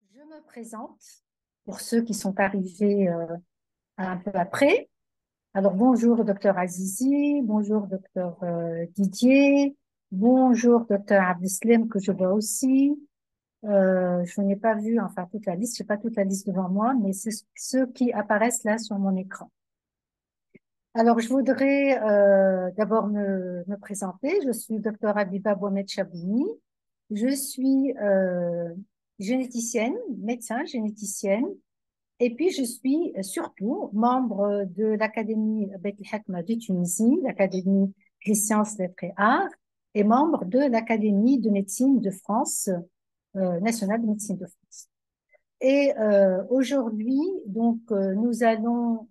Je me présente pour ceux qui sont arrivés un peu après. Alors bonjour docteur Azizi, bonjour docteur Didier, bonjour docteur Abdeslam que je vois aussi. Je n'ai pas vu enfin toute la liste, je n'ai pas toute la liste devant moi, mais c'est ceux qui apparaissent là sur mon écran. Alors je voudrais d'abord me présenter. Je suis docteur Habiba Bohamed Chabouni. Je suis généticienne, médecin généticienne. Et puis, je suis surtout membre de l'Académie Beit el-Hakma de Tunisie, l'Académie des sciences, lettres et arts, et membre de l'Académie de médecine de France, nationale de médecine de France. Et aujourd'hui, donc, nous allons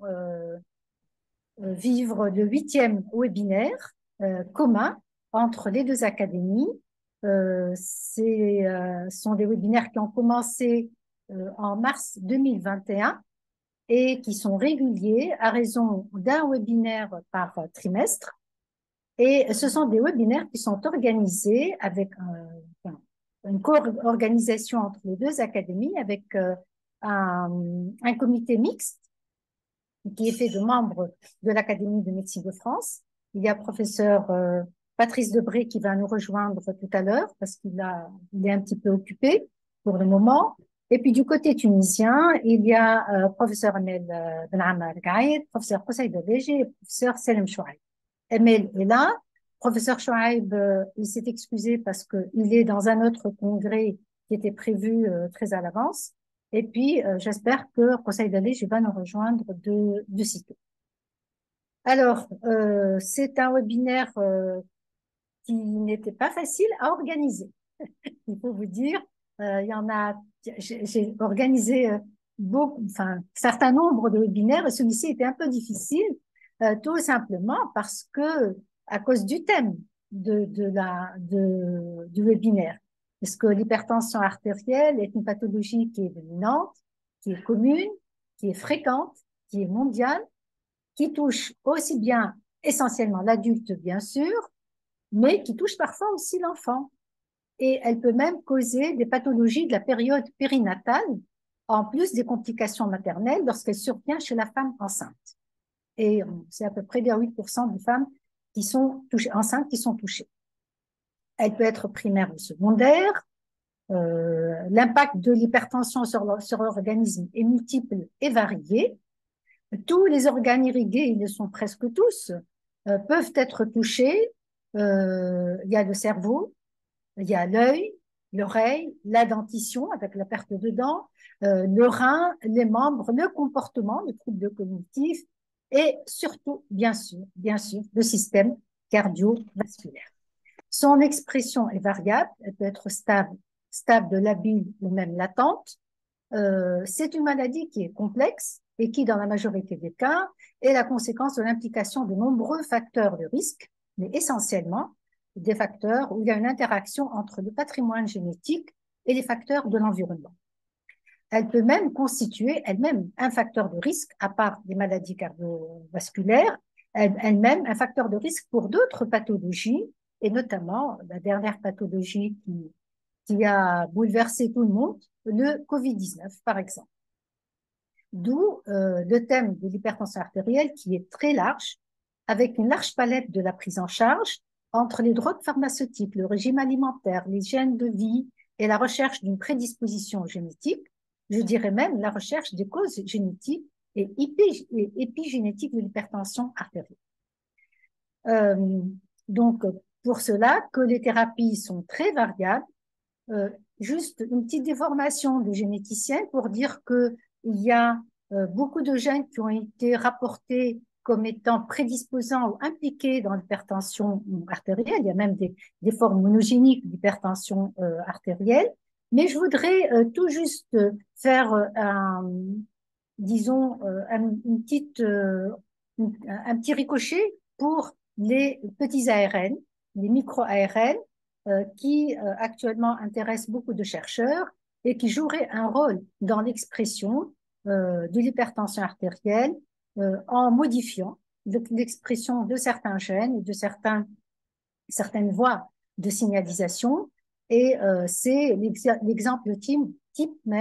vivre le 8e webinaire commun entre les deux académies. Sont des webinaires qui ont commencé en mars 2021 et qui sont réguliers à raison d'un webinaire par trimestre. Et ce sont des webinaires qui sont organisés avec une co-organisation entre les deux académies avec un comité mixte qui est fait de membres de l'Académie de médecine de France. Il y a professeur Patrice Debré qui va nous rejoindre tout à l'heure parce il est un petit peu occupé pour le moment. Et puis du côté tunisien, il y a professeur Amel Ben Ammar Gaïd, professeur Koussaïd Belégé et professeur Selem Chouaib. Amel est là. Professeur Chouaib, il s'est excusé parce qu'il est dans un autre congrès qui était prévu très à l'avance. Et puis, j'espère que Koussaïd Belégé va nous rejoindre de sitôt. Alors, c'est un webinaire qui n'était pas facile à organiser. Il faut vous dire, il y en a, j'ai organisé beaucoup, enfin, certain nombre de webinaires et celui-ci était un peu difficile, tout simplement parce que, à cause du thème du webinaire. Parce que l'hypertension artérielle est une pathologie qui est dominante, qui est commune, qui est fréquente, qui est mondiale, qui touche aussi bien essentiellement l'adulte, bien sûr, mais qui touche parfois aussi l'enfant et elle peut même causer des pathologies de la période périnatale, en plus des complications maternelles lorsqu'elle survient chez la femme enceinte. Et c'est à peu près 8% des femmes qui sont touchées, enceintes qui sont touchées. Elle peut être primaire ou secondaire. L'impact de l'hypertension sur l'organisme est multiple et varié. Tous les organes irrigués, ils le sont presque tous, peuvent être touchés. Il y a le cerveau, il y a l'œil, l'oreille, la dentition avec la perte de dents, le rein, les membres, le comportement, les troubles cognitifs et surtout, bien sûr, le système cardiovasculaire. Son expression est variable, elle peut être stable, labile ou même latente. C'est une maladie qui est complexe et qui, dans la majorité des cas, est la conséquence de l'implication de nombreux facteurs de risque, mais essentiellement des facteurs où il y a une interaction entre le patrimoine génétique et les facteurs de l'environnement. Elle peut même constituer elle-même un facteur de risque, à part des maladies cardiovasculaires, elle-même un facteur de risque pour d'autres pathologies, et notamment la dernière pathologie qui a bouleversé tout le monde, le Covid-19, par exemple. D'où le thème de l'hypertension artérielle qui est très large, avec une large palette de la prise en charge entre les drogues pharmaceutiques, le régime alimentaire, l'hygiène de vie et la recherche d'une prédisposition génétique, je dirais même la recherche des causes génétiques et épigénétiques de l'hypertension artérielle. Euh, donc, pour cela, que les thérapies sont très variables, juste une petite déformation de généticienne pour dire qu'il y a beaucoup de gènes qui ont été rapportés comme étant prédisposants ou impliqués dans l'hypertension artérielle. Il y a même des formes monogéniques d'hypertension artérielle. Mais je voudrais tout juste faire disons, un petit ricochet pour les petits ARN, les micro-ARN, qui actuellement intéressent beaucoup de chercheurs et qui joueraient un rôle dans l'expression de l'hypertension artérielle en modifiant l'expression de certains gènes et de certaines voies de signalisation. Et c'est l'exemple type même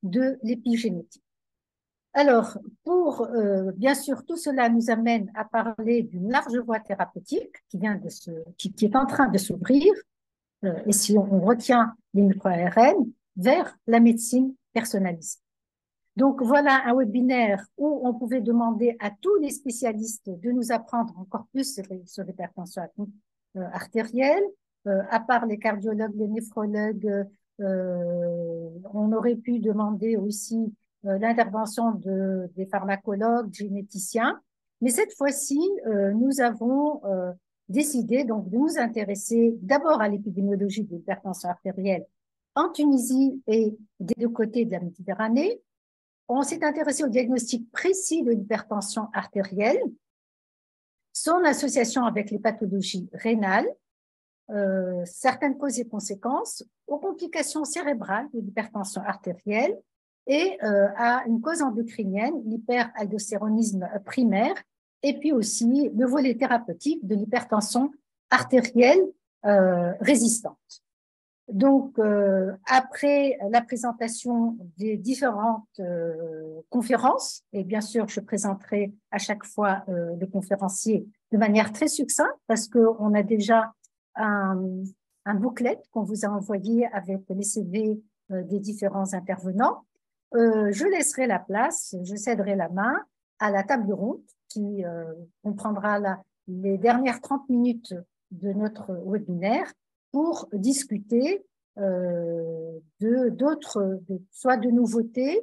de l'épigénétique. Alors, bien sûr, tout cela nous amène à parler d'une large voie thérapeutique qui est en train de s'ouvrir, et si on retient les micro-ARN, vers la médecine personnalisée. Donc voilà un webinaire où on pouvait demander à tous les spécialistes de nous apprendre encore plus sur l'hypertension artérielle. À part les cardiologues, les néphrologues, on aurait pu demander aussi l'intervention des pharmacologues, généticiens. Mais cette fois-ci, nous avons décidé donc de nous intéresser d'abord à l'épidémiologie de l'hypertension artérielle en Tunisie et des deux côtés de la Méditerranée. On s'est intéressé au diagnostic précis de l'hypertension artérielle, son association avec les pathologies rénales, certaines causes et conséquences, aux complications cérébrales de l'hypertension artérielle et à une cause endocrinienne, l'hyperaldostéronisme primaire, et puis aussi le volet thérapeutique de l'hypertension artérielle résistante. Donc, après la présentation des différentes conférences, et bien sûr, je présenterai à chaque fois le conférencier de manière très succincte parce qu'on a déjà un booklet qu'on vous a envoyé avec les CV des différents intervenants. Je laisserai la place, je céderai la main à la table ronde qui comprendra les dernières 30 minutes de notre webinaire pour discuter soit de nouveautés,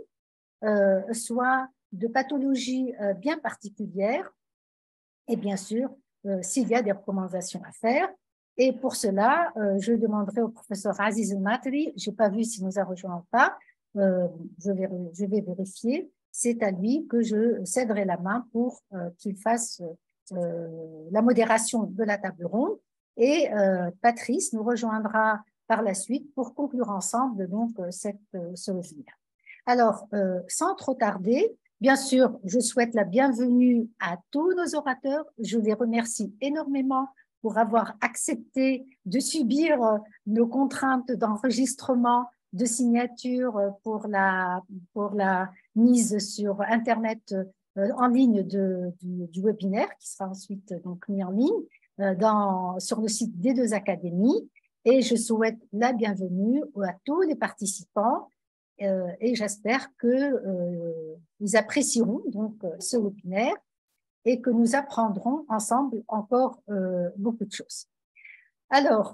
soit de pathologies bien particulières, et bien sûr, s'il y a des recommandations à faire. Et pour cela, je demanderai au professeur Aziz El-Matri, je n'ai pas vu s'il nous a rejoint ou pas, je vais vérifier, c'est à lui que je céderai la main pour qu'il fasse la modération de la table ronde. Et Patrice nous rejoindra par la suite pour conclure ensemble donc ce webinaire. Alors, sans trop tarder, bien sûr, je souhaite la bienvenue à tous nos orateurs. Je les remercie énormément pour avoir accepté de subir nos contraintes d'enregistrement, de signature pour la mise sur Internet en ligne du webinaire qui sera ensuite donc mis en ligne sur le site des deux académies. Et je souhaite la bienvenue à tous les participants et j'espère que vous apprécieront donc ce webinaire et que nous apprendrons ensemble encore beaucoup de choses. Alors,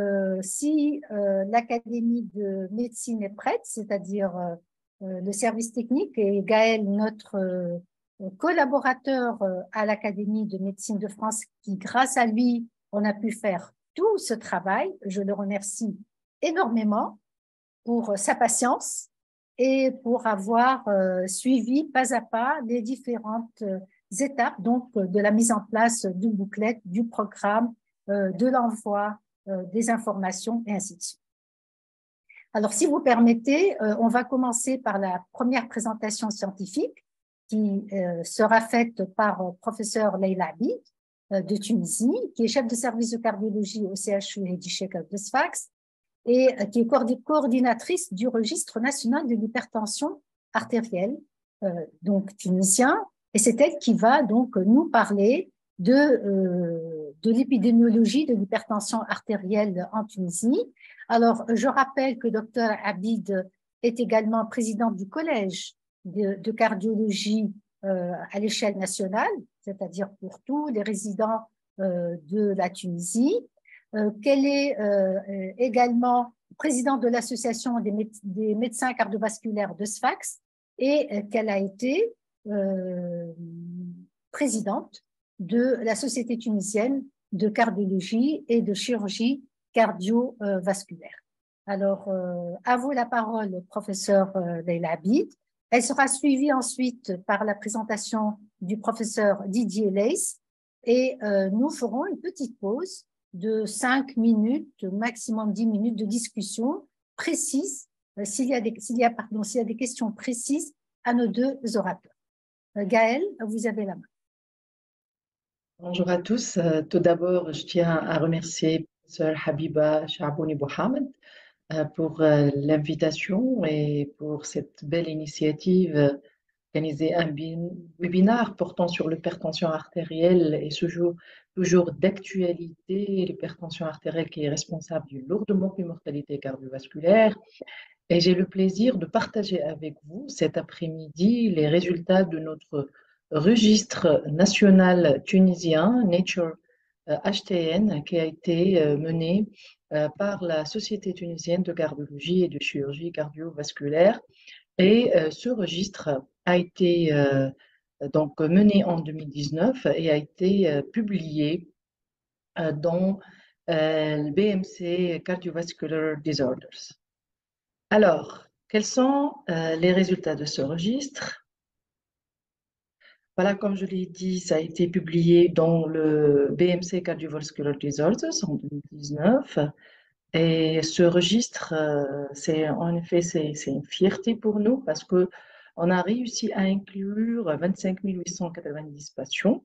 si l'Académie de médecine est prête, c'est-à-dire le service technique et Gaël, notre collaborateur à l'Académie de médecine de France, qui grâce à lui, on a pu faire tout ce travail. Je le remercie énormément pour sa patience et pour avoir suivi pas à pas les différentes étapes donc de la mise en place du booklet, du programme, de l'envoi des informations et ainsi de suite. Alors, si vous permettez, on va commencer par la première présentation scientifique qui sera faite par professeur Leila Abid de Tunisie, qui est chef de service de cardiologie au CHU Hedi Cheikh de Sfax et qui est coordinatrice du registre national de l'hypertension artérielle, donc tunisien, et c'est elle qui va donc nous parler de l'épidémiologie de l'hypertension artérielle en Tunisie. Alors, je rappelle que Dr Abid est également présidente du collège de cardiologie à l'échelle nationale, c'est-à-dire pour tous les résidents de la Tunisie, qu'elle est également présidente de l'association des médecins cardiovasculaires de Sfax et qu'elle a été présidente de la Société tunisienne de cardiologie et de chirurgie cardiovasculaire. Alors, à vous la parole, professeur Leila Abid. Elle sera suivie ensuite par la présentation du professeur Didier Leys et nous ferons une petite pause de 5 minutes, maximum 10 minutes de discussion précise, s'il y a des questions précises à nos deux orateurs. Gaël, vous avez la main. Bonjour à tous. Tout d'abord, je tiens à remercier professeur Habiba Chabouni Bouhamed pour l'invitation et pour cette belle initiative organiser un webinaire portant sur l'hypertension artérielle et ce jour toujours d'actualité, l'hypertension artérielle qui est responsable d'une lourde mortalité cardiovasculaire. Et j'ai le plaisir de partager avec vous cet après-midi les résultats de notre registre national tunisien, Nature HTN, qui a été mené par la Société tunisienne de cardiologie et de chirurgie cardiovasculaire. Et ce registre a été donc mené en 2019 et a été publié dans le BMC Cardiovascular Disorders. Alors, quels sont les résultats de ce registre? Voilà, comme je l'ai dit, ça a été publié dans le BMC Cardiovascular Disorders en 2019. Et ce registre, en effet, c'est une fierté pour nous parce que on a réussi à inclure 25 890 patients,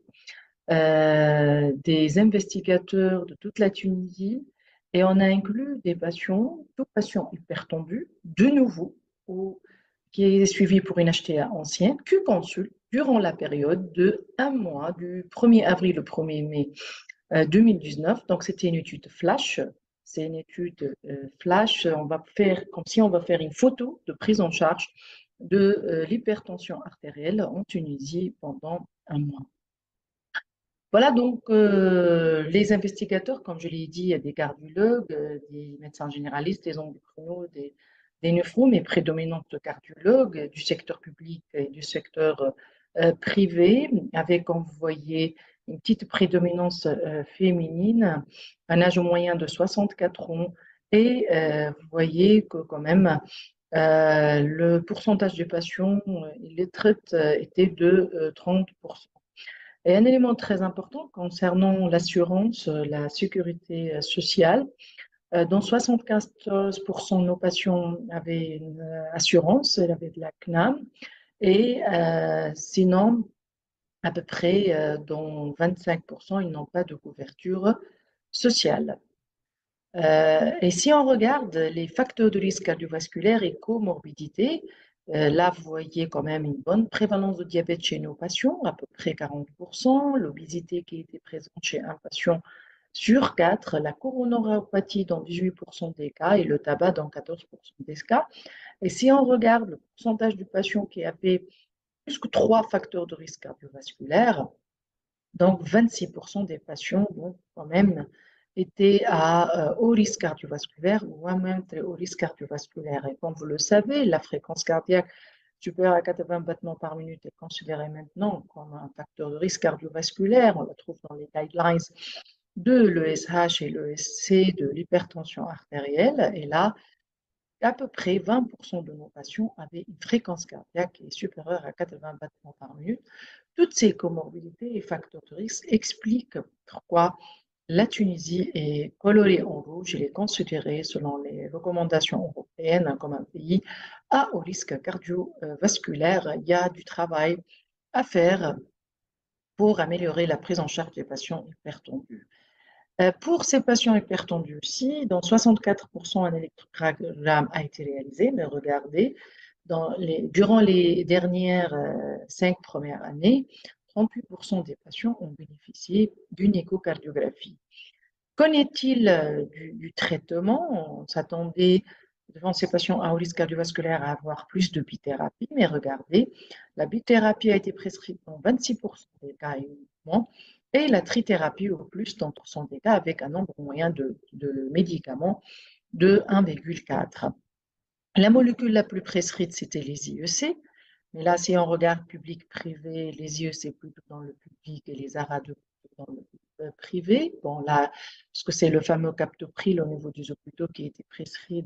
des investigateurs de toute la Tunisie, et on a inclus des patients, tout patients hypertendus, de nouveau, qui est suivi pour une HTA ancienne, qui consulte durant la période de un mois, du 1er avril au 1er mai 2019. Donc, c'était une étude flash. C'est une étude flash. On va faire comme si on va faire une photo de prise en charge de l'hypertension artérielle en Tunisie pendant un mois. Voilà donc les investigateurs, comme je l'ai dit, il y a des cardiologues, des médecins généralistes, des endocrinos, des néphros, mais prédominantes cardiologues du secteur public et du secteur privé, avec, comme vous voyez, une petite prédominance féminine, un âge moyen de 64 ans, et vous voyez que quand même le pourcentage de patients illettrés était de 30%. Et un élément très important concernant l'assurance, la sécurité sociale, dans 74% de nos patients avaient une assurance, ils avaient de la CNAM, et sinon, à peu près dans 25%, ils n'ont pas de couverture sociale. Et si on regarde les facteurs de risque cardiovasculaire et comorbidité, là, vous voyez quand même une bonne prévalence de diabète chez nos patients, à peu près 40%, l'obésité qui était présente chez un patient sur 4, la coronariopathie dans 18% des cas et le tabac dans 14% des cas. Et si on regarde le pourcentage du patient qui avait plus que 3 facteurs de risque cardiovasculaire, donc 26% des patients vont quand même étaient à haut risque cardiovasculaire ou à même très haut risque cardiovasculaire. Et comme vous le savez, la fréquence cardiaque supérieure à 80 battements par minute est considérée maintenant comme un facteur de risque cardiovasculaire. On la trouve dans les guidelines de l'ESH et l'ESC de l'hypertension artérielle. Et là, à peu près 20% de nos patients avaient une fréquence cardiaque qui est supérieure à 80 battements par minute. Toutes ces comorbidités et facteurs de risque expliquent pourquoi la Tunisie est colorée en rouge. Elle est considérée, selon les recommandations européennes, comme un pays à haut risque cardiovasculaire. Il y a du travail à faire pour améliorer la prise en charge des patients hypertendus. Pour ces patients hypertendus aussi, dans 64%, un électrocardiogramme a été réalisé, mais regardez, durant les dernières 5 premières années, 38% des patients ont bénéficié d'une échocardiographie. Qu'en est-il du traitement? On s'attendait, devant ces patients à haut risque cardiovasculaire, à avoir plus de bithérapie, mais regardez, la bithérapie a été prescrite dans 26% des cas uniquement, et la trithérapie au plus dans 100% des cas avec un nombre moyen de médicaments de 1,4. La molécule la plus prescrite, c'était les IEC, mais là, si on regarde public-privé, les IEC plutôt dans le public et les ARA dans le privé. Bon, là, parce que c'est le fameux captopril au niveau des hôpitaux qui a été prescrit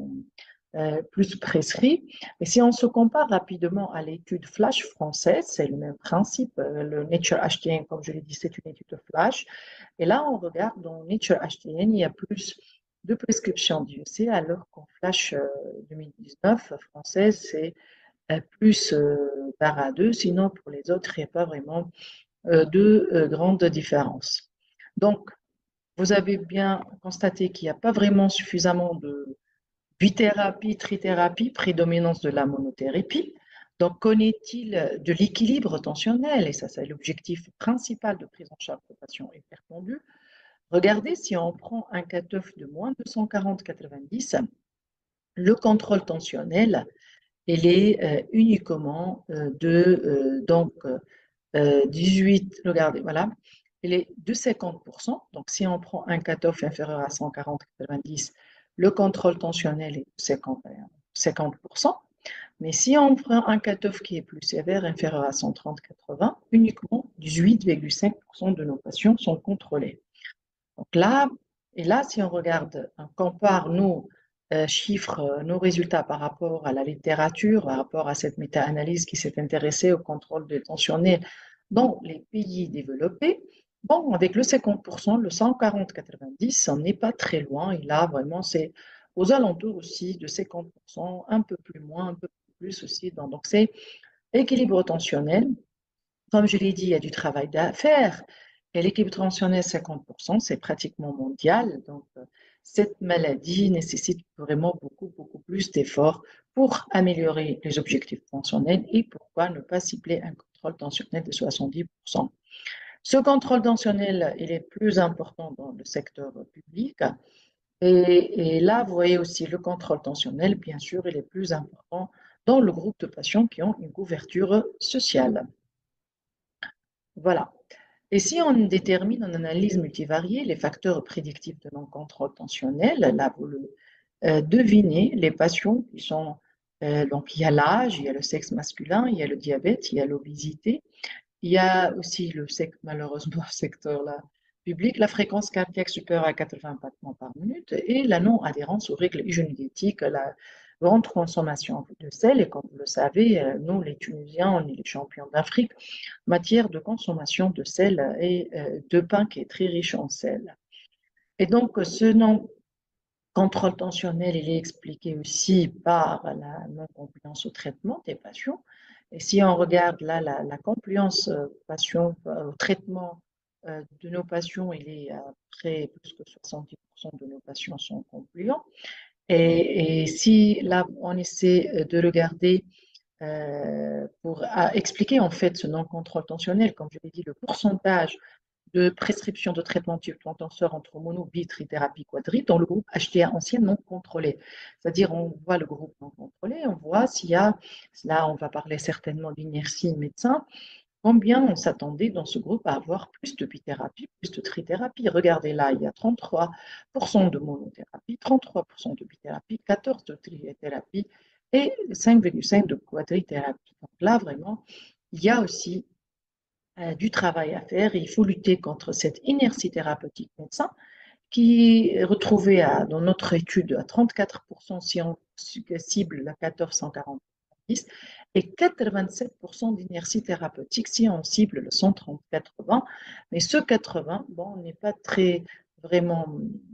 plus prescrit. Mais si on se compare rapidement à l'étude flash française, c'est le même principe. Le Nature HTN, comme je l'ai dit, c'est une étude flash. Et là, on regarde dans Nature HTN, il y a plus de prescriptions d'IEC, alors qu'en flash 2019 française, c'est plus d'ARA 2. Sinon, pour les autres, il n'y a pas vraiment de grandes différences. Donc, vous avez bien constaté qu'il n'y a pas vraiment suffisamment de Bithérapie, trithérapie, prédominance de la monothérapie. Donc, qu'en est-il de l'équilibre tensionnel? Et ça, c'est l'objectif principal de prise en charge de patients hypertendus. Regardez, si on prend un cutoff de moins de 140-90, le contrôle tensionnel, il est uniquement donc 18, regardez, voilà, il est de 50%. Donc, si on prend un cutoff inférieur à 140-90, le contrôle tensionnel est de 50%. Mais si on prend un cutoff qui est plus sévère, inférieur à 130-80, uniquement 18,5% de nos patients sont contrôlés. Donc là, et là, si on regarde, on compare nos chiffres, nos résultats par rapport à la littérature, par rapport à cette méta-analyse qui s'est intéressée au contrôle des tensionnels dans les pays développés, bon, avec le 50%, le 140-90, on n'est pas très loin. Et là, vraiment, c'est aux alentours aussi de 50%, un peu plus moins, un peu plus aussi. Donc, c'est équilibre tensionnel. Comme je l'ai dit, il y a du travail à faire. Et l'équipe tensionnelle, 50%, c'est pratiquement mondial. Donc, cette maladie nécessite vraiment beaucoup, beaucoup plus d'efforts pour améliorer les objectifs tensionnels et pourquoi ne pas cibler un contrôle tensionnel de 70%. Ce contrôle tensionnel, il est plus important dans le secteur public. Et là, vous voyez aussi le contrôle tensionnel, bien sûr, il est plus important dans le groupe de patients qui ont une couverture sociale. Voilà. Et si on détermine en analyse multivariée les facteurs prédictifs de non-contrôle tensionnel, là, vous le devinez, les patients qui sont, donc il y a l'âge, il y a le sexe masculin, il y a le diabète, il y a l'obésité, il y a aussi le secteur, malheureusement, secteur là, public, la fréquence cardiaque supérieure à 80 battements par minute et la non-adhérence aux règles hygiéniques, la grande consommation de sel. Et comme vous le savez, nous, les Tunisiens, on est les champions d'Afrique en matière de consommation de sel et de pain qui est très riche en sel. Et donc, ce non-contrôle tensionnel, il est expliqué aussi par la non-compliance au traitement des patients. Et si on regarde là, la compliance au traitement de nos patients, il est à près plus que 70% de nos patients sont compliants. Et si là, on essaie de regarder pour expliquer en fait ce non-contrôle tensionnel, comme je l'ai dit, le pourcentage de prescription de traitement tenseur entre mono, bi, trithérapie, quadri dans le groupe HTA ancien non contrôlé. C'est-à-dire, on voit le groupe non contrôlé, on voit s'il y a, là on va parler certainement d'inertie médecin, combien on s'attendait dans ce groupe à avoir plus de bithérapie, plus de trithérapie. Regardez là, il y a 33% de monothérapie, 33% de bithérapie, 14% de trithérapie et 5,5% de quadrithérapie. Donc là, vraiment, il y a aussi du travail à faire et il faut lutter contre cette inertie thérapeutique médecin qui est retrouvée dans notre étude à 34% si on cible la 1440-10 et 87% d'inertie thérapeutique si on cible le 130-80. Mais ce 80, bon, on n'est pas très vraiment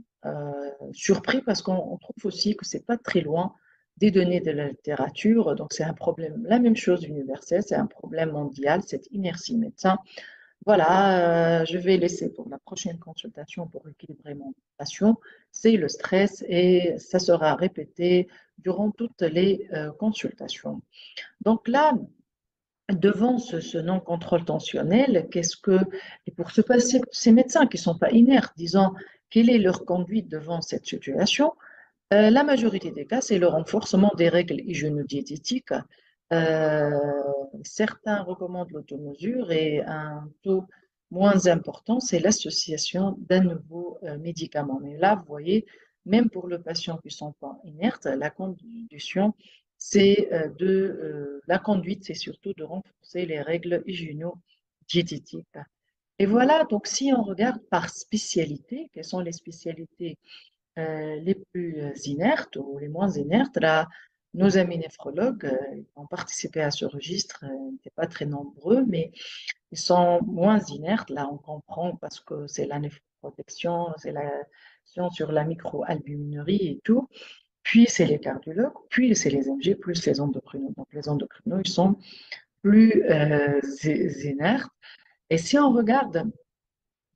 surpris parce qu'on trouve aussi que c'est pas très loin des données de la littérature. Donc, c'est un problème, la même chose universelle, c'est un problème mondial, cette inertie médecin. Voilà, je vais laisser pour la prochaine consultation pour équilibrer mon patient, c'est le stress et ça sera répété durant toutes les consultations. Donc là, devant ce non-contrôle tensionnel, et pour se passer, ces médecins qui ne sont pas inertes, disant quelle est leur conduite devant cette situation, la majorité des cas, c'est le renforcement des règles hygiéno-diététiques. Euh, Certains recommandent l'automesure et un taux moins important, c'est l'association d'un nouveau médicament. Mais là, vous voyez, même pour le patient qui ne sont pas inertes, la condition, c'est la conduite, c'est surtout de renforcer les règles hygiéno-diététiques. Et voilà, donc si on regarde par spécialité, quelles sont les spécialités les plus inertes ou les moins inertes. Là, nos amis néphrologues ont participé à ce registre, ils n'étaient pas très nombreux, mais ils sont moins inertes. Là, on comprend parce que c'est la néphroprotection, c'est la science sur la microalbuminurie et tout. Puis c'est les cardiologues, puis c'est les MG, plus les endocrinos. Donc les endocrinos, ils sont plus inertes. Et si on regarde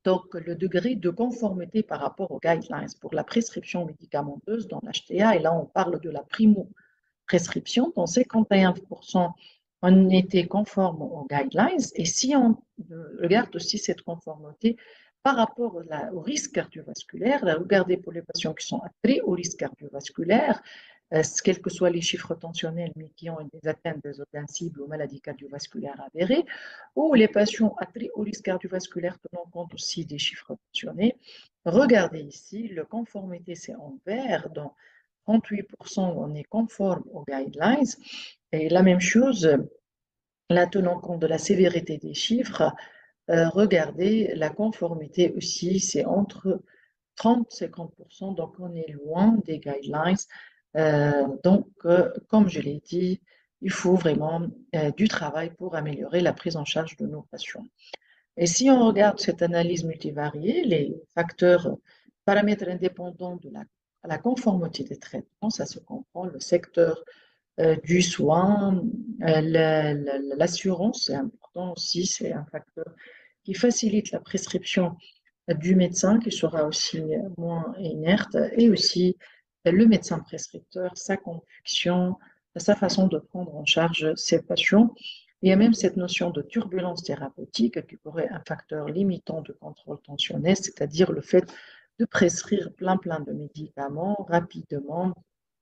Donc, le degré de conformité par rapport aux guidelines pour la prescription médicamenteuse dans l'HTA, et là on parle de la primo-prescription, dans 51%, on était conforme aux guidelines, et si on regarde aussi cette conformité par rapport au risque cardiovasculaire, regardez pour les patients qui sont à très haut risque cardiovasculaire, quels que soient les chiffres tensionnels, mais qui ont des atteintes des organes cibles ou maladies cardiovasculaires avérées, ou les patients à très haut risque cardiovasculaire tenant compte aussi des chiffres mentionnés. Regardez ici, le conformité c'est en vert, dans 38% on est conforme aux guidelines, et la même chose, là tenant compte de la sévérité des chiffres, regardez la conformité aussi, c'est entre 30-50%, donc on est loin des guidelines. Donc, comme je l'ai dit, il faut vraiment du travail pour améliorer la prise en charge de nos patients. Et si on regarde cette analyse multivariée, les facteurs, paramètres indépendants de la conformité des traitements, ça se comprend, le secteur du soin, l'assurance, c'est important aussi, c'est un facteur qui facilite la prescription du médecin qui sera aussi moins inerte et aussi le médecin prescripteur, sa conviction, sa façon de prendre en charge ses patients. Il y a même cette notion de turbulence thérapeutique qui pourrait être un facteur limitant de contrôle tensionnel, c'est-à-dire le fait de prescrire plein de médicaments rapidement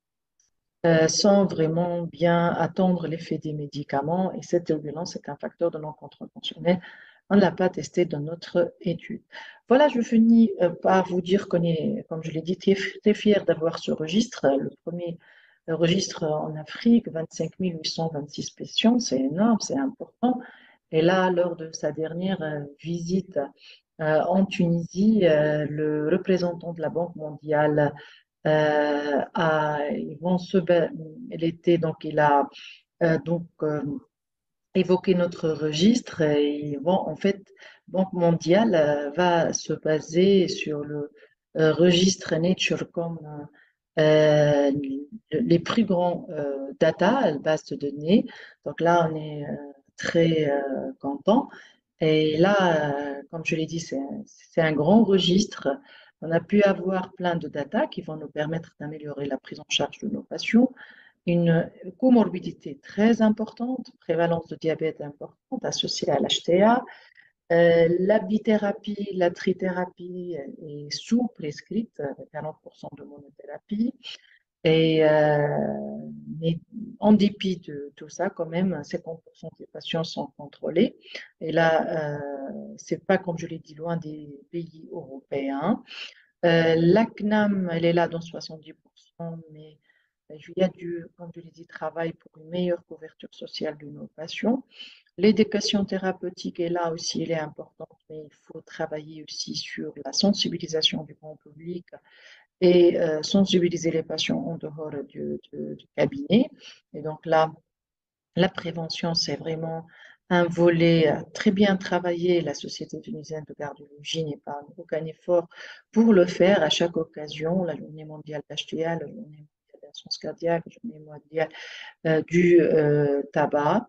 sans vraiment bien attendre l'effet des médicaments. Et cette turbulence est un facteur de non-contrôle tensionnel. On ne l'a pas testé dans notre étude. Voilà, je finis par vous dire qu'on est, comme je l'ai dit, très fiers d'avoir ce registre, le premier registre en Afrique, 25 826 patients, c'est énorme, c'est important. Et là, lors de sa dernière visite en Tunisie, le représentant de la Banque mondiale ils vont l'été, donc il a donc évoqué notre registre et ils vont en fait, Banque mondiale va se baser sur le registre Nature comme euh, les plus grands data, base de données. Donc là, on est très content. Et là, comme je l'ai dit, c'est un grand registre. On a pu avoir plein de data qui vont nous permettre d'améliorer la prise en charge de nos patients. Une comorbidité très importante, prévalence de diabète importante associée à l'HTA. La bithérapie, la trithérapie est sous-prescrite avec 40% de monothérapie. Et, mais en dépit de tout ça, quand même, 50% des patients sont contrôlés. Et là, c'est pas, comme je l'ai dit, loin des pays européens. La CNAM, elle est là dans 70%, mais il y a du, comme je l'ai dit, travail pour une meilleure couverture sociale de nos patients. L'éducation thérapeutique est là aussi, elle est importante, mais il faut travailler aussi sur la sensibilisation du grand public et sensibiliser les patients en dehors du cabinet. Et donc là, la prévention, c'est vraiment un volet très bien travaillé. La Société tunisienne de cardiologie n'est pas aucun effort pour le faire à chaque occasion. La journée mondiale d'HTA, la journée mondiale d'insuffisance cardiaque, la journée mondiale du tabac.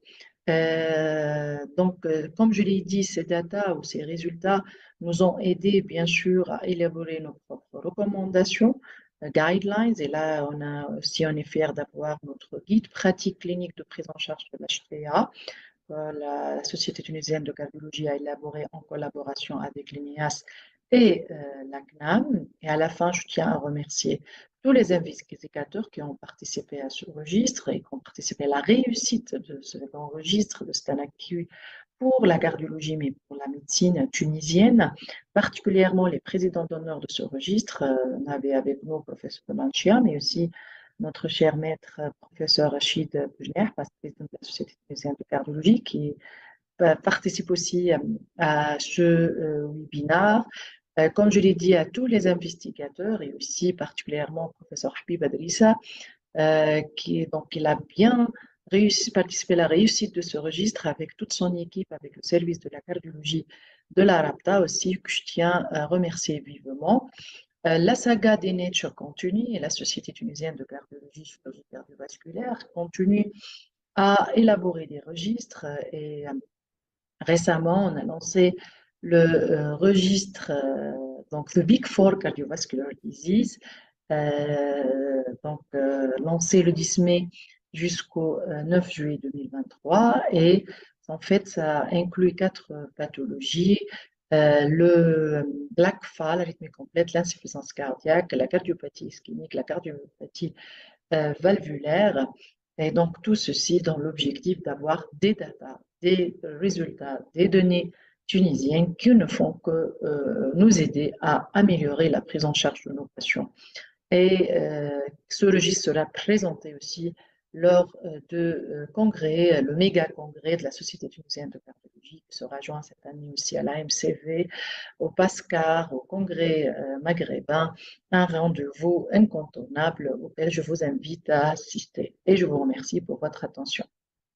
Donc, comme je l'ai dit, ces data ou ces résultats nous ont aidé, bien sûr, à élaborer nos propres recommandations, guidelines. Et là, on est fiers d'avoir notre guide pratique clinique de prise en charge de l'HTA. La Société tunisienne de cardiologie a élaboré en collaboration avec l'INEAS et la CNAM. Et à la fin, je tiens à remercier tous les investigateurs qui ont participé à ce registre et qui ont participé à la réussite de ce grand registre de Stanaki pour la cardiologie, mais pour la médecine tunisienne, particulièrement les présidents d'honneur de ce registre. On avait avec nous le professeur Manchia, mais aussi notre cher maître, professeur Rachid Boujner, président de la Société tunisienne de cardiologie, qui participe aussi à ce webinaire. Comme je l'ai dit à tous les investigateurs et aussi particulièrement au professeur Habib Adrissa, donc il a bien réussi, participé à la réussite de ce registre avec toute son équipe, avec le service de la cardiologie de la RAPTA aussi, que je tiens à remercier vivement. La saga des Nature continue et la Société tunisienne de cardiologie cardiovasculaire continue à élaborer des registres et récemment, on a lancé registre, donc le Big Four Cardiovascular Disease, lancé le 10 mai jusqu'au 9 juillet 2023. Et en fait, ça inclut 4 pathologies. Le BLACFA, l'arythmie complète, l'insuffisance cardiaque, la cardiopathie ischémique, la cardiopathie valvulaire. Et donc, tout ceci dans l'objectif d'avoir des data, des résultats, des données tunisiennes qui ne font que nous aider à améliorer la prise en charge de nos patients. Et ce registre sera présenté aussi lors de congrès, le méga congrès de la Société tunisienne de cardiologie, qui sera joint cette année aussi à l'AMCV, au PASCAR, au congrès maghrébin, un rendez-vous incontournable auquel je vous invite à assister. Et je vous remercie pour votre attention.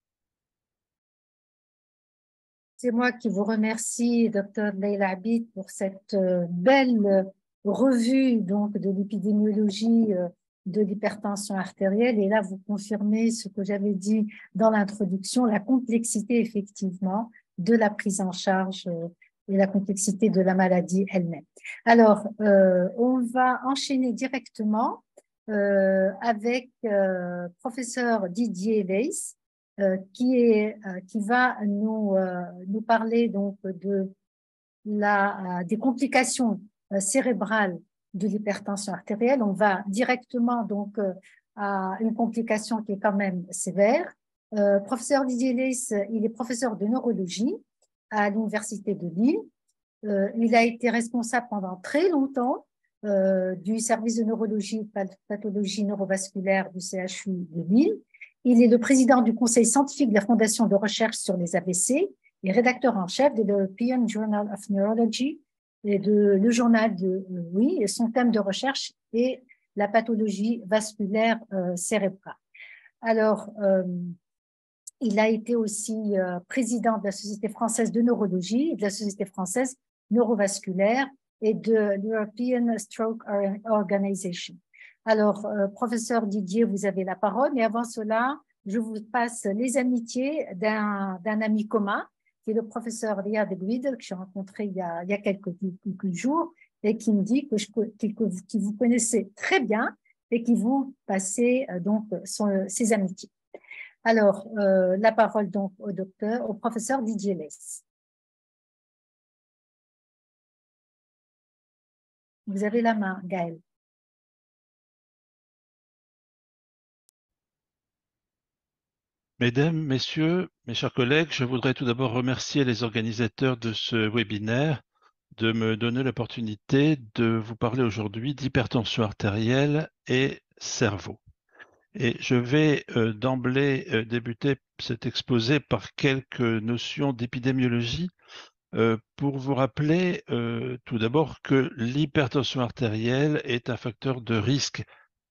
C'est moi qui vous remercie, Dr Leila Abid, pour cette belle revue donc, de l'épidémiologie de l'hypertension artérielle. Et là, vous confirmez ce que j'avais dit dans l'introduction, la complexité effectivement de la prise en charge et la complexité de la maladie elle-même. Alors, on va enchaîner directement avec professeur Didier Weiss, qui va nous parler donc des complications cérébrales de l'hypertension artérielle. On va directement donc à une complication qui est quand même sévère. Professeur Didier Weiss, il est professeur de neurologie à l'Université de Lille. Il a été responsable pendant très longtemps du service de neurologie et pathologie neurovasculaire du CHU de Lille. Il est le président du conseil scientifique de la Fondation de recherche sur les AVC et rédacteur en chef de l'European Journal of Neurology et le journal de oui, et son thème de recherche est la pathologie vasculaire cérébrale. Alors, il a été aussi président de la Société française de neurologie et de la Société française neurovasculaire et de l'European Stroke Organization. Alors, professeur Didier, vous avez la parole, mais avant cela, je vous passe les amitiés d'un ami commun, qui est le professeur Riyad Gouidel, que j'ai rencontré il y a quelques jours, et qui me dit que vous connaissez très bien et qui vous passez donc ses amitiés. Alors, la parole donc au professeur Didier Weiss. Vous avez la main, Gaël. Mesdames, Messieurs, mes chers collègues, je voudrais tout d'abord remercier les organisateurs de ce webinaire de me donner l'opportunité de vous parler aujourd'hui d'hypertension artérielle et cerveau. Et je vais d'emblée débuter cet exposé par quelques notions d'épidémiologie pour vous rappeler tout d'abord que l'hypertension artérielle est un facteur de risque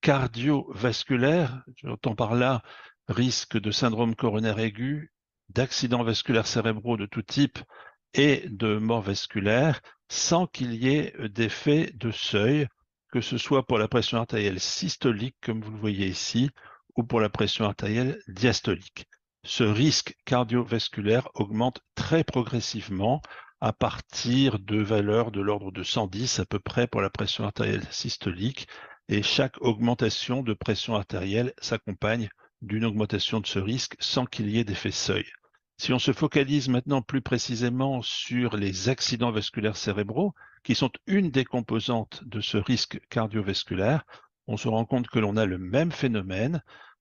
cardiovasculaire. J'entends par là risque de syndrome coronaire aigu, d'accidents vasculaires cérébraux de tout type et de mort vasculaire, sans qu'il y ait d'effet de seuil, que ce soit pour la pression artérielle systolique, comme vous le voyez ici, ou pour la pression artérielle diastolique. Ce risque cardiovasculaire augmente très progressivement à partir de valeurs de l'ordre de 110 à peu près pour la pression artérielle systolique, et chaque augmentation de pression artérielle s'accompagne d'une augmentation de ce risque sans qu'il y ait d'effet seuil. Si on se focalise maintenant plus précisément sur les accidents vasculaires cérébraux, qui sont une des composantes de ce risque cardiovasculaire, on se rend compte que l'on a le même phénomène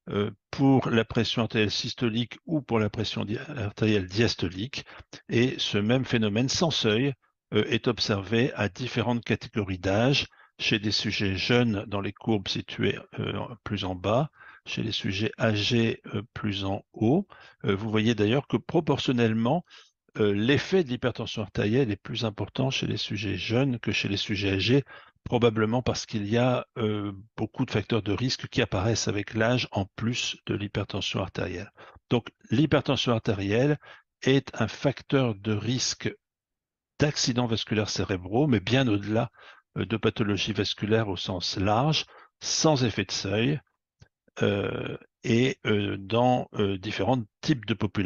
pour la pression artérielle systolique ou pour la pression artérielle diastolique, et ce même phénomène sans seuil est observé à différentes catégories d'âge, chez des sujets jeunes dans les courbes situées plus en bas, chez les sujets âgés plus en haut. Vous voyez d'ailleurs que proportionnellement, l'effet de l'hypertension artérielle est plus important chez les sujets jeunes que chez les sujets âgés, probablement parce qu'il y a beaucoup de facteurs de risque qui apparaissent avec l'âge en plus de l'hypertension artérielle. Donc l'hypertension artérielle est un facteur de risque d'accidents vasculaires cérébraux, mais bien au-delà de pathologies vasculaires au sens large, sans effet de seuil, et dans différents types de populations.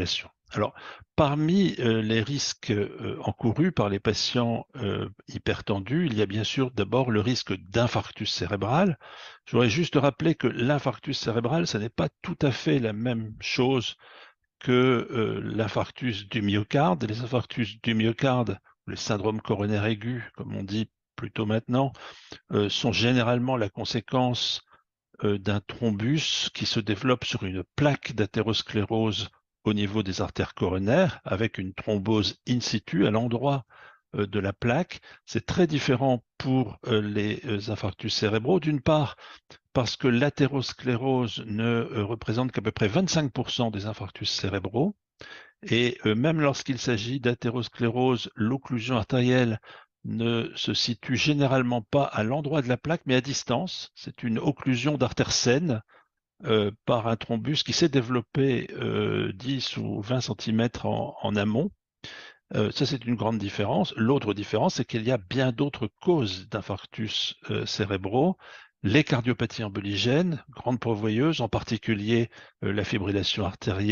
Alors, parmi les risques encourus par les patients hypertendus, il y a bien sûr d'abord le risque d'infarctus cérébral. Je voudrais juste rappeler que l'infarctus cérébral, ce n'est pas tout à fait la même chose que l'infarctus du myocarde. Les infarctus du myocarde, le syndrome coronaire aigu, comme on dit plutôt maintenant, sont généralement la conséquence d'un thrombus qui se développe sur une plaque d'athérosclérose au niveau des artères coronaires, avec une thrombose in situ à l'endroit de la plaque. C'est très différent pour les infarctus cérébraux, d'une part parce que l'athérosclérose ne représente qu'à peu près 25% des infarctus cérébraux, et même lorsqu'il s'agit d'athérosclérose, l'occlusion artérielle ne se situe généralement pas à l'endroit de la plaque, mais à distance. C'est une occlusion d'artère saine par un thrombus qui s'est développé 10 ou 20 cm en amont. Ça, c'est une grande différence. L'autre différence, c'est qu'il y a bien d'autres causes d'infarctus cérébraux. Les cardiopathies emboligènes, grandes pourvoyeuses, en particulier la fibrillation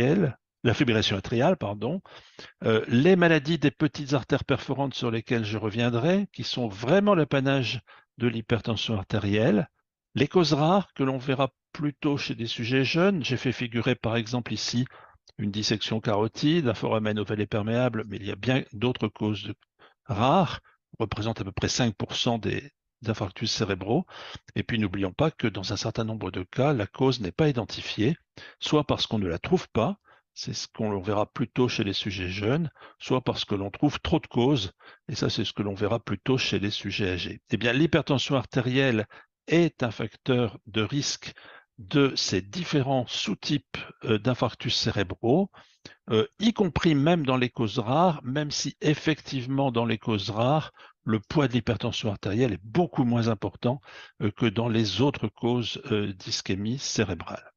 atriale, pardon, les maladies des petites artères perforantes sur lesquelles je reviendrai, qui sont vraiment l'apanage de l'hypertension artérielle, les causes rares que l'on verra plutôt chez des sujets jeunes. J'ai fait figurer par exemple ici une dissection carotide, un foramen ovale perméable, mais il y a bien d'autres causes rares, représentent à peu près 5% des infarctus cérébraux. Et puis n'oublions pas que dans un certain nombre de cas, la cause n'est pas identifiée, soit parce qu'on ne la trouve pas, c'est ce qu'on verra plutôt chez les sujets jeunes, soit parce que l'on trouve trop de causes, et ça c'est ce que l'on verra plutôt chez les sujets âgés. Eh bien, l'hypertension artérielle est un facteur de risque de ces différents sous-types d'infarctus cérébraux, y compris même dans les causes rares, même si effectivement dans les causes rares, le poids de l'hypertension artérielle est beaucoup moins important que dans les autres causes d'ischémie cérébrale.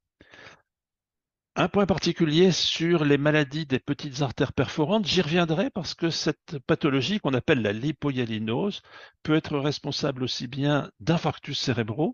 Un point particulier sur les maladies des petites artères perforantes, j'y reviendrai parce que cette pathologie qu'on appelle la lipohyalinose peut être responsable aussi bien d'infarctus cérébraux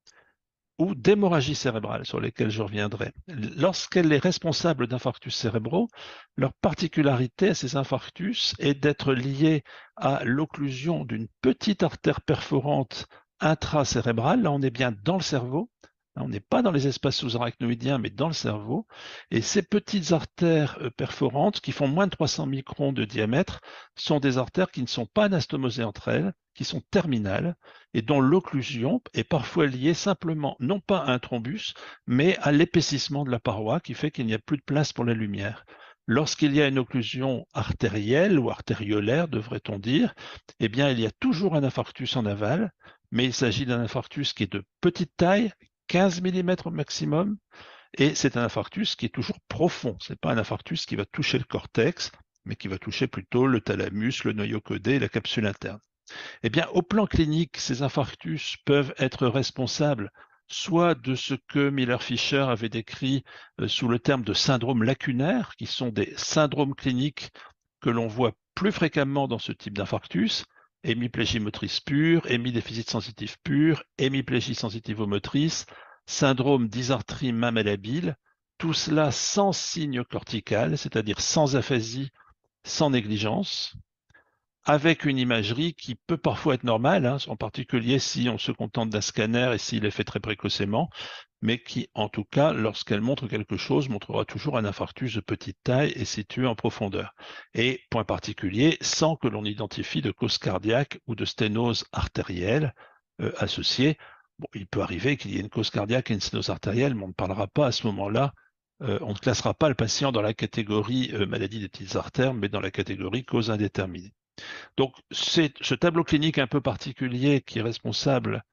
ou d'hémorragie cérébrale, sur lesquelles je reviendrai. Lorsqu'elle est responsable d'infarctus cérébraux, leur particularité à ces infarctus est d'être liée à l'occlusion d'une petite artère perforante intracérébrale. Là, on est bien dans le cerveau. Là, on n'est pas dans les espaces sous-arachnoïdiens, mais dans le cerveau. Et ces petites artères perforantes, qui font moins de 300 microns de diamètre, sont des artères qui ne sont pas anastomosées entre elles, qui sont terminales, et dont l'occlusion est parfois liée simplement, non pas à un thrombus, mais à l'épaississement de la paroi qui fait qu'il n'y a plus de place pour la lumière. Lorsqu'il y a une occlusion artérielle ou artériolaire, devrait-on dire, eh bien, il y a toujours un infarctus en aval, mais il s'agit d'un infarctus qui est de petite taille, 15 mm au maximum, et c'est un infarctus qui est toujours profond. Ce n'est pas un infarctus qui va toucher le cortex, mais qui va toucher plutôt le thalamus, le noyau caudé et la capsule interne. Eh bien, au plan clinique, ces infarctus peuvent être responsables soit de ce que Miller-Fisher avait décrit sous le terme de syndrome lacunaire, qui sont des syndromes cliniques que l'on voit plus fréquemment dans ce type d'infarctus, hémiplégie motrice pure, hémidéficit sensitif pur, hémiplégie sensitive-motrice, syndrome dysarthrie main malhabile, tout cela sans signe cortical, c'est-à-dire sans aphasie, sans négligence, avec une imagerie qui peut parfois être normale, hein, en particulier si on se contente d'un scanner et s'il est fait très précocement, mais qui, en tout cas, lorsqu'elle montre quelque chose, montrera toujours un infarctus de petite taille et situé en profondeur. Et, point particulier, sans que l'on identifie de cause cardiaque ou de sténose artérielle associée. Bon, il peut arriver qu'il y ait une cause cardiaque et une sténose artérielle, mais on ne parlera pas à ce moment-là, on ne classera pas le patient dans la catégorie maladie des petites artères, mais dans la catégorie cause indéterminée. Donc, c'est ce tableau clinique un peu particulier qui est responsable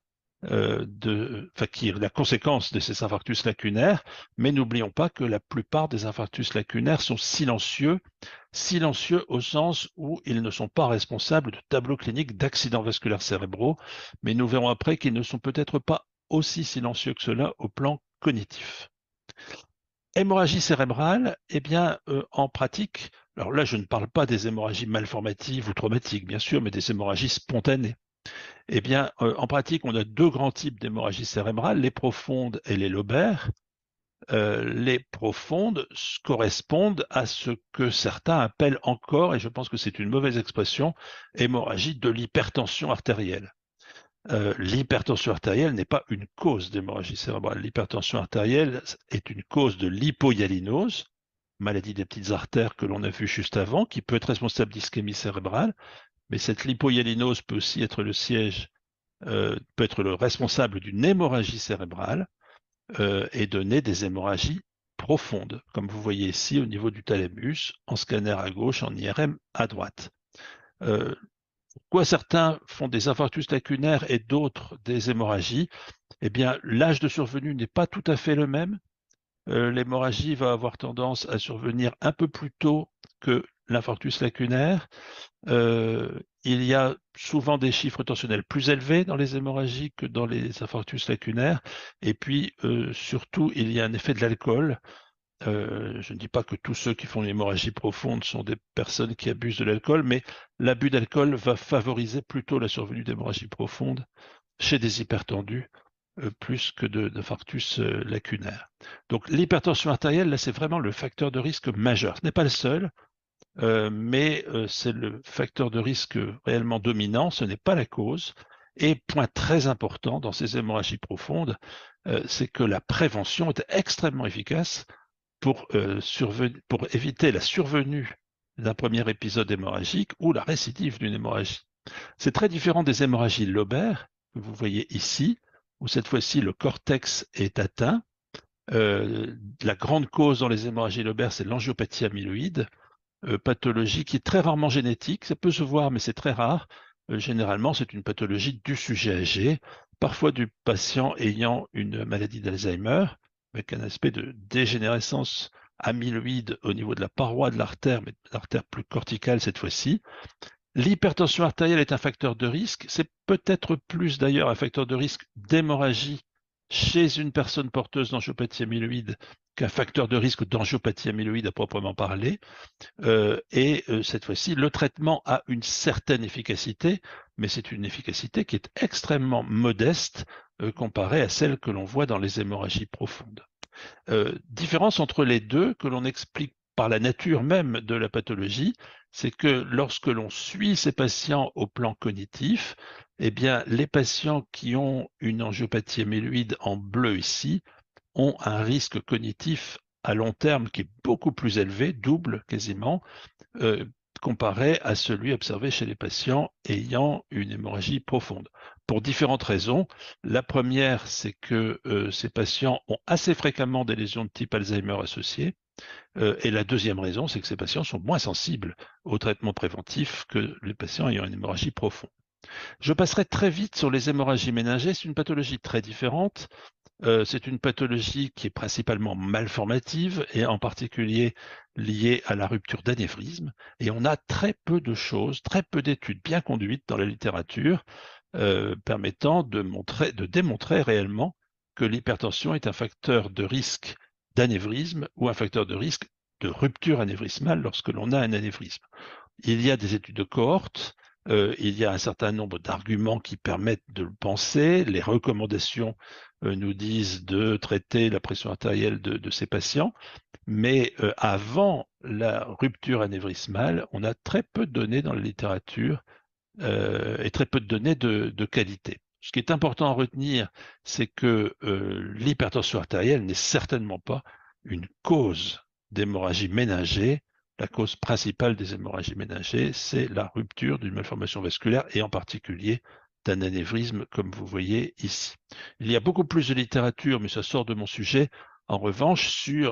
qui est la conséquence de ces infarctus lacunaires, mais n'oublions pas que la plupart des infarctus lacunaires sont silencieux au sens où ils ne sont pas responsables de tableau clinique d'accidents vasculaires cérébraux, mais nous verrons après qu'ils ne sont peut-être pas aussi silencieux que cela au plan cognitif. Hémorragie cérébrale, eh bien, en pratique, alors là, je ne parle pas des hémorragies malformatives ou traumatiques, bien sûr, mais des hémorragies spontanées. Eh bien, en pratique, on a deux grands types d'hémorragie cérébrale, les profondes et les lobaires. les profondes correspondent à ce que certains appellent encore, et je pense que c'est une mauvaise expression, hémorragie de l'hypertension artérielle. L'hypertension artérielle n'est pas une cause d'hémorragie cérébrale. L'hypertension artérielle est une cause de l'hypohyalinose, maladie des petites artères que l'on a vu juste avant, qui peut être responsable d'ischémie cérébrale, mais cette lipohyalinose peut aussi être le siège, peut être le responsable d'une hémorragie cérébrale et donner des hémorragies profondes, comme vous voyez ici au niveau du thalamus, en scanner à gauche, en IRM à droite. Pourquoi certains font des infarctus lacunaires et d'autres des hémorragies? Eh bien, l'âge de survenue n'est pas tout à fait le même. L'hémorragie va avoir tendance à survenir un peu plus tôt que l'infarctus lacunaire. Il y a souvent des chiffres tensionnels plus élevés dans les hémorragies que dans les infarctus lacunaires. Et puis, surtout, il y a un effet de l'alcool. Je ne dis pas que tous ceux qui font une hémorragie profonde sont des personnes qui abusent de l'alcool, mais l'abus d'alcool va favoriser plutôt la survenue d'hémorragie profonde chez des hypertendus, plus que d'infarctus lacunaire. Donc l'hypertension artérielle, là, c'est vraiment le facteur de risque majeur. Ce n'est pas le seul, mais c'est le facteur de risque réellement dominant, ce n'est pas la cause. Et point très important dans ces hémorragies profondes, c'est que la prévention est extrêmement efficace pour éviter la survenue d'un premier épisode hémorragique ou la récidive d'une hémorragie. C'est très différent des hémorragies lobaires que vous voyez ici, où cette fois-ci le cortex est atteint. La grande cause dans les hémorragies lobaires, c'est l'angiopathie amyloïde, pathologie qui est très rarement génétique. Ça peut se voir, mais c'est très rare. Généralement, c'est une pathologie du sujet âgé, parfois du patient ayant une maladie d'Alzheimer, avec un aspect de dégénérescence amyloïde au niveau de la paroi de l'artère, mais l'artère plus corticale cette fois-ci. L'hypertension artérielle est un facteur de risque. C'est peut-être plus d'ailleurs un facteur de risque d'hémorragie chez une personne porteuse d'angiopathie amyloïde qu'un facteur de risque d'angiopathie amyloïde à proprement parler. Cette fois-ci, le traitement a une certaine efficacité, mais c'est une efficacité qui est extrêmement modeste comparée à celle que l'on voit dans les hémorragies profondes. Différence entre les deux que l'on explique par la nature même de la pathologie, c'est que lorsque l'on suit ces patients au plan cognitif, eh bien, les patients qui ont une angiopathie amyloïde en bleu ici ont un risque cognitif à long terme qui est beaucoup plus élevé, double quasiment, comparé à celui observé chez les patients ayant une hémorragie profonde. Pour différentes raisons. La première, c'est que ces patients ont assez fréquemment des lésions de type Alzheimer associées. Et la deuxième raison, c'est que ces patients sont moins sensibles au traitement préventif que les patients ayant une hémorragie profonde. Je passerai très vite sur les hémorragies méningées. C'est une pathologie très différente. C'est une pathologie qui est principalement malformative et en particulier liée à la rupture d'anévrisme. Et on a très peu de choses, très peu d'études bien conduites dans la littérature permettant de démontrer réellement que l'hypertension est un facteur de risque d'anévrisme ou un facteur de risque de rupture anévrismale lorsque l'on a un anévrisme. Il y a des études de cohorte, il y a un certain nombre d'arguments qui permettent de le penser. Les recommandations nous disent de traiter la pression artérielle de ces patients, mais avant la rupture anévrismale, on a très peu de données dans la littérature et très peu de données de qualité. Ce qui est important à retenir, c'est que l'hypertension artérielle n'est certainement pas une cause d'hémorragie méningée. La cause principale des hémorragies méningées, c'est la rupture d'une malformation vasculaire et en particulier d'un anévrisme, comme vous voyez ici. Il y a beaucoup plus de littérature, mais ça sort de mon sujet, en revanche, sur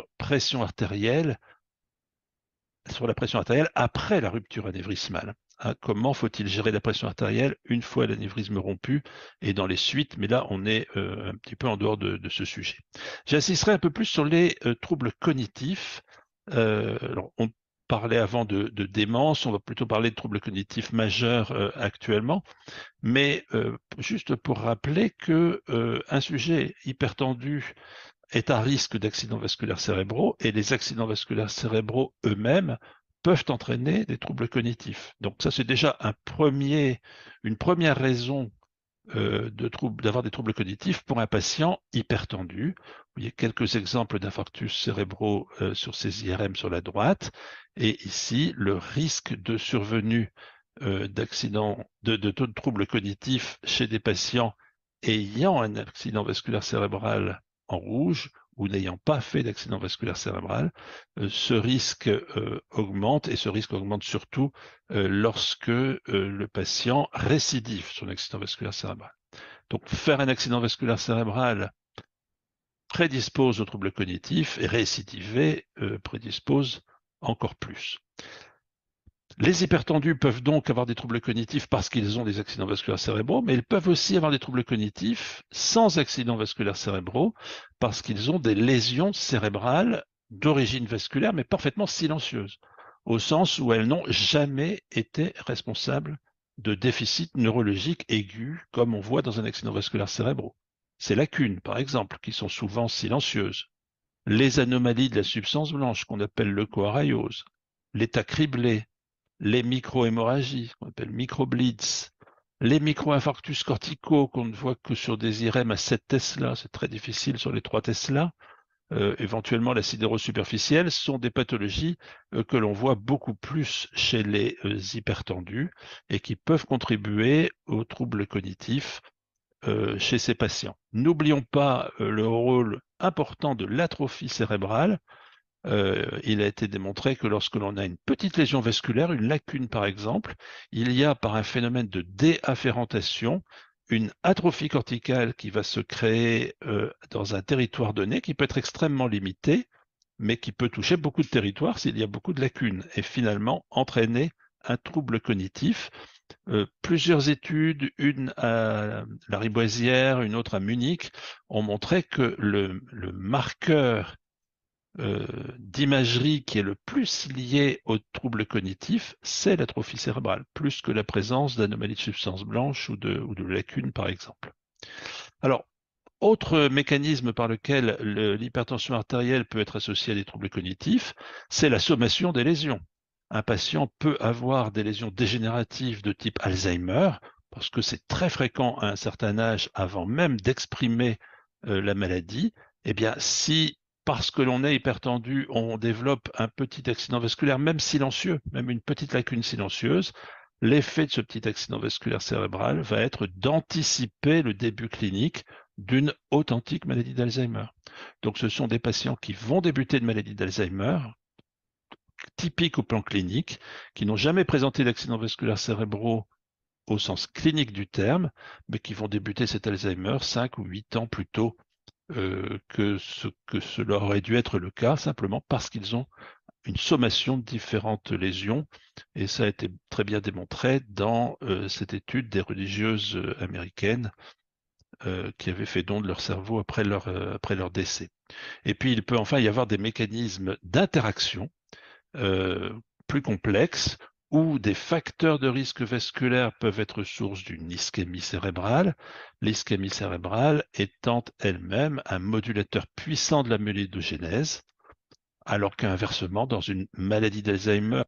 la pression artérielle après la rupture anévrismale. Comment faut-il gérer la pression artérielle une fois l'anévrisme rompu et dans les suites, mais là on est un petit peu en dehors de ce sujet. J'insisterai un peu plus sur les troubles cognitifs. Alors, on parlait avant de démence, on va plutôt parler de troubles cognitifs majeurs actuellement, mais juste pour rappeler que un sujet hypertendu est à risque d'accidents vasculaires cérébraux et les accidents vasculaires cérébraux eux-mêmes peuvent entraîner des troubles cognitifs. Donc ça, c'est déjà une première raison d'avoir des troubles cognitifs pour un patient hypertendu. Vous voyez quelques exemples d'infarctus cérébraux sur ces IRM sur la droite. Et ici, le risque de survenue d'accidents, de troubles cognitifs chez des patients ayant un accident vasculaire cérébral en rouge ou n'ayant pas fait d'accident vasculaire cérébral, ce risque augmente, et ce risque augmente surtout lorsque le patient récidive son accident vasculaire cérébral. Donc, faire un accident vasculaire cérébral prédispose aux troubles cognitifs, et récidiver prédispose encore plus. Les hypertendus peuvent donc avoir des troubles cognitifs parce qu'ils ont des accidents vasculaires cérébraux, mais ils peuvent aussi avoir des troubles cognitifs sans accidents vasculaires cérébraux parce qu'ils ont des lésions cérébrales d'origine vasculaire, mais parfaitement silencieuses, au sens où elles n'ont jamais été responsables de déficits neurologiques aigus, comme on voit dans un accident vasculaire cérébral. Ces lacunes, par exemple, qui sont souvent silencieuses, les anomalies de la substance blanche qu'on appelle leucoaraiose, l'état criblé, les micro-hémorragies, qu'on appelle micro-bleeds, les micro-infarctus corticaux qu'on ne voit que sur des IRM à 7 Tesla, c'est très difficile sur les 3 Tesla, éventuellement la sidérose superficielle, sont des pathologies que l'on voit beaucoup plus chez les hypertendus et qui peuvent contribuer aux troubles cognitifs chez ces patients. N'oublions pas le rôle important de l'atrophie cérébrale. Il a été démontré que lorsque l'on a une petite lésion vasculaire, une lacune par exemple, il y a par un phénomène de déafférentation une atrophie corticale qui va se créer dans un territoire donné, qui peut être extrêmement limité, mais qui peut toucher beaucoup de territoires s'il y a beaucoup de lacunes, et finalement entraîner un trouble cognitif. Plusieurs études, une à Lariboisière, une autre à Munich, ont montré que le marqueur d'imagerie qui est le plus lié aux troubles cognitifs, c'est l'atrophie cérébrale, plus que la présence d'anomalies de substance blanche ou de lacunes, par exemple. Alors, autre mécanisme par lequel l'hypertension artérielle peut être associée à des troubles cognitifs, c'est la sommation des lésions. Un patient peut avoir des lésions dégénératives de type Alzheimer, parce que c'est très fréquent à un certain âge, avant même d'exprimer la maladie. Eh bien, si parce que l'on est hypertendu, on développe un petit accident vasculaire, même silencieux, même une petite lacune silencieuse, l'effet de ce petit accident vasculaire cérébral va être d'anticiper le début clinique d'une authentique maladie d'Alzheimer. Donc ce sont des patients qui vont débuter de maladie d'Alzheimer, typiques au plan clinique, qui n'ont jamais présenté d'accident vasculaire cérébraux au sens clinique du terme, mais qui vont débuter cet Alzheimer 5 ou 8 ans plus tôt que cela aurait dû être le cas, simplement parce qu'ils ont une sommation de différentes lésions, et ça a été très bien démontré dans cette étude des religieuses américaines qui avaient fait don de leur cerveau après leur décès. Et puis il peut enfin y avoir des mécanismes d'interaction plus complexes, où des facteurs de risque vasculaire peuvent être source d'une ischémie cérébrale, l'ischémie cérébrale étant elle-même un modulateur puissant de la myélinogenèse, alors qu'inversement, dans une maladie d'Alzheimer,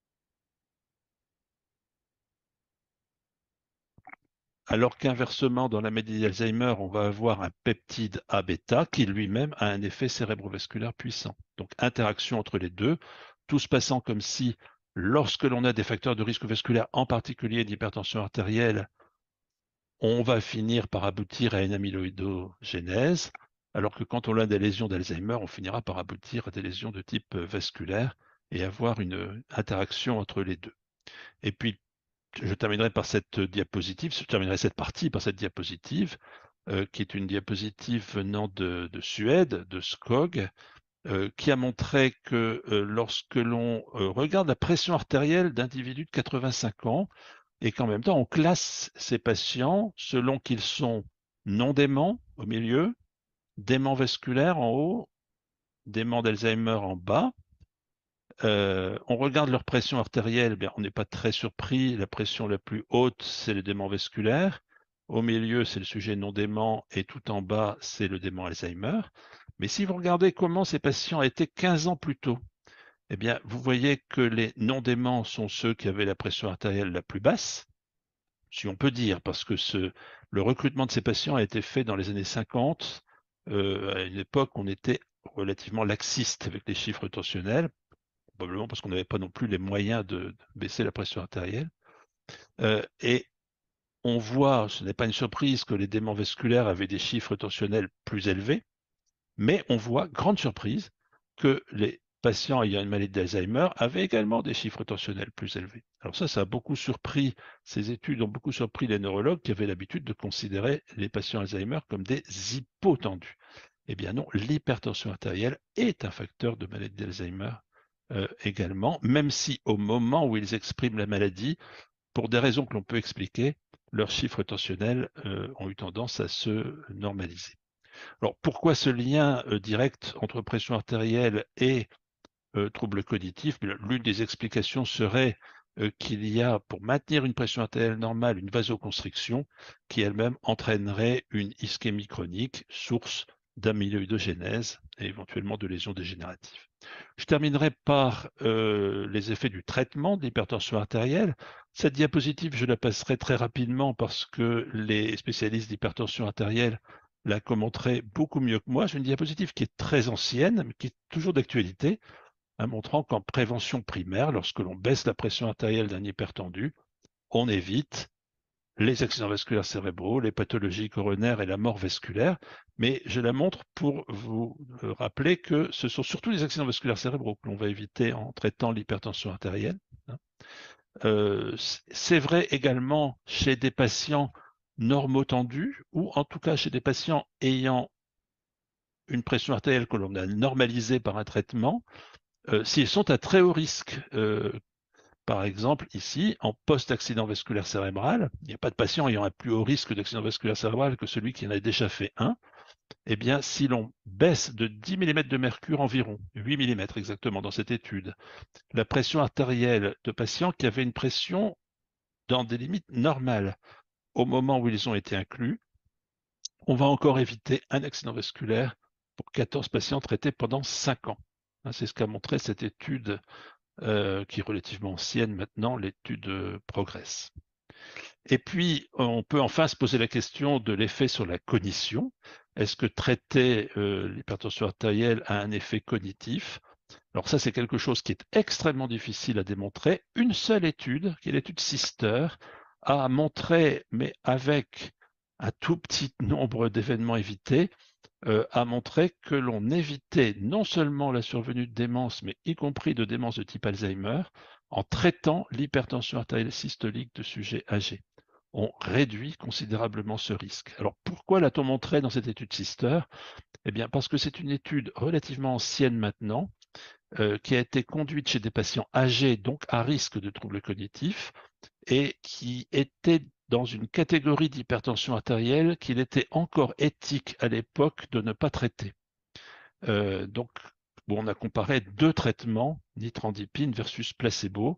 dans la maladie d'Alzheimer, on va avoir un peptide A-bêta qui lui-même a un effet cérébrovasculaire puissant. Donc interaction entre les deux, tout se passant comme si, lorsque l'on a des facteurs de risque vasculaire, en particulier d'hypertension artérielle, on va finir par aboutir à une amyloïdogénèse, alors que quand on a des lésions d'Alzheimer, on finira par aboutir à des lésions de type vasculaire et avoir une interaction entre les deux. Et puis, je terminerai cette partie par cette diapositive, qui est une diapositive venant de Suède, de Skog, qui a montré que lorsque l'on regarde la pression artérielle d'individus de 85 ans, et qu'en même temps, on classe ces patients selon qu'ils sont non déments au milieu, déments vasculaires en haut, déments d'Alzheimer en bas. On regarde leur pression artérielle, bien, on n'est pas très surpris. La pression la plus haute, c'est le dément vasculaire. Au milieu, c'est le sujet non dément, et tout en bas, c'est le dément Alzheimer. Mais si vous regardez comment ces patients étaient 15 ans plus tôt, eh bien, vous voyez que les non déments sont ceux qui avaient la pression artérielle la plus basse, si on peut dire, parce que le recrutement de ces patients a été fait dans les années 50, à une époque où on était relativement laxiste avec les chiffres tensionnels, probablement parce qu'on n'avait pas non plus les moyens de baisser la pression artérielle. Et on voit, ce n'est pas une surprise, que les déments vasculaires avaient des chiffres tensionnels plus élevés, mais on voit, grande surprise, que les patients ayant une maladie d'Alzheimer avaient également des chiffres tensionnels plus élevés. Alors ça a beaucoup surpris, ces études ont beaucoup surpris les neurologues qui avaient l'habitude de considérer les patients Alzheimer comme des hypotendus. Eh bien non, l'hypertension artérielle est un facteur de maladie d'Alzheimer également, même si au moment où ils expriment la maladie, pour des raisons que l'on peut expliquer, leurs chiffres tensionnels ont eu tendance à se normaliser. Alors pourquoi ce lien direct entre pression artérielle et troubles cognitifs? L'une des explications serait qu'il y a, pour maintenir une pression artérielle normale, une vasoconstriction qui elle-même entraînerait une ischémie chronique, source d'amyloïdogénèse et éventuellement de lésions dégénératives. Je terminerai par les effets du traitement de l'hypertension artérielle. Cette diapositive, je la passerai très rapidement parce que les spécialistes d'hypertension artérielle la commenteraient beaucoup mieux que moi. C'est une diapositive qui est très ancienne, mais qui est toujours d'actualité, montrant qu'en prévention primaire, lorsque l'on baisse la pression artérielle d'un hypertendu, on évite les accidents vasculaires cérébraux, les pathologies coronaires et la mort vasculaire. Mais je la montre pour vous rappeler que ce sont surtout les accidents vasculaires cérébraux que l'on va éviter en traitant l'hypertension artérielle. C'est vrai également chez des patients normotendus ou en tout cas chez des patients ayant une pression artérielle que l'on a normalisée par un traitement, s'ils sont à très haut risque. Par exemple, ici, en post-accident vasculaire cérébral, il n'y a pas de patient ayant un plus haut risque d'accident vasculaire cérébral que celui qui en a déjà fait un. Eh bien, si l'on baisse de 10 mm de mercure environ, 8 mm exactement dans cette étude, la pression artérielle de patients qui avaient une pression dans des limites normales au moment où ils ont été inclus, on va encore éviter un accident vasculaire pour 14 patients traités pendant 5 ans. C'est ce qu'a montré cette étude qui est relativement ancienne maintenant, l'étude Progress. Et puis, on peut enfin se poser la question de l'effet sur la cognition. Est-ce que traiter l'hypertension artérielle a un effet cognitif? Alors ça, c'est quelque chose qui est extrêmement difficile à démontrer. Une seule étude, qui est l'étude Sister, a montré, mais avec un tout petit nombre d'événements évités, a montré que l'on évitait non seulement la survenue de démence, mais y compris de démence de type Alzheimer, en traitant l'hypertension artérielle systolique de sujets âgés. On réduit considérablement ce risque. Alors pourquoi l'a-t-on montré dans cette étude Sister? Eh bien parce que c'est une étude relativement ancienne maintenant, qui a été conduite chez des patients âgés, donc à risque de troubles cognitifs, et qui était dans une catégorie d'hypertension artérielle qu'il était encore éthique à l'époque de ne pas traiter. Donc, on a comparé 2 traitements, nitrandipine versus placebo.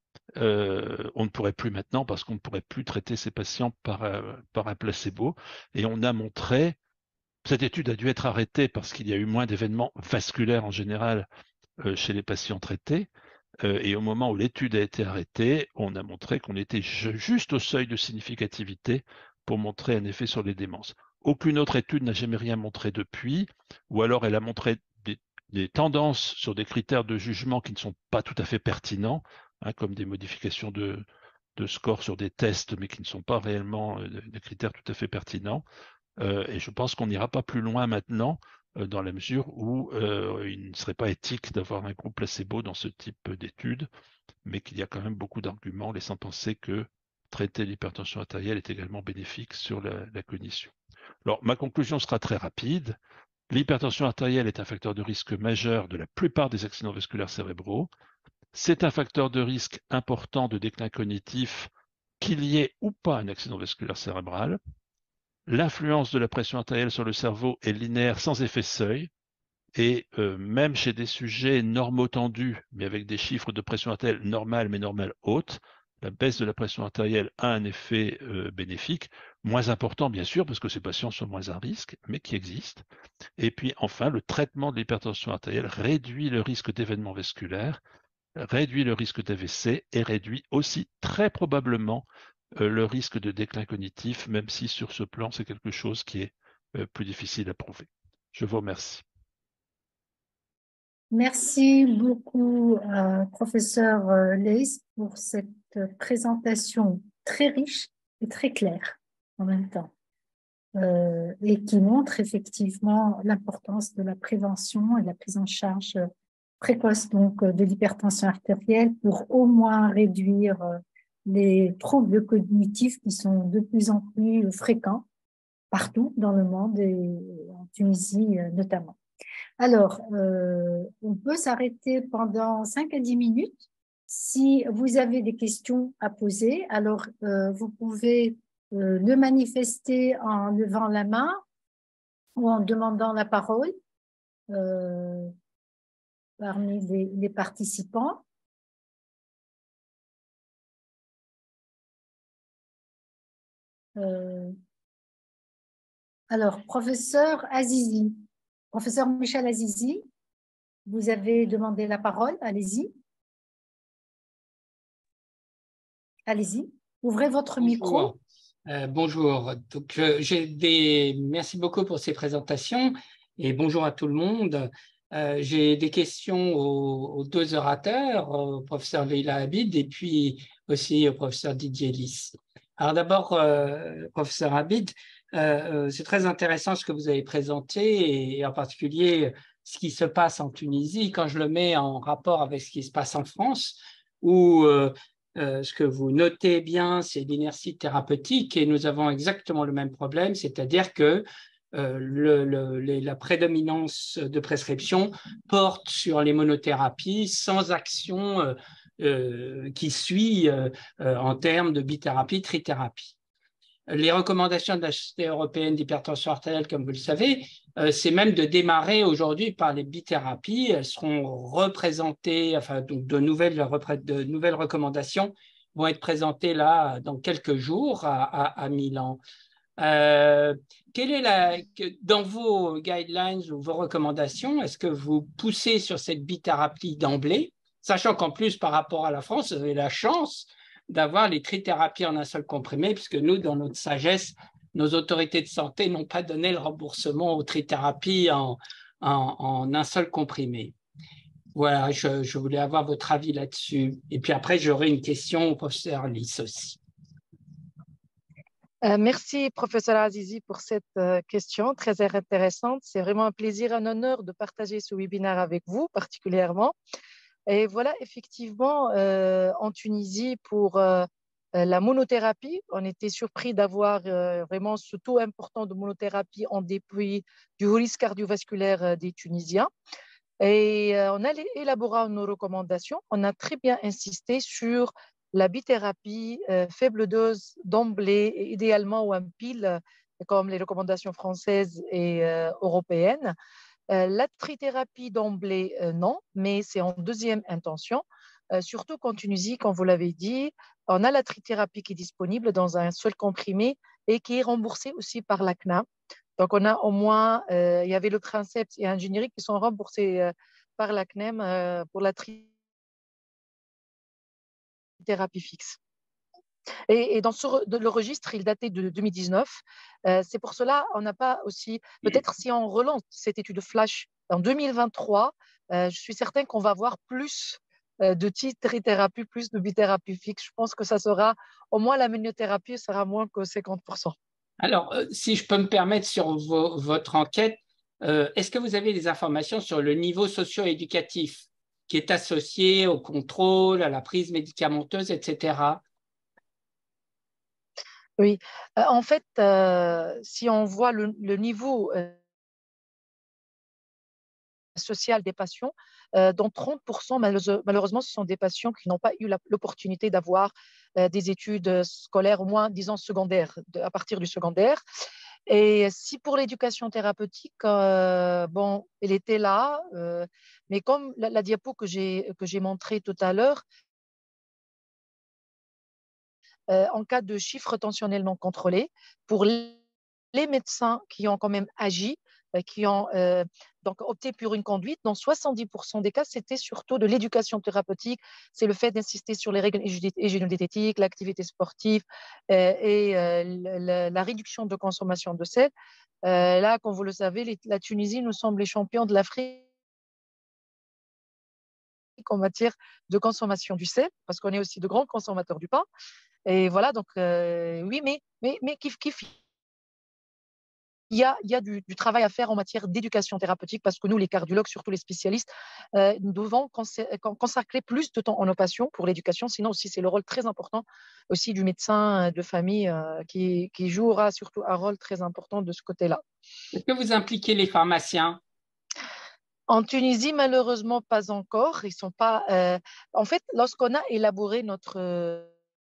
On ne pourrait plus maintenant parce qu'on ne pourrait plus traiter ces patients par un placebo. Et on a montré, cette étude a dû être arrêtée parce qu'il y a eu moins d'événements vasculaires en général chez les patients traités. Et au moment où l'étude a été arrêtée, on a montré qu'on était juste au seuil de significativité pour montrer un effet sur les démences. Aucune autre étude n'a jamais rien montré depuis, ou alors elle a montré des tendances sur des critères de jugement qui ne sont pas tout à fait pertinents, comme des modifications de score sur des tests, mais qui ne sont pas réellement des critères tout à fait pertinents. Et je pense qu'on n'ira pas plus loin maintenant dans la mesure où il ne serait pas éthique d'avoir un groupe placebo dans ce type d'études, mais qu'il y a quand même beaucoup d'arguments laissant penser que traiter l'hypertension artérielle est également bénéfique sur la cognition. Alors, ma conclusion sera très rapide. L'hypertension artérielle est un facteur de risque majeur de la plupart des accidents vasculaires cérébraux. C'est un facteur de risque important de déclin cognitif, qu'il y ait ou pas un accident vasculaire cérébral. L'influence de la pression artérielle sur le cerveau est linéaire sans effet seuil, et même chez des sujets normotendus, mais avec des chiffres de pression artérielle normale, mais normale haute, la baisse de la pression artérielle a un effet bénéfique, moins important bien sûr, parce que ces patients sont moins à risque, mais qui existe. Et puis enfin, le traitement de l'hypertension artérielle réduit le risque d'événements vasculaires, réduit le risque d'AVC et réduit aussi très probablement le risque de déclin cognitif, même si sur ce plan, c'est quelque chose qui est plus difficile à prouver. Je vous remercie. Merci beaucoup, professeur Leys, pour cette présentation très riche et très claire en même temps, et qui montre effectivement l'importance de la prévention et de la prise en charge précoce donc de l'hypertension artérielle pour au moins réduire les troubles cognitifs qui sont de plus en plus fréquents partout dans le monde et en Tunisie notamment. Alors, on peut s'arrêter pendant 5 à 10 minutes. Si vous avez des questions à poser, alors vous pouvez le manifester en levant la main ou en demandant la parole euh, parmi les participants. Alors, professeur Azizi, professeur Michel Azizi, vous avez demandé la parole, allez-y. Allez-y, ouvrez votre micro. Bonjour. Donc, merci beaucoup pour ces présentations et bonjour à tout le monde. J'ai des questions aux deux orateurs, au professeur Leila Habid et puis aussi au professeur Didier Lys. Alors d'abord, professeur Habid, c'est très intéressant ce que vous avez présenté et en particulier ce qui se passe en Tunisie quand je le mets en rapport avec ce qui se passe en France où ce que vous notez bien, c'est l'inertie thérapeutique et nous avons exactement le même problème, c'est-à-dire que la prédominance de prescription porte sur les monothérapies sans action qui suit en termes de bithérapie, trithérapie. Les recommandations de la Société européenne d'hypertension artérielle, comme vous le savez, c'est même de démarrer aujourd'hui par les bithérapies. Elles seront représentées, enfin, donc de nouvelles recommandations vont être présentées là dans quelques jours à Milan. Dans vos guidelines ou vos recommandations, est-ce que vous poussez sur cette bithérapie d'emblée, sachant qu'en plus, par rapport à la France, vous avez la chance d'avoir les trithérapies en un seul comprimé, puisque nous, dans notre sagesse, nos autorités de santé n'ont pas donné le remboursement aux trithérapies en un seul comprimé. Voilà, je voulais avoir votre avis là-dessus. Et puis après, j'aurai une question au professeur Lys aussi. Merci, professeur Azizi, pour cette question très intéressante. C'est vraiment un plaisir, un honneur de partager ce webinaire avec vous, particulièrement. Et voilà, effectivement, en Tunisie, pour la monothérapie, on était surpris d'avoir vraiment ce taux important de monothérapie en dépit du risque cardiovasculaire des Tunisiens. Et on a élaboré nos recommandations. On a très bien insisté sur la bithérapie, faible dose d'emblée, idéalement ou un pile, comme les recommandations françaises et européennes. La trithérapie d'emblée, non, mais c'est en deuxième intention. Surtout qu'en Tunisie, comme vous l'avez dit, on a la trithérapie qui est disponible dans un seul comprimé et qui est remboursée aussi par la CNAM. Donc, on a au moins, il y avait le Princeps et un générique qui sont remboursés par la CNEM pour la trithérapie fixe. Et dans le registre, il datait de 2019. C'est pour cela on n'a pas aussi, peut-être si on relance cette étude flash en 2023, je suis certain qu'on va avoir plus de trithérapie, plus de bithérapie fixe. Je pense que ça sera, au moins la monothérapie sera moins que 50%. Alors, si je peux me permettre sur votre enquête, est-ce que vous avez des informations sur le niveau socio-éducatif qui est associé au contrôle, à la prise médicamenteuse, etc. Oui, en fait, si on voit le niveau social des patients, dans 30%, malheureusement, ce sont des patients qui n'ont pas eu l'opportunité d'avoir des études scolaires, au moins, disons, secondaires, à partir du secondaire. Et si pour l'éducation thérapeutique, bon, elle était là, mais comme la diapo que j'ai montrée tout à l'heure, en cas de chiffres tensionnels non contrôlés, pour les médecins qui ont quand même agi, qui ont donc opté pour une conduite. Dans 70% des cas, c'était surtout de l'éducation thérapeutique. C'est le fait d'insister sur les règles hygiéno-diététiques, l'activité sportive et la réduction de consommation de sel. Là, comme vous le savez, la Tunisie, nous sommes les champions de l'Afrique en matière de consommation du sel, parce qu'on est aussi de grands consommateurs du pain. Et voilà, donc oui, mais kiff, il y a du travail à faire en matière d'éducation thérapeutique parce que nous, les cardiologues, surtout les spécialistes, nous devons consacrer plus de temps à nos patients pour l'éducation. Sinon, aussi, c'est le rôle très important aussi du médecin de famille qui jouera surtout un rôle très important de ce côté-là. Est-ce que vous impliquez les pharmaciens? En Tunisie, malheureusement, pas encore. Ils sont pas. En fait, lorsqu'on a élaboré notre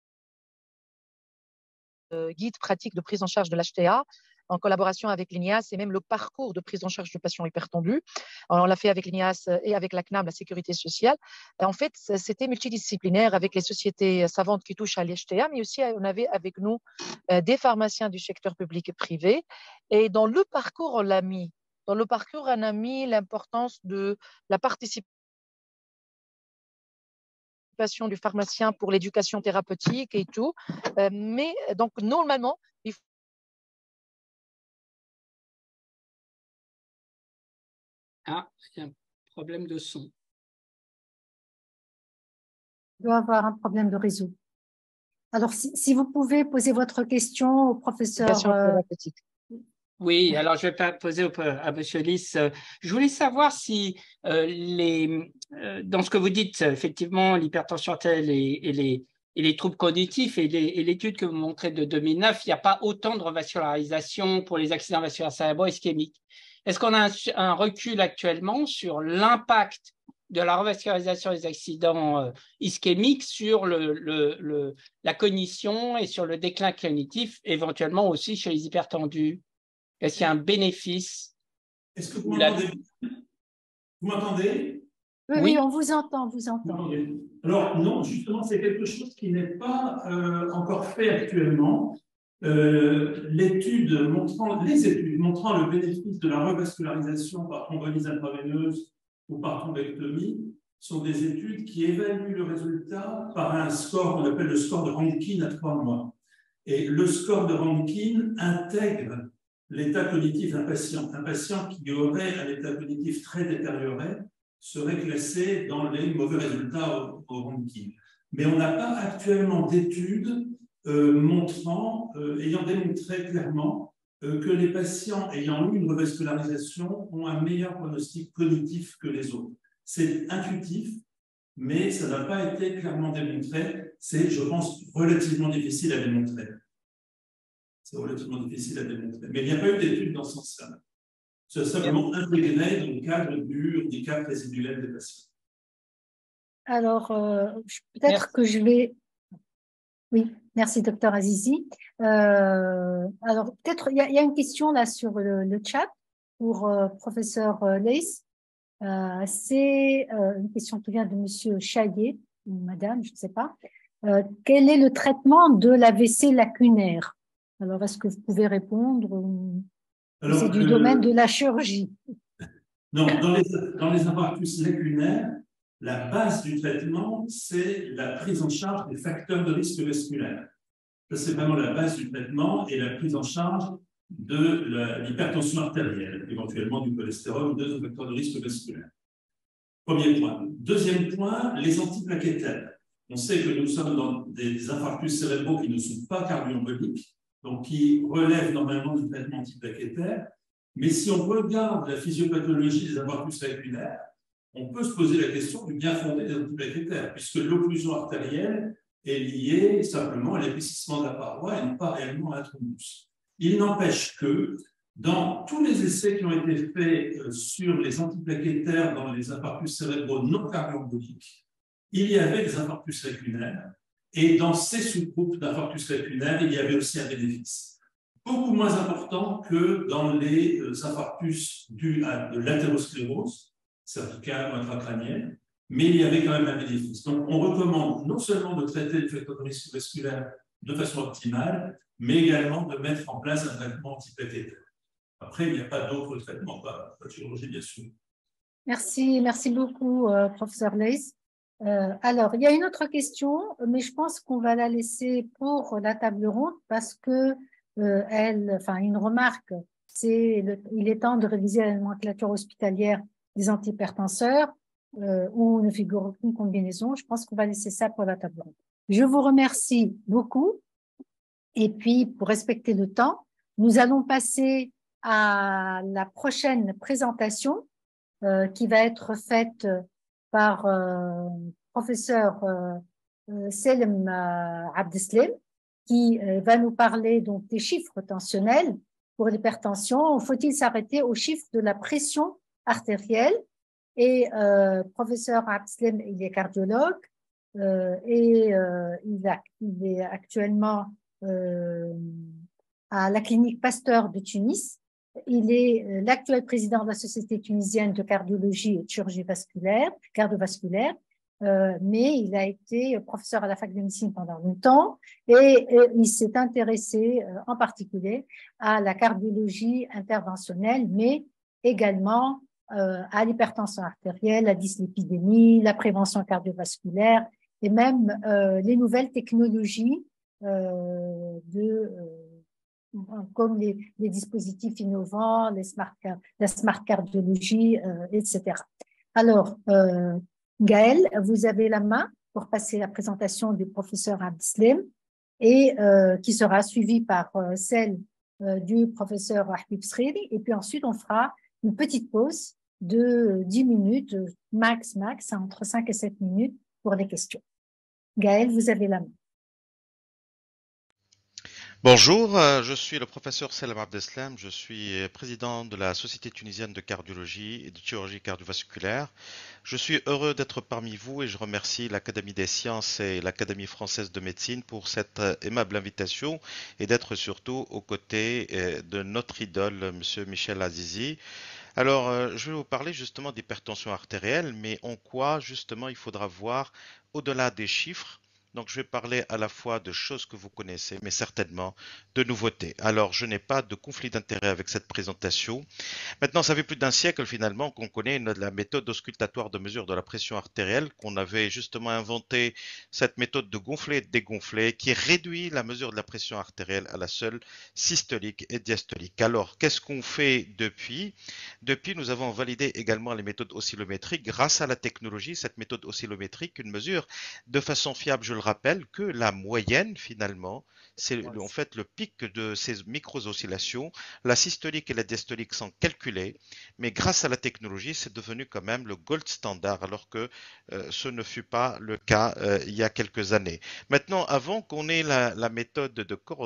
guide pratique de prise en charge de l'HTA, en collaboration avec l'INIAS et même le parcours de prise en charge de patients hypertendus. On l'a fait avec l'INIAS et avec la CNAM, la Sécurité sociale. En fait, c'était multidisciplinaire avec les sociétés savantes qui touchent à l'HTA, mais aussi on avait avec nous des pharmaciens du secteur public et privé. Et dans le parcours, on l'a mis. Dans le parcours, on a mis l'importance de la participation du pharmacien pour l'éducation thérapeutique et tout. Mais donc, normalement, il faut Ah, il y a un problème de son. Il doit avoir un problème de réseau. Alors, si vous pouvez poser votre question au professeur. Oui, alors je vais poser à M. Lys. Je voulais savoir si dans ce que vous dites, effectivement, l'hypertension artérielle et les troubles cognitifs et l'étude que vous montrez de 2009, il n'y a pas autant de revascularisation pour les accidents vasculaires cérébro-ischémiques. Est-ce qu'on a un recul actuellement sur l'impact de la revascularisation des accidents ischémiques sur la cognition et sur le déclin cognitif, éventuellement aussi chez les hypertendus? Est-ce qu'il y a un bénéfice? Est-ce que vous m'entendez? Vous m'entendez? Oui, on vous entend, vous entend. Alors non, justement, c'est quelque chose qui n'est pas encore fait actuellement. Les études montrant le bénéfice de la revascularisation par thrombolyse intraveineuse ou par thrombectomie sont des études qui évaluent le résultat par un score qu'on appelle le score de Rankin à 3 mois. Et le score de Rankin intègre l'état cognitif d'un patient. Un patient qui aurait un état cognitif très détérioré serait classé dans les mauvais résultats au Rankin. Mais on n'a pas actuellement d'études ayant démontré clairement que les patients ayant eu une revascularisation ont un meilleur pronostic cognitif que les autres. C'est intuitif, mais ça n'a pas été clairement démontré. C'est, je pense, relativement difficile à démontrer. C'est relativement difficile à démontrer. Mais il n'y a pas eu d'études dans ce sens-là. C'est simplement intégré dans le cadre du handicap résiduel des patients. Alors, peut-être que je vais... Oui, merci, docteur Azizi. Alors, peut-être, il y a une question là sur le chat pour professeur Lys. C'est une question qui vient de monsieur Chaillet, ou madame, je ne sais pas. Quel est le traitement de l'AVC lacunaire? Alors, est-ce que vous pouvez répondre? C'est du domaine de la chirurgie. Non, dans les infarctus lacunaires, la base du traitement, c'est la prise en charge des facteurs de risque vasculaire. Ça, c'est vraiment la base du traitement et la prise en charge de l'hypertension artérielle, éventuellement du cholestérol ou d'autres facteurs de risque vasculaire. Premier point. Deuxième point, les antiplaquettaires. On sait que nous sommes dans des infarctus cérébraux qui ne sont pas cardio-emboliques, donc qui relèvent normalement du traitement antiplaquettaire. Mais si on regarde la physiopathologie des infarctus lacunaires, on peut se poser la question du bien fondé des antiplaquettaires, puisque l'occlusion artérielle est liée simplement à l'épaississement de la paroi et non pas réellement à un thrombus. Il n'empêche que dans tous les essais qui ont été faits sur les antiplaquettaires dans les infarctus cérébraux non cardio-emboliques, il y avait des infarctus lacunaires, et dans ces sous-groupes d'infarctus lacunaires, il y avait aussi un bénéfice. Beaucoup moins important que dans les infarctus dus à de l'athérosclérose, cervicale ou intracrânienne, mais il y avait quand même un bénéfice. Donc, on recommande non seulement de traiter les facteurs de risque vasculaire de façon optimale, mais également de mettre en place un traitement anti-PTT. Après, il n'y a pas d'autres traitements, pas de chirurgie, bien sûr. Merci beaucoup, professeur Leys. Alors, il y a une autre question, mais je pense qu'on va la laisser pour la table ronde parce que une remarque, il est temps de réviser la nomenclature hospitalière des antihypertenseurs où ne figure aucune combinaison. Je pense qu'on va laisser ça pour la table ronde. Je vous remercie beaucoup. Et puis, pour respecter le temps, nous allons passer à la prochaine présentation qui va être faite par professeur Selem Abdeslam, qui va nous parler donc des chiffres tensionnels pour l'hypertension. Faut-il s'arrêter aux chiffres de la pression artérielle? Et professeur Abdeslam, il est cardiologue et il est actuellement à la clinique Pasteur de Tunis. Il est l'actuel président de la Société tunisienne de cardiologie et de chirurgie cardiovasculaire, mais il a été professeur à la fac de médecine pendant longtemps et il s'est intéressé en particulier à la cardiologie interventionnelle, mais également à l'hypertension artérielle, la dyslipidémie, la prévention cardiovasculaire et même les nouvelles technologies comme les dispositifs innovants, la smart cardiologie, etc. Alors, Gaël, vous avez la main pour passer la présentation du professeur Abdeslam et qui sera suivie par celle du professeur Habib Sriri. Et puis ensuite, on fera une petite pause de 10 minutes, max, entre 5 et 7 minutes pour les questions. Gaël, vous avez la main. Bonjour, je suis le professeur Selem Abdeslam, je suis président de la Société tunisienne de cardiologie et de chirurgie cardiovasculaire. Je suis heureux d'être parmi vous et je remercie l'Académie des sciences et l'Académie française de médecine pour cette aimable invitation et d'être surtout aux côtés de notre idole, monsieur Michel Azizi. Alors, je vais vous parler justement d'hypertension artérielle, mais en quoi justement il faudra voir au-delà des chiffres. Donc, je vais parler à la fois de choses que vous connaissez, mais certainement de nouveautés. Alors, je n'ai pas de conflit d'intérêt avec cette présentation. Maintenant, ça fait plus d'un siècle finalement qu'on connaît la méthode auscultatoire de mesure de la pression artérielle, qu'on avait justement inventé cette méthode de gonfler et de dégonfler qui réduit la mesure de la pression artérielle à la seule systolique et diastolique. Alors, qu'est-ce qu'on fait depuis? Depuis, nous avons validé également les méthodes oscillométriques grâce à la technologie, cette méthode oscillométrique, une mesure de façon fiable, je le rappelle, que la moyenne finalement, c'est en fait le pic de ces micro-oscillations. La systolique et la diastolique sont calculées, mais grâce à la technologie, c'est devenu quand même le gold standard, alors que ce ne fut pas le cas il y a quelques années. Maintenant, avant qu'on ait la méthode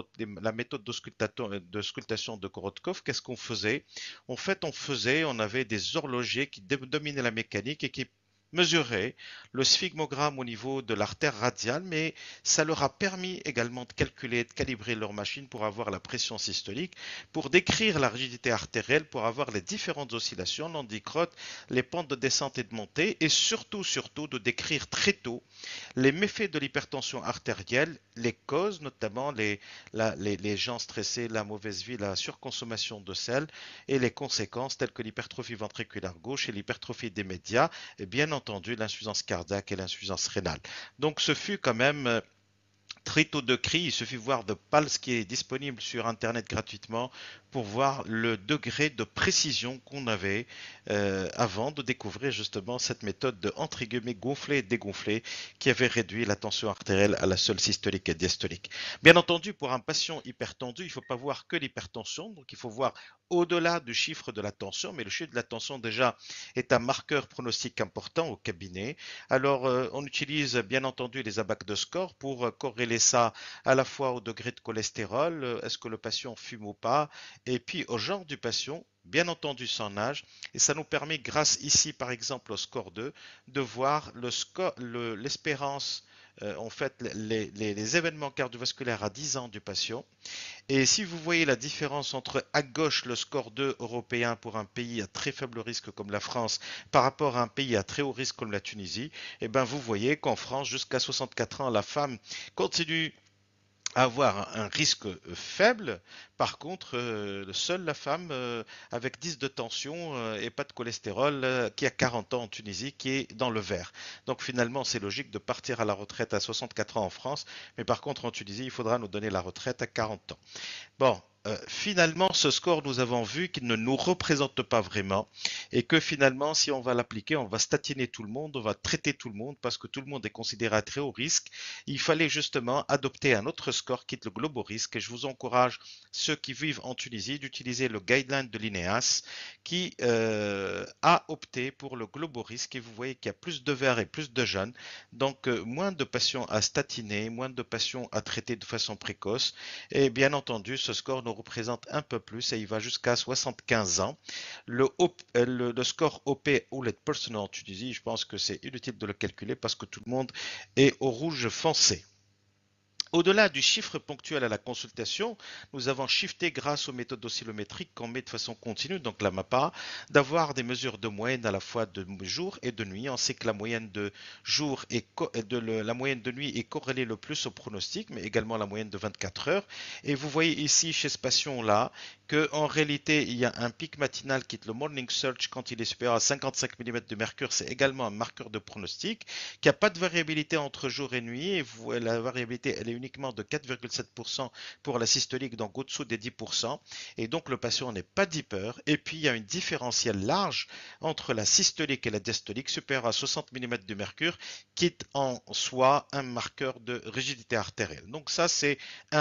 d'auscultation de Korotkov, qu'est-ce qu'on faisait? En fait, on avait des horlogers qui dominaient la mécanique et qui mesuraient le sphygmogramme au niveau de l'artère radiale, mais ça leur a permis également de calculer, de calibrer leur machine pour avoir la pression systolique, pour décrire la rigidité artérielle, pour avoir les différentes oscillations, l'endicrote, les pentes de descente et de montée, et surtout de décrire très tôt les méfaits de l'hypertension artérielle, les causes, notamment les gens stressés, la mauvaise vie, la surconsommation de sel, et les conséquences telles que l'hypertrophie ventriculaire gauche et l'hypertrophie des médias, et bien entendu l'insuffisance cardiaque et l'insuffisance rénale. Donc ce fut quand même très tôt de cri, il suffit de voir de Pulse qui est disponible sur internet gratuitement pour voir le degré de précision qu'on avait avant de découvrir justement cette méthode de entre guillemets gonfler et dégonfler qui avait réduit la tension artérielle à la seule systolique et diastolique. Bien entendu, pour un patient hypertendu, il ne faut pas voir que l'hypertension, donc il faut voir au-delà du chiffre de la tension, mais le chiffre de la tension déjà est un marqueur pronostique important au cabinet. Alors on utilise bien entendu les abacs de score pour corréler ça à la fois au degré de cholestérol, est-ce que le patient fume ou pas, et puis au genre du patient, bien entendu son âge, et ça nous permet grâce ici par exemple au score 2 de voir l'espérance en fait les événements cardiovasculaires à 10 ans du patient. Et si vous voyez la différence entre à gauche le score 2 européen pour un pays à très faible risque comme la France par rapport à un pays à très haut risque comme la Tunisie, et ben vous voyez qu'en France jusqu'à 64 ans la femme continue avoir un risque faible. Par contre, seule la femme avec 10 de tension et pas de cholestérol qui a 40 ans en Tunisie qui est dans le vert. Donc finalement, c'est logique de partir à la retraite à 64 ans en France, mais par contre en Tunisie, il faudra nous donner la retraite à 40 ans. Bon, finalement, ce score, nous avons vu qu'il ne nous représente pas vraiment et que finalement, si on va l'appliquer, on va statiner tout le monde, on va traiter tout le monde parce que tout le monde est considéré à très haut risque. Il fallait justement adopter un autre score qui est le Globo Risque et je vous encourage, ceux qui vivent en Tunisie, d'utiliser le guideline de l'INEAS qui a opté pour le Globo Risque et vous voyez qu'il y a plus de verts et plus de jeunes, donc moins de patients à statiner, moins de patients à traiter de façon précoce. Et bien entendu, ce score nous représente un peu plus et il va jusqu'à 75 ans. Le score OP, All Personal en Tunisie, je pense que c'est inutile de le calculer parce que tout le monde est au rouge foncé. Au-delà du chiffre ponctuel à la consultation, nous avons shifté grâce aux méthodes oscillométriques qu'on met de façon continue, donc la MAPA, d'avoir des mesures de moyenne à la fois de jour et de nuit. On sait que la moyenne de jour la moyenne de nuit est corrélée le plus au pronostic, mais également la moyenne de 24 heures. Et vous voyez ici chez ce patient-là qu'en réalité, il y a un pic matinal qui est le morning surge quand il est supérieur à 55 mm de mercure. C'est également un marqueur de pronostic, qu'il n'y a pas de variabilité entre jour et nuit. Et la variabilité, elle est uniquement de 4,7% pour la systolique, donc au-dessous des 10%. Et donc le patient n'est pas d'hyper. Et puis il y a une différentielle large entre la systolique et la diastolique supérieure à 60 mm de mercure, qui est en soi un marqueur de rigidité artérielle. Donc ça, c'est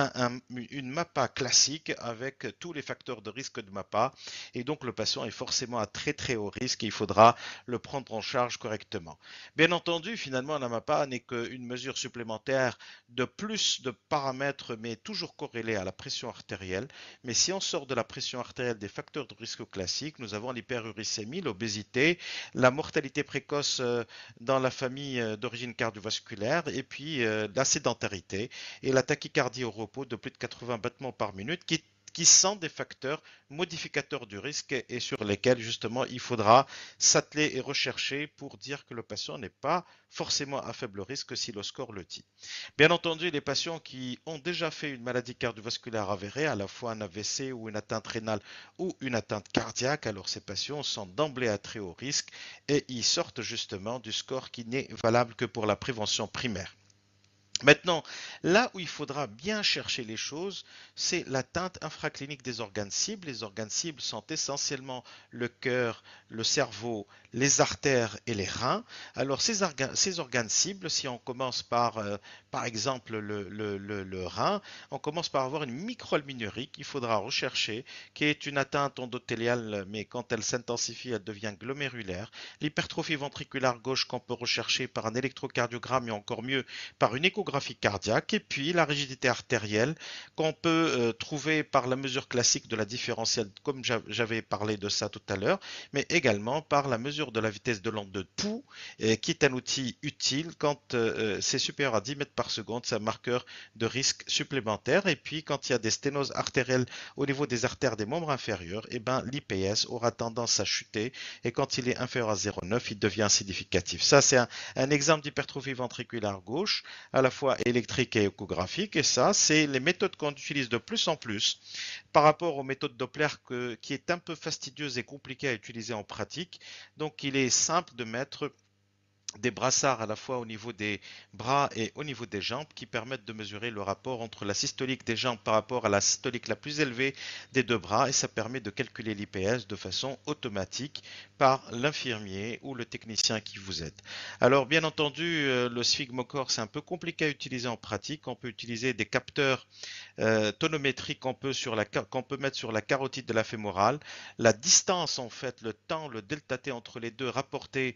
une MAPA classique avec tous les facteurs de risque de MAPA. Et donc le patient est forcément à très très haut risque et il faudra le prendre en charge correctement. Bien entendu, finalement, la MAPA n'est qu'une mesure supplémentaire de plus de paramètres, mais toujours corrélés à la pression artérielle. Mais si on sort de la pression artérielle des facteurs de risque classiques, nous avons l'hyperuricémie, l'obésité, la mortalité précoce dans la famille d'origine cardiovasculaire et puis la sédentarité et la tachycardie au repos de plus de 80 battements par minute qui sont des facteurs modificateurs du risque et sur lesquels justement il faudra s'atteler et rechercher pour dire que le patient n'est pas forcément à faible risque si le score le dit. Bien entendu, les patients qui ont déjà fait une maladie cardiovasculaire avérée, à la fois un AVC ou une atteinte rénale ou une atteinte cardiaque, alors ces patients sont d'emblée à très haut risque et ils sortent justement du score qui n'est valable que pour la prévention primaire. Maintenant, là où il faudra bien chercher les choses, c'est l'atteinte infraclinique des organes cibles. Les organes cibles sont essentiellement le cœur, le cerveau, les artères et les reins. Alors ces organes cibles, si on commence par exemple le rein, on commence par avoir une microalbinurie qu'il faudra rechercher, qui est une atteinte endothéliale, mais quand elle s'intensifie, elle devient glomérulaire. L'hypertrophie ventriculaire gauche qu'on peut rechercher par un électrocardiogramme et encore mieux par une échographie cardiaque, et puis la rigidité artérielle qu'on peut trouver par la mesure classique de la différentielle, comme j'avais parlé de ça tout à l'heure, mais également par la mesure de la vitesse de l'onde de pouls, qui est un outil utile quand c'est supérieur à 10 mètres par seconde, c'est un marqueur de risque supplémentaire. Et puis quand il y a des sténoses artérielles au niveau des artères des membres inférieurs, et ben, l'IPS aura tendance à chuter, et quand il est inférieur à 0,9, il devient significatif. Ça, c'est un exemple d'hypertrophie ventriculaire gauche, à la fois électrique et échographique, et ça, c'est les méthodes qu'on utilise de plus en plus par rapport aux méthodes Doppler qui est un peu fastidieuse et compliquée à utiliser en pratique. Donc, il est simple de mettre des brassards à la fois au niveau des bras et au niveau des jambes qui permettent de mesurer le rapport entre la systolique des jambes par rapport à la systolique la plus élevée des deux bras, et ça permet de calculer l'IPS de façon automatique par l'infirmier ou le technicien qui vous aide. Alors bien entendu, le sphygmocore c'est un peu compliqué à utiliser en pratique. On peut utiliser des capteurs tonométriques qu'on peut mettre sur la carotide de la fémorale. La distance en fait, le temps, le delta T entre les deux rapporté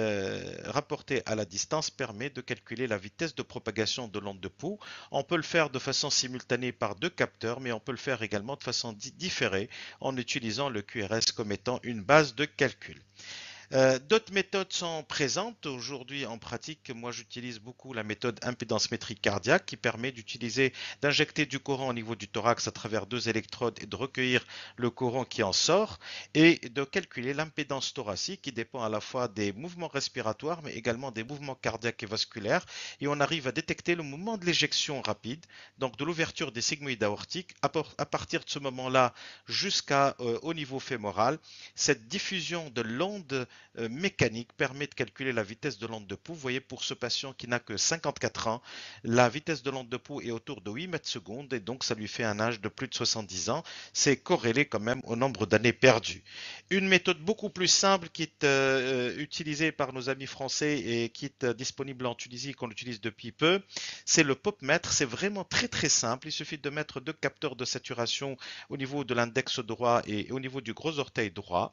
à la distance permet de calculer la vitesse de propagation de l'onde de pouls. On peut le faire de façon simultanée par deux capteurs, mais on peut le faire également de façon différée en utilisant le QRS comme étant une base de calcul. D'autres méthodes sont présentes aujourd'hui en pratique. Moi, j'utilise beaucoup la méthode impédance métrique cardiaque qui permet d'injecter du courant au niveau du thorax à travers 2 électrodes et de recueillir le courant qui en sort et de calculer l'impédance thoracique qui dépend à la fois des mouvements respiratoires mais également des mouvements cardiaques et vasculaires. Et on arrive à détecter le mouvement de l'éjection rapide, donc de l'ouverture des sigmoïdes aortiques à partir de ce moment-là jusqu'au niveau fémoral. Cette diffusion de l'onde mécanique permet de calculer la vitesse de l'onde de pouls. Vous voyez, pour ce patient qui n'a que 54 ans, la vitesse de l'onde de pouls est autour de 8 mètres secondes et donc ça lui fait un âge de plus de 70 ans. C'est corrélé quand même au nombre d'années perdues. Une méthode beaucoup plus simple qui est utilisée par nos amis français et qui est disponible en Tunisie, qu'on utilise depuis peu, c'est le PopMètre. C'est vraiment très simple. Il suffit de mettre 2 capteurs de saturation au niveau de l'index droit et au niveau du gros orteil droit.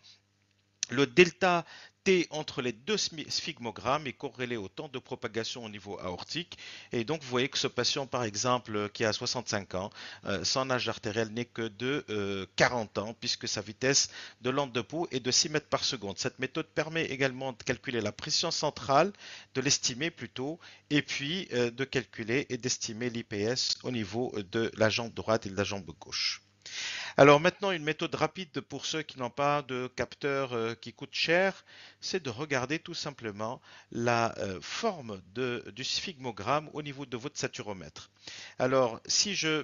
Le delta T entre les 2 sphygmogrammes est corrélé au temps de propagation au niveau aortique. Et donc, vous voyez que ce patient, par exemple, qui a 65 ans, son âge artériel n'est que de 40 ans, puisque sa vitesse de l'onde de pouls est de 6 mètres par seconde. Cette méthode permet également de calculer la pression centrale, de l'estimer plutôt, et puis de calculer et d'estimer l'IPS au niveau de la jambe droite et de la jambe gauche. Alors maintenant, une méthode rapide pour ceux qui n'ont pas de capteur qui coûte cher, c'est de regarder tout simplement la forme du sphygmogramme au niveau de votre saturomètre. Alors, si je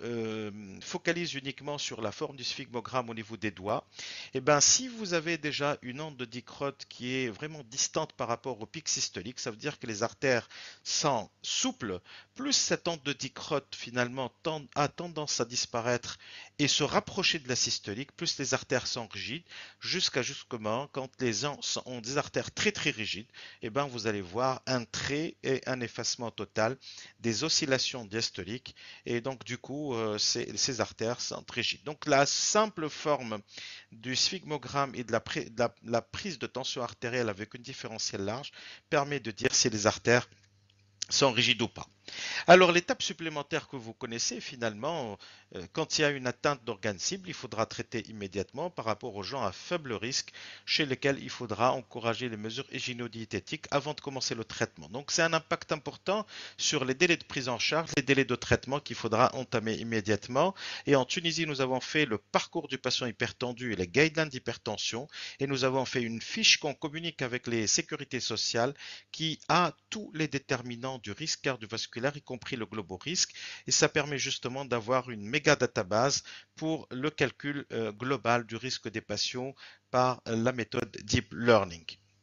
me focalise uniquement sur la forme du sphygmogramme au niveau des doigts, eh ben, si vous avez déjà une onde de dicrote qui est vraiment distante par rapport au pic systolique, ça veut dire que les artères sont souples, plus cette onde de dicrote finalement a tendance à disparaître et se rapprocher de la systolique, plus les artères sont rigides, jusqu'au quand les gens ont des artères très rigides, eh ben, vous allez voir un trait et un effacement total des oscillations diastoliques et donc du coup ces artères sont rigides. Donc la simple forme du sphygmogramme et de la prise de tension artérielle avec une différentielle large permet de dire si les artères sont rigides ou pas. Alors l'étape supplémentaire que vous connaissez finalement, quand il y a une atteinte d'organes cibles, il faudra traiter immédiatement par rapport aux gens à faible risque chez lesquels il faudra encourager les mesures hygiéno-diététiques avant de commencer le traitement. Donc c'est un impact important sur les délais de prise en charge, les délais de traitement qu'il faudra entamer immédiatement. Et en Tunisie, nous avons fait le parcours du patient hypertendu et les guidelines d'hypertension et nous avons fait une fiche qu'on communique avec les sécurités sociales qui a tous les déterminants du risque cardiovasculaire, y compris le globo-risque, et ça permet justement d'avoir une méga database pour le calcul global du risque des patients par la méthode Deep Learning.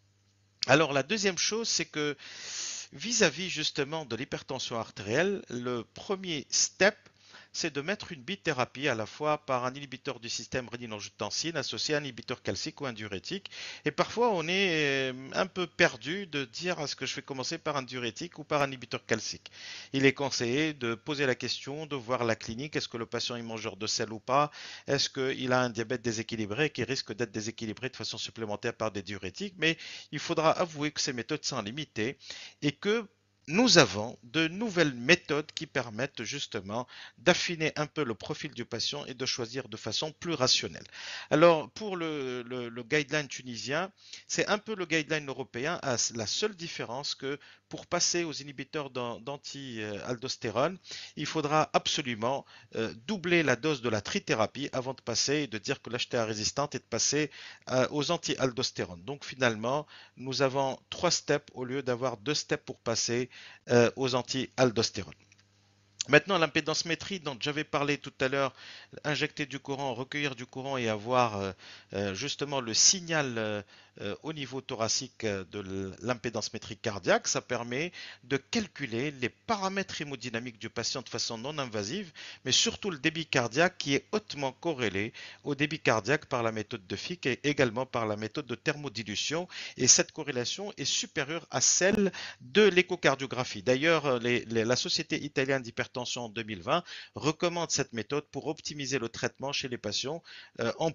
Alors la deuxième chose, c'est que vis-à-vis justement de l'hypertension artérielle, le premier step, c'est de mettre une bithérapie à la fois par un inhibiteur du système rénine-angiotensine associé à un inhibiteur calcique ou un diurétique. Et parfois, on est un peu perdu de dire est-ce que je vais commencer par un diurétique ou par un inhibiteur calcique. Il est conseillé de poser la question, de voir la clinique, est-ce que le patient est mangeur de sel ou pas, est-ce qu'il a un diabète déséquilibré qui risque d'être déséquilibré de façon supplémentaire par des diurétiques. Mais il faudra avouer que ces méthodes sont limitées et que nous avons de nouvelles méthodes qui permettent justement d'affiner un peu le profil du patient et de choisir de façon plus rationnelle. Alors pour le guideline tunisien, c'est un peu le guideline européen, à la seule différence que pour passer aux inhibiteurs d'anti-aldostérone, il faudra absolument doubler la dose de la trithérapie avant de passer et de dire que l'HTA résistante est de passer aux anti-aldostérone. Donc finalement, nous avons 3 steps au lieu d'avoir 2 steps pour passer aux anti-aldostérone. Maintenant, l'impédancemétrie dont j'avais parlé tout à l'heure, injecter du courant, recueillir du courant et avoir justement le signal au niveau thoracique de l'impédance métrique cardiaque, ça permet de calculer les paramètres hémodynamiques du patient de façon non invasive, mais surtout le débit cardiaque qui est hautement corrélé au débit cardiaque par la méthode de Fick et également par la méthode de thermodilution. Et cette corrélation est supérieure à celle de l'échocardiographie. D'ailleurs, la Société italienne d'hypertension d'hypertension en 2020 recommande cette méthode pour optimiser le traitement chez les patients en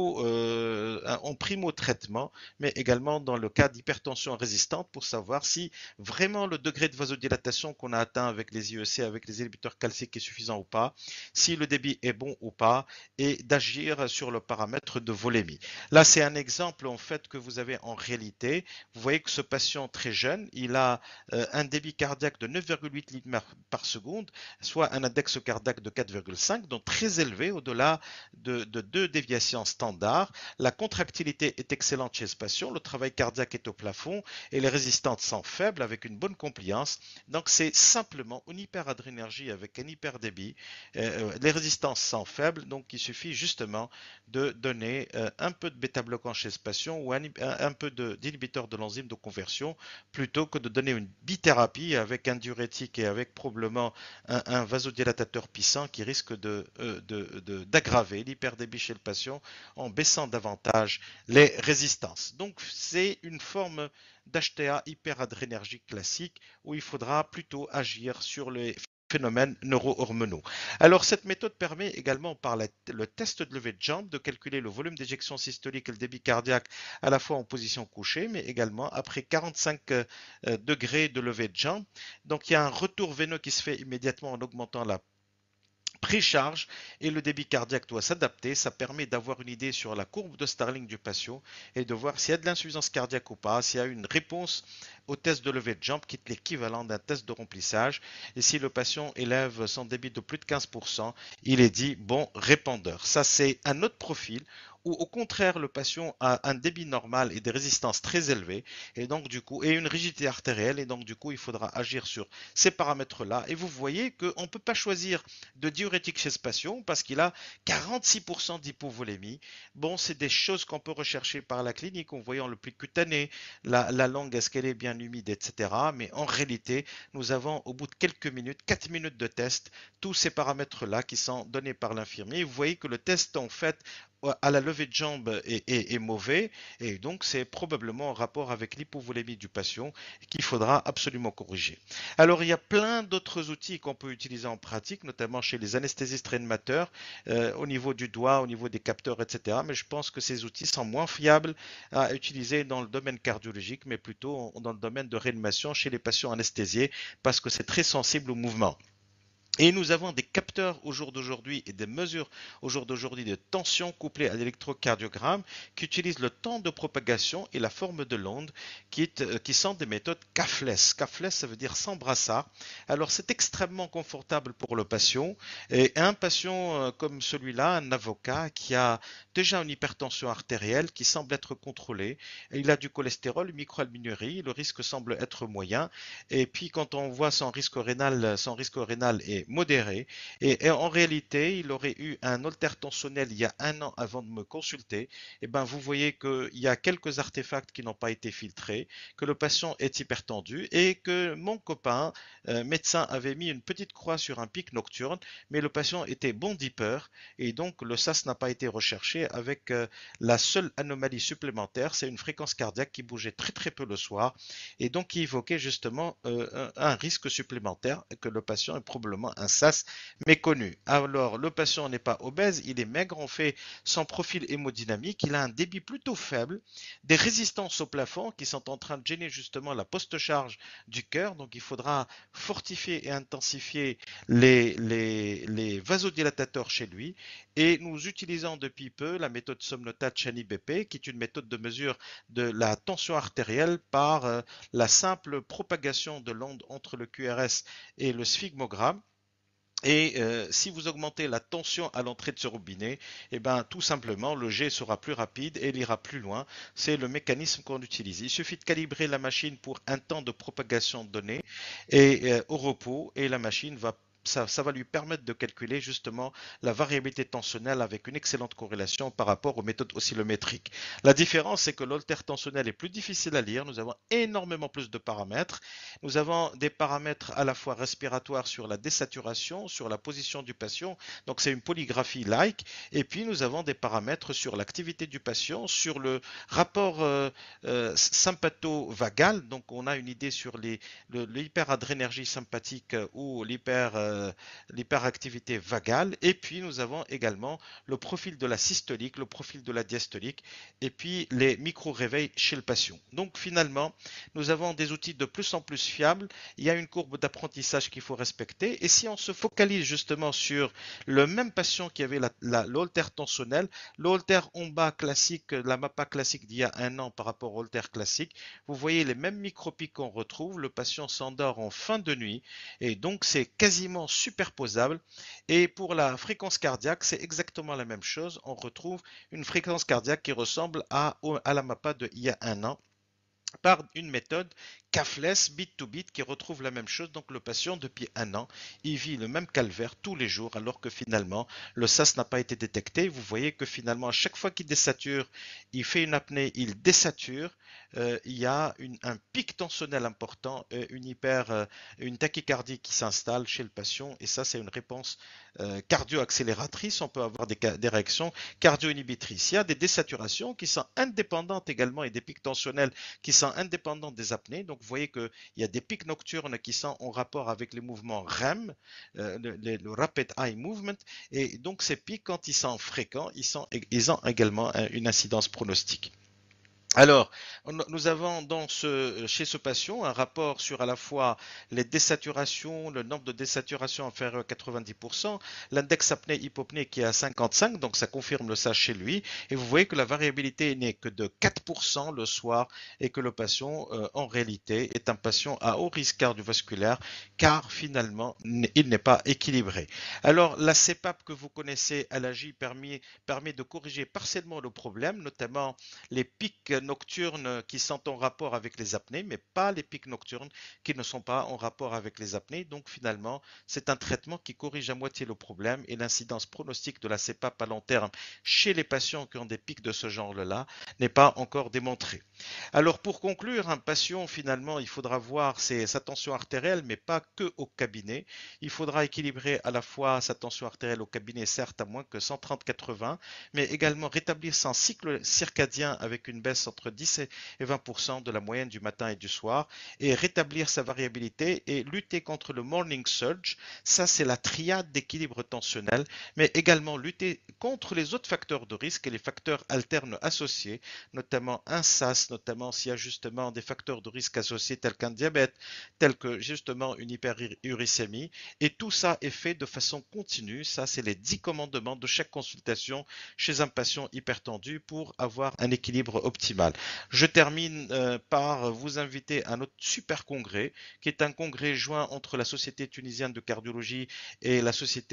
primo-traitement, mais également dans le cas d'hypertension résistante pour savoir si vraiment le degré de vasodilatation qu'on a atteint avec les IEC, avec les inhibiteurs calciques est suffisant ou pas, si le débit est bon ou pas, et d'agir sur le paramètre de volémie. Là, c'est un exemple en fait que vous avez en réalité. Vous voyez que ce patient très jeune, il a un débit cardiaque de 9,8 litres par seconde, soit un index cardiaque de 4,5, donc très élevé, au-delà de 2 déviations standards. La contractilité est excellente chez ce patient, le travail cardiaque est au plafond et les résistances sont faibles avec une bonne compliance. Donc c'est simplement une hyperadrénergie avec un hyperdébit. Les résistances sont faibles, donc il suffit justement de donner un peu de bêta-bloquant chez ce patient ou un peu d'inhibiteur de l'enzyme de conversion plutôt que de donner une bithérapie avec un diurétique et avec probablement un vasodilatateur puissant qui risque d'aggraver l'hyperdébit chez le patient en baissant davantage les résistances. Donc c'est une forme d'HTA hyperadrénergique classique où il faudra plutôt agir sur les phénomènes neuro-hormonaux. Alors cette méthode permet également par le test de levée de jambe de calculer le volume d'éjection systolique et le débit cardiaque à la fois en position couchée mais également après 45 degrés de levée de jambe. Donc il y a un retour veineux qui se fait immédiatement en augmentant la précharge et le débit cardiaque doit s'adapter. Ça permet d'avoir une idée sur la courbe de Starling du patient et de voir s'il y a de l'insuffisance cardiaque ou pas, s'il y a une réponse au test de levée de jambe qui est l'équivalent d'un test de remplissage. Et si le patient élève son débit de plus de 15%, il est dit bon répondeur. Ça c'est un autre profil où au contraire le patient a un débit normal et des résistances très élevées et donc du coup et une rigidité artérielle et donc du coup il faudra agir sur ces paramètres là et vous voyez qu'on ne peut pas choisir de diurétique chez ce patient parce qu'il a 46% d'hypovolémie. Bon, c'est des choses qu'on peut rechercher par la clinique en voyant le pli cutané, la langue est-ce qu'elle est bien humide, etc. Mais en réalité nous avons au bout de quelques minutes, 4 minutes de test, tous ces paramètres là qui sont donnés par l'infirmier. Vous voyez que le test en fait à la levée de jambe est mauvais et donc c'est probablement en rapport avec l'hypovolémie du patient qu'il faudra absolument corriger. Alors il y a plein d'autres outils qu'on peut utiliser en pratique, notamment chez les anesthésistes réanimateurs, au niveau du doigt, au niveau des capteurs, etc. Mais je pense que ces outils sont moins fiables à utiliser dans le domaine cardiologique, mais plutôt dans le domaine de réanimation chez les patients anesthésiés parce que c'est très sensible au mouvement. Et nous avons des capteurs au jour d'aujourd'hui et des mesures au jour d'aujourd'hui de tension couplées à l'électrocardiogramme qui utilisent le temps de propagation et la forme de l'onde qui sont des méthodes cuffless. Cuffless, ça veut dire sans brassard. Alors c'est extrêmement confortable pour le patient. Et un patient comme celui-là, un avocat qui a déjà une hypertension artérielle qui semble être contrôlée, il a du cholestérol, microalbuminurie, le risque semble être moyen. Et puis quand on voit son risque rénal est modéré et en réalité il aurait eu un holter tensionnel il y a 1 an avant de me consulter. Et ben vous voyez qu'il y a quelques artefacts qui n'ont pas été filtrés, que le patient est hypertendu et que mon copain médecin avait mis une petite croix sur un pic nocturne, mais le patient était bon dipper et donc le SAS n'a pas été recherché avec la seule anomalie supplémentaire, c'est une fréquence cardiaque qui bougeait très très peu le soir et donc qui évoquait justement un risque supplémentaire que le patient est probablement un SAS méconnu. Alors le patient n'est pas obèse, il est maigre, on fait son profil hémodynamique, il a un débit plutôt faible, des résistances au plafond qui sont en train de gêner justement la post-charge du cœur, donc il faudra fortifier et intensifier les vasodilatateurs chez lui et nous utilisons depuis peu la méthode Somnota Chani-BP qui est une méthode de mesure de la tension artérielle par la simple propagation de l'onde entre le QRS et le sphygmogramme. Et si vous augmentez la tension à l'entrée de ce robinet, eh ben, tout simplement le jet sera plus rapide et il ira plus loin. C'est le mécanisme qu'on utilise. Il suffit de calibrer la machine pour un temps de propagation donné et au repos et la machine va ça va lui permettre de calculer justement la variabilité tensionnelle avec une excellente corrélation par rapport aux méthodes oscillométriques. La différence, c'est que l'holter tensionnel est plus difficile à lire. Nous avons énormément plus de paramètres. Nous avons des paramètres à la fois respiratoires sur la désaturation, sur la position du patient. Donc, c'est une polygraphie-like. Et puis, nous avons des paramètres sur l'activité du patient, sur le rapport sympatho-vagal. Donc, on a une idée sur l'hyperadrénergie sympathique ou l'hyper l'hyperactivité vagale. Et puis, nous avons également le profil de la systolique, le profil de la diastolique, et puis les micro-réveils chez le patient. Donc, finalement, nous avons des outils de plus en plus fiables. Il y a une courbe d'apprentissage qu'il faut respecter. Et si on se focalise justement sur le même patient qui avait l'holtère tensionnelle, l'holtère en bas classique, la MAPA classique d'il y a un an par rapport au holtère classique, vous voyez les mêmes micropics qu'on retrouve. Le patient s'endort en fin de nuit et donc c'est quasiment superposable. Et pour la fréquence cardiaque, c'est exactement la même chose. On retrouve une fréquence cardiaque qui ressemble à la MAPA d'il y a un an, par une méthode CAFLES bit to bit qui retrouve la même chose. Donc le patient depuis un an, il vit le même calvaire tous les jours alors que finalement le SAS n'a pas été détecté. Vous voyez que finalement à chaque fois qu'il désature, il fait une apnée, il désature, il y a un pic tensionnel important, une tachycardie qui s'installe chez le patient et ça c'est une réponse cardio-accélératrice. On peut avoir des réactions cardio-inhibitrices. Il y a des désaturations qui sont indépendantes également et des pics tensionnels qui sont indépendantes des apnées. Donc, vous voyez qu'il y a des pics nocturnes qui sont en rapport avec les mouvements REM, le Rapid Eye Movement. Et donc, ces pics, quand ils sont fréquents, ils ont également une incidence pronostique. Alors, nous avons chez ce patient un rapport sur à la fois les désaturations, le nombre de désaturations inférieur à 90%, l'index apnée-hypopnée qui est à 55, donc ça confirme ça chez lui. Et vous voyez que la variabilité n'est que de 4% le soir et que le patient, en réalité, est un patient à haut risque cardiovasculaire car finalement, il n'est pas équilibré. Alors, la CPAP que vous connaissez à l'AJ permet de corriger partiellement le problème, notamment les pics nocturnes qui sont en rapport avec les apnées, mais pas les pics nocturnes qui ne sont pas en rapport avec les apnées. Donc finalement, c'est un traitement qui corrige à moitié le problème et l'incidence pronostique de la CPAP à long terme chez les patients qui ont des pics de ce genre-là n'est pas encore démontrée. Alors pour conclure, un patient finalement, il faudra voir sa tension artérielle, mais pas que au cabinet. Il faudra équilibrer à la fois sa tension artérielle au cabinet, certes à moins que 130/80, mais également rétablir son cycle circadien avec une baisse entre 10 et 20% de la moyenne du matin et du soir et rétablir sa variabilité et lutter contre le morning surge. Ça, c'est la triade d'équilibre tensionnel, mais également lutter contre les autres facteurs de risque et les facteurs alternes associés, notamment un SAS, notamment s'il y a justement des facteurs de risque associés tels qu'un diabète, tels que justement une hyperuricémie. Et tout ça est fait de façon continue. Ça, c'est les 10 commandements de chaque consultation chez un patient hypertendu pour avoir un équilibre optimal. Je termine par vous inviter à notre super congrès, qui est un congrès joint entre la Société tunisienne de cardiologie et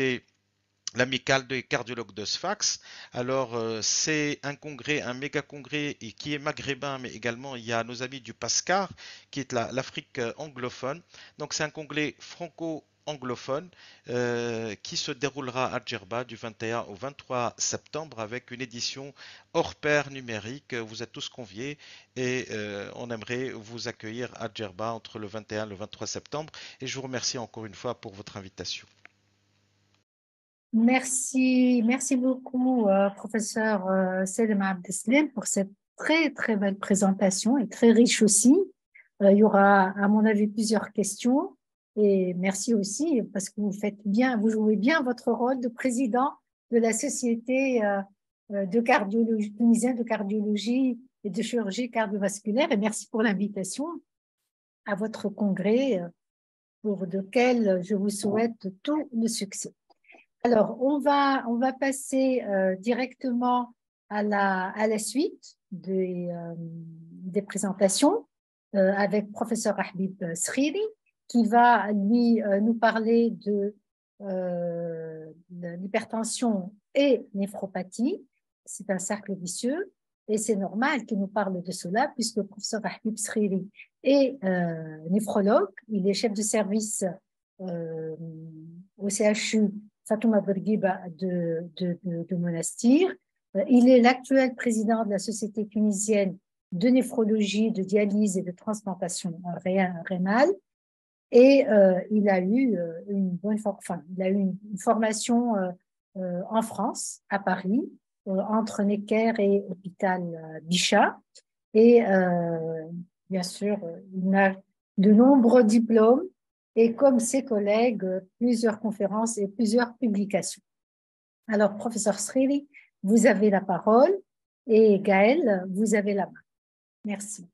l'amicale des cardiologues de Sfax. Alors, c'est un congrès, un méga congrès qui est maghrébin, mais également il y a nos amis du PASCAR, qui est l'Afrique anglophone. Donc, c'est un congrès franco-anglophone qui se déroulera à Djerba du 21 au 23 septembre avec une édition hors pair numérique. Vous êtes tous conviés et on aimerait vous accueillir à Djerba entre le 21 et le 23 septembre. Et je vous remercie encore une fois pour votre invitation. Merci beaucoup, professeur Selim Abdeslam, pour cette très, très belle présentation et très riche aussi. Il y aura, à mon avis, plusieurs questions. Et merci aussi parce que vous jouez bien votre rôle de président de la Société de cardiologie, tunisienne de cardiologie et de chirurgie cardiovasculaire. Et merci pour l'invitation à votre congrès, pour lequel je vous souhaite tout le succès. Alors, on va passer directement à la suite des présentations avec professeur Habib Sriri, qui va nous parler de l'hypertension et néphropathie. C'est un cercle vicieux et c'est normal qu'il nous parle de cela puisque le professeur Habib Sriri est néphrologue, il est chef de service au CHU Fatouma Bourguiba de Monastir. Il est l'actuel président de la Société tunisienne de néphrologie, de dialyse et de transplantation rénale. Et il a eu une formation en France, à Paris, entre Necker et Hôpital Bichat. Et bien sûr, il a de nombreux diplômes et comme ses collègues, plusieurs conférences et plusieurs publications. Alors, professeur Srili, vous avez la parole et Gaël, vous avez la main. Merci.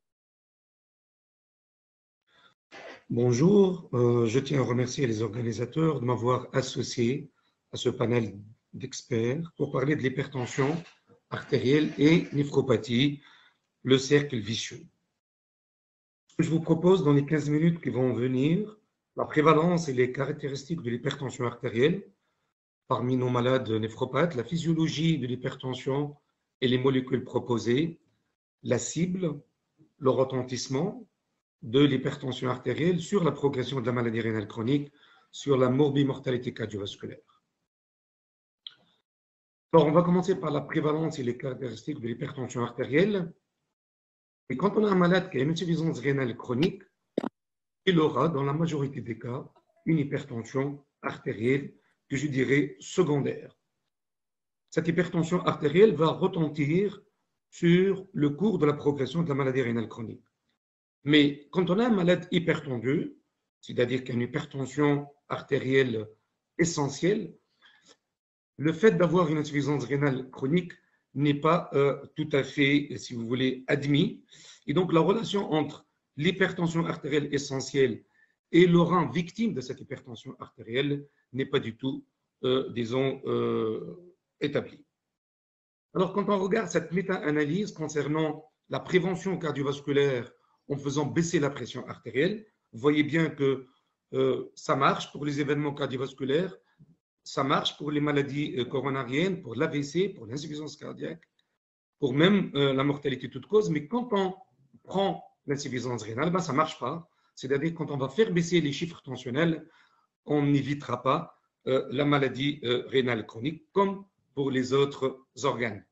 Bonjour, je tiens à remercier les organisateurs de m'avoir associé à ce panel d'experts pour parler de l'hypertension artérielle et néphropathie, le cercle vicieux. Ce que je vous propose dans les 15 minutes qui vont venir, la prévalence et les caractéristiques de l'hypertension artérielle parmi nos malades néphropathes, la physiologie de l'hypertension et les molécules proposées, la cible, le retentissement de l'hypertension artérielle sur la progression de la maladie rénale chronique, sur la morbimortalité cardiovasculaire. Alors, on va commencer par la prévalence et les caractéristiques de l'hypertension artérielle. Et quand on a un malade qui a une insuffisance rénale chronique, il aura, dans la majorité des cas, une hypertension artérielle que je dirais secondaire. Cette hypertension artérielle va retentir sur le cours de la progression de la maladie rénale chronique. Mais quand on a un malade hypertendu, c'est-à-dire qu'il y a une hypertension artérielle essentielle, le fait d'avoir une insuffisance rénale chronique n'est pas tout à fait, si vous voulez, admis. Et donc la relation entre l'hypertension artérielle essentielle et le rein victime de cette hypertension artérielle n'est pas du tout, disons, établie. Alors quand on regarde cette méta-analyse concernant la prévention cardiovasculaire en faisant baisser la pression artérielle, vous voyez bien que ça marche pour les événements cardiovasculaires, ça marche pour les maladies coronariennes, pour l'AVC, pour l'insuffisance cardiaque, pour même la mortalité toute cause. Mais quand on prend l'insuffisance rénale, ben, ça ne marche pas. C'est-à-dire quand on va faire baisser les chiffres tensionnels, on n'évitera pas la maladie rénale chronique comme pour les autres organes.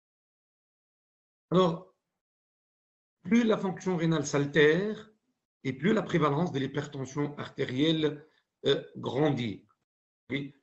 Alors, plus la fonction rénale s'altère et plus la prévalence de l'hypertension artérielle grandit. Oui,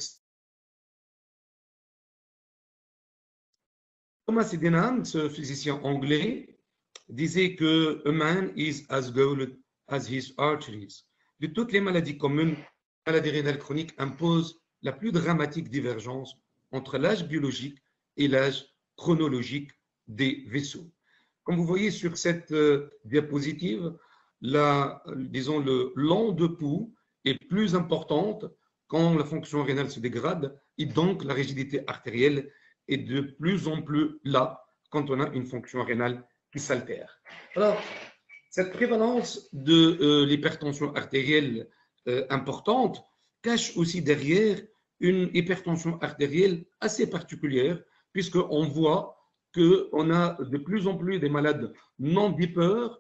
Thomas Sydenham, ce physicien anglais, disait que a man is as good as his arteries. De toutes les maladies communes, la maladie rénale chronique impose la plus dramatique divergence entre l'âge biologique et l'âge chronologique des vaisseaux. Comme vous voyez sur cette diapositive, disons le long de pouls est plus importante quand la fonction rénale se dégrade et donc la rigidité artérielle est de plus en plus là quand on a une fonction rénale qui s'altère. Alors, cette prévalence de l'hypertension artérielle importante cache aussi derrière une hypertension artérielle assez particulière, puisqu'on voit qu'on a de plus en plus des malades non d'hyper,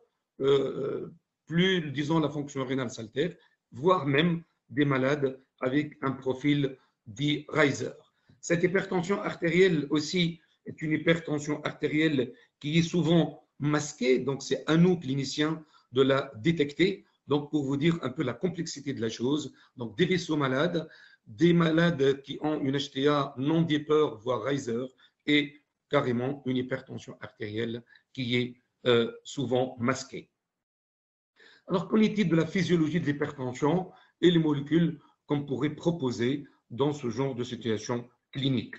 plus, disons, la fonction rénale s'altère, voire même des malades avec un profil dit riser. Cette hypertension artérielle aussi est une hypertension artérielle qui est souvent masquée, donc c'est à nous, cliniciens, de la détecter. Donc, pour vous dire un peu la complexité de la chose, donc des vaisseaux malades, des malades qui ont une HTA non d'hyper, voire riser, et carrément une hypertension artérielle qui est souvent masquée. Alors, qu'en est-il de la physiologie de l'hypertension et les molécules qu'on pourrait proposer dans ce genre de situation clinique?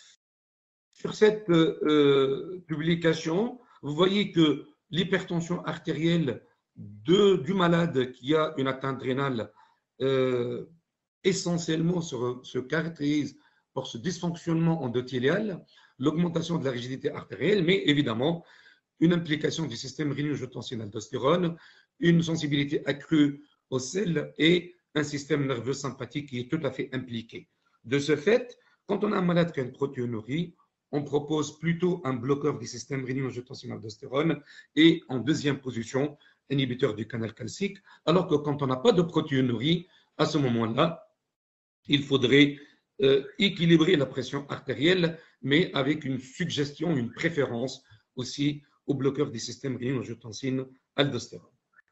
Sur cette publication, vous voyez que l'hypertension artérielle du malade qui a une atteinte rénale essentiellement se caractérise par ce dysfonctionnement endothélial, l'augmentation de la rigidité artérielle, mais évidemment une implication du système rénine-angiotensin-aldostérone, une sensibilité accrue aux sels et un système nerveux sympathique qui est tout à fait impliqué. De ce fait, quand on a un malade qui a une protéinurie, on propose plutôt un bloqueur du système rénine-angiotensin-aldostérone et en deuxième position, inhibiteur du canal calcique, alors que quand on n'a pas de protéinurie, à ce moment-là, il faudrait équilibrer la pression artérielle, mais avec une suggestion, une préférence aussi au bloqueur du système rénine-angiotensin-aldostérone.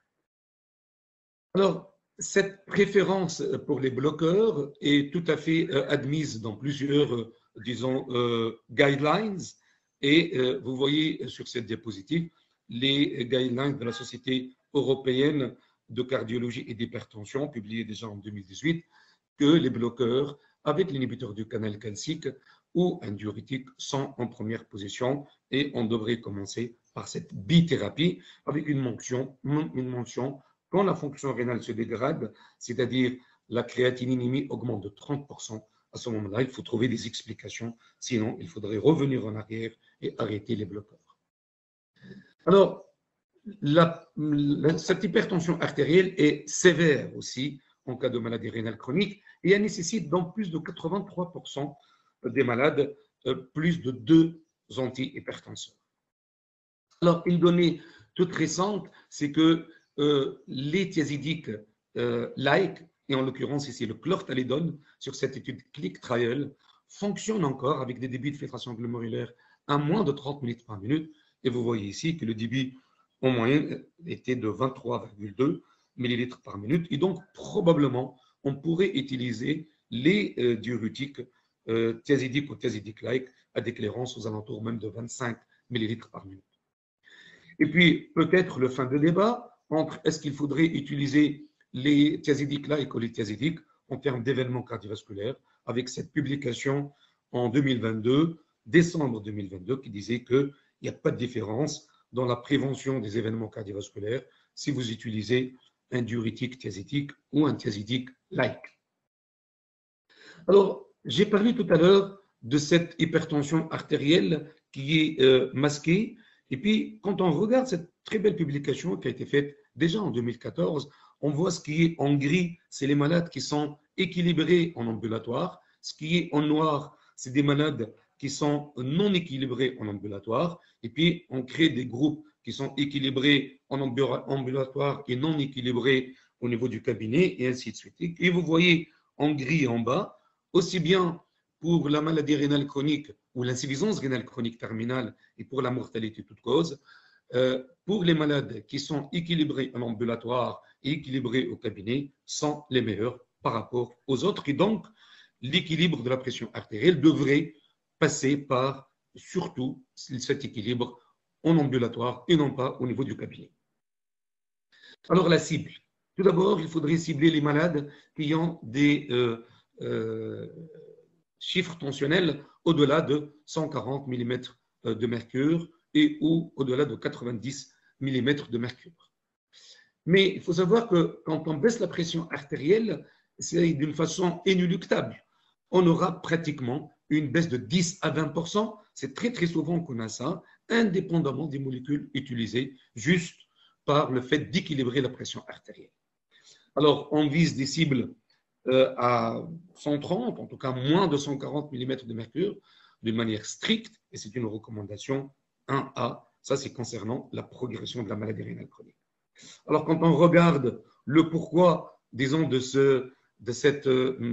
Alors, cette préférence pour les bloqueurs est tout à fait admise dans plusieurs, disons, guidelines. Et vous voyez sur cette diapositive les guidelines de la Société européenne de cardiologie et d'hypertension, publié déjà en 2018, que les bloqueurs avec l'inhibiteur du canal calcique ou un diurétique sont en première position et on devrait commencer par cette bithérapie avec une mention quand la fonction rénale se dégrade, c'est-à-dire la créatinémie augmente de 30%. À ce moment-là, il faut trouver des explications, sinon il faudrait revenir en arrière et arrêter les bloqueurs. Alors, cette hypertension artérielle est sévère aussi en cas de maladie rénale chronique et elle nécessite dans plus de 83% des malades plus de 2 antihypertenseurs. Alors, une donnée toute récente, c'est que les thiazidiques like, et en l'occurrence ici le chlorthalidone, sur cette étude click trial, fonctionne encore avec des débits de filtration glomérulaire à moins de 30 minutes par minute. Et vous voyez ici que le débit en moyenne était de 23,2 millilitres par minute. Et donc, probablement, on pourrait utiliser les diurétiques thiazidiques ou thiazidiques-like à des clairances aux alentours même de 25 millilitres par minute. Et puis, peut-être le fin de débat entre est-ce qu'il faudrait utiliser les thiazidiques-like ou les thiazidiques en termes d'événements cardiovasculaires, avec cette publication en 2022, décembre 2022, qui disait qu'il n'y a pas de différence dans la prévention des événements cardiovasculaires si vous utilisez un diurétique thiazidique ou un thiazidique-like. Alors, j'ai parlé tout à l'heure de cette hypertension artérielle qui est masquée. Et puis, quand on regarde cette très belle publication qui a été faite déjà en 2014, on voit ce qui est en gris, c'est les malades qui sont équilibrés en ambulatoire. Ce qui est en noir, c'est des malades qui sont non équilibrés en ambulatoire. Et puis, on crée des groupes qui sont équilibrés en ambulatoire et non équilibrés au niveau du cabinet, et ainsi de suite. Et vous voyez en gris en bas, aussi bien pour la maladie rénale chronique ou l'insuffisance rénale chronique terminale et pour la mortalité toute cause, pour les malades qui sont équilibrés en ambulatoire et équilibrés au cabinet, sont les meilleurs par rapport aux autres. Et donc, l'équilibre de la pression artérielle devrait passer par surtout cet équilibre en ambulatoire et non pas au niveau du cabinet. Alors, la cible. Tout d'abord, il faudrait cibler les malades qui ont des chiffres tensionnels au-delà de 140 mm de mercure et ou au-delà de 90 mm de mercure. Mais il faut savoir que quand on baisse la pression artérielle, c'est d'une façon inéluctable. On aura pratiquement une baisse de 10 à 20%. C'est très très souvent qu'on a ça, indépendamment des molécules utilisées, juste par le fait d'équilibrer la pression artérielle. Alors, on vise des cibles à 130, en tout cas moins de 140 mm de mercure, d'une manière stricte, et c'est une recommandation 1A. Ça, c'est concernant la progression de la maladie rénale chronique. Alors, quand on regarde le pourquoi, disons, de cette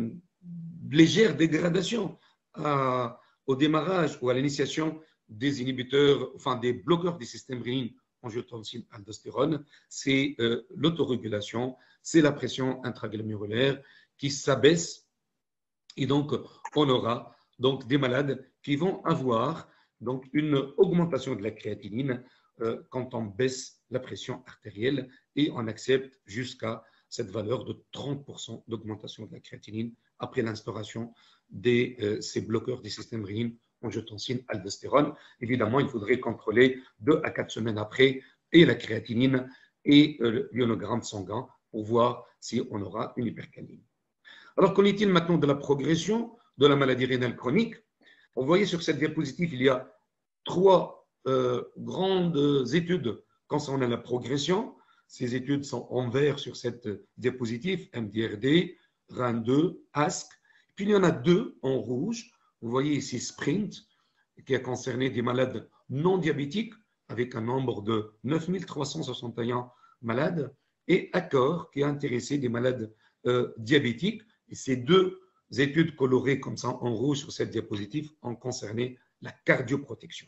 légère dégradation au démarrage ou à l'initiation des inhibiteurs, enfin des bloqueurs du système rénine, angiotensine, aldostérone, c'est l'autorégulation, c'est la pression intraglomérulaire qui s'abaisse, et donc on aura donc des malades qui vont avoir donc une augmentation de la créatinine quand on baisse la pression artérielle et on accepte jusqu'à cette valeur de 30% d'augmentation de la créatinine après l'instauration de ces bloqueurs du système rénine, angiotensine, aldostérone. Évidemment, il faudrait contrôler 2 à 4 semaines après et la créatinine et l'ionogramme sanguin pour voir si on aura une hypercalémie. Alors, qu'en est-il maintenant de la progression de la maladie rénale chronique? Vous voyez sur cette diapositive, il y a 3 grandes études concernant la progression. Ces études sont en vert sur cette diapositive, MDRD, RAN2, ASC. Puis il y en a 2 en rouge. Vous voyez ici SPRINT, qui a concerné des malades non diabétiques, avec un nombre de 9361 malades, et ACCORD, qui a intéressé des malades diabétiques. Et ces 2 études colorées comme ça en rouge sur cette diapositive ont concerné la cardioprotection.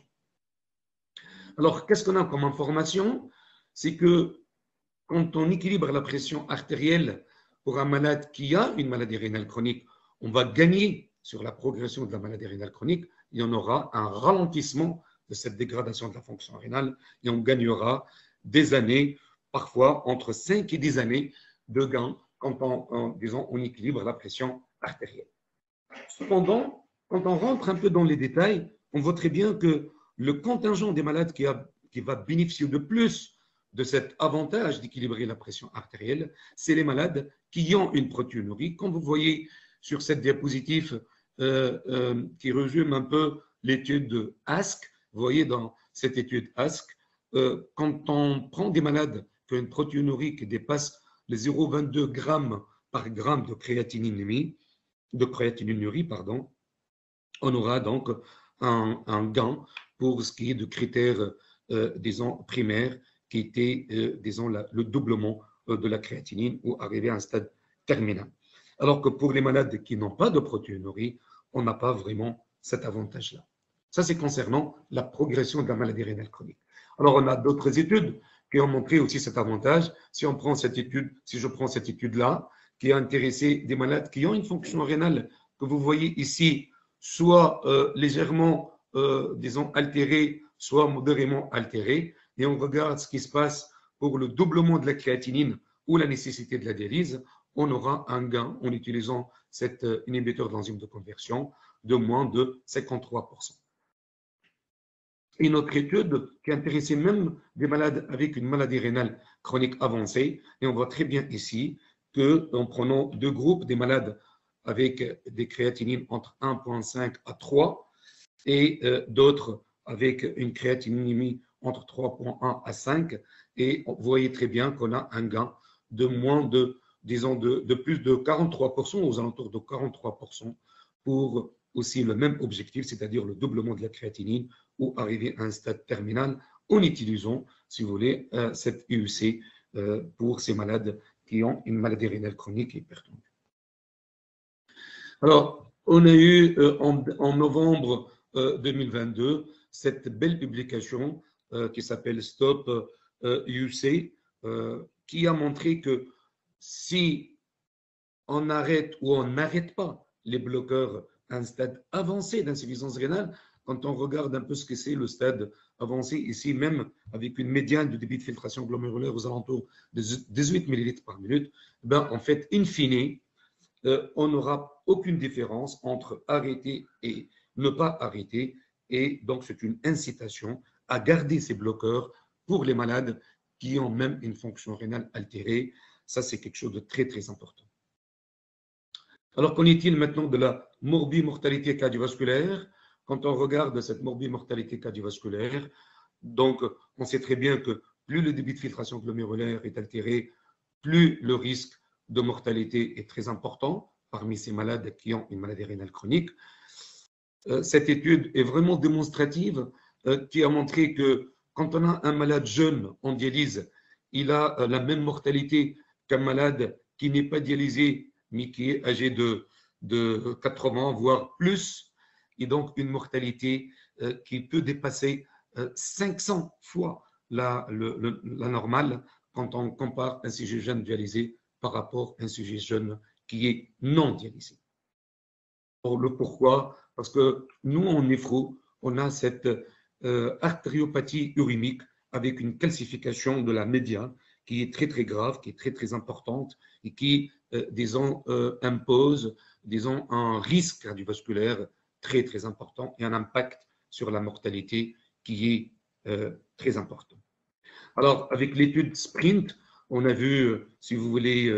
Alors, qu'est-ce qu'on a comme information? C'est que quand on équilibre la pression artérielle pour un malade qui a une maladie rénale chronique, on va gagner sur la progression de la maladie rénale chronique. Il y en aura un ralentissement de cette dégradation de la fonction rénale et on gagnera des années parfois entre 5 et 10 années de gain quand disons, on équilibre la pression artérielle. Cependant, quand on rentre un peu dans les détails, on voit très bien que le contingent des malades qui va bénéficier de plus de cet avantage d'équilibrer la pression artérielle, c'est les malades qui ont une protéinurie. Comme vous voyez sur cette diapositive qui résume un peu l'étude de ASK, vous voyez dans cette étude ASK, quand on prend des malades qui ont une protéinurie qui dépasse les 0,22 grammes par gramme de créatinurie, on aura donc un gain pour ce qui est de critères, disons, primaires, qui était, disons, le doublement de la créatinine ou arriver à un stade terminal. Alors que pour les malades qui n'ont pas de protéinurie, on n'a pas vraiment cet avantage-là. Ça, c'est concernant la progression de la maladie rénale chronique. Alors, on a d'autres études qui ont montré aussi cet avantage. Si je prends cette étude-là, qui a intéressé des malades qui ont une fonction rénale que vous voyez ici, soit légèrement, disons, altérée, soit modérément altérée, et on regarde ce qui se passe pour le doublement de la créatinine ou la nécessité de la dialyse, on aura un gain en utilisant cet inhibiteur d'enzyme de conversion de moins de 53%. Une autre étude qui intéressait même des malades avec une maladie rénale chronique avancée, et on voit très bien ici qu'en prenant deux groupes, des malades avec des créatinines entre 1,5 à 3 et d'autres avec une créatinémie entre 3,1 à 5, et vous voyez très bien qu'on a un gain de moins de, disons, de plus de 43%, aux alentours de 43%, pour aussi le même objectif, c'est-à-dire le doublement de la créatinine ou arriver à un stade terminal en utilisant, si vous voulez, cette IUC pour ces malades qui ont une maladie rénale chronique hypertendue. Alors, on a eu en novembre 2022 cette belle publication qui s'appelle Stop IUC, qui a montré que si on arrête ou on n'arrête pas les bloqueurs à un stade avancé d'insuffisance rénale, quand on regarde un peu ce que c'est le stade avancé, ici même avec une médiane de débit de filtration glomérulaire aux alentours de 18 ml par minute, ben, en fait, in fine, on n'aura aucune différence entre arrêter et ne pas arrêter. Et donc, c'est une incitation à garder ces bloqueurs pour les malades qui ont même une fonction rénale altérée. Ça, c'est quelque chose de très, très important. Alors, qu'en est-il maintenant de la morbimortalité cardiovasculaire? Quand on regarde cette morbimortalité cardiovasculaire, donc, on sait très bien que plus le débit de filtration glomérulaire est altéré, plus le risque de mortalité est très important parmi ces malades qui ont une maladie rénale chronique. Cette étude est vraiment démonstrative, qui a montré que quand on a un malade jeune en dialyse, il a la même mortalité qu'un malade qui n'est pas dialysé, mais qui est âgé de 80, voire plus, et donc une mortalité qui peut dépasser 500 fois la normale quand on compare un sujet jeune dialysé par rapport à un sujet jeune qui est non dialysé. Le pourquoi? Parce que nous, en néphro, on a cette artériopathie urimique avec une calcification de la média qui est très, très grave, qui est très, très importante et qui, disons, impose, disons, un risque cardiovasculaire très, très important et un impact sur la mortalité qui est très important. Alors, avec l'étude SPRINT, on a vu, si vous voulez,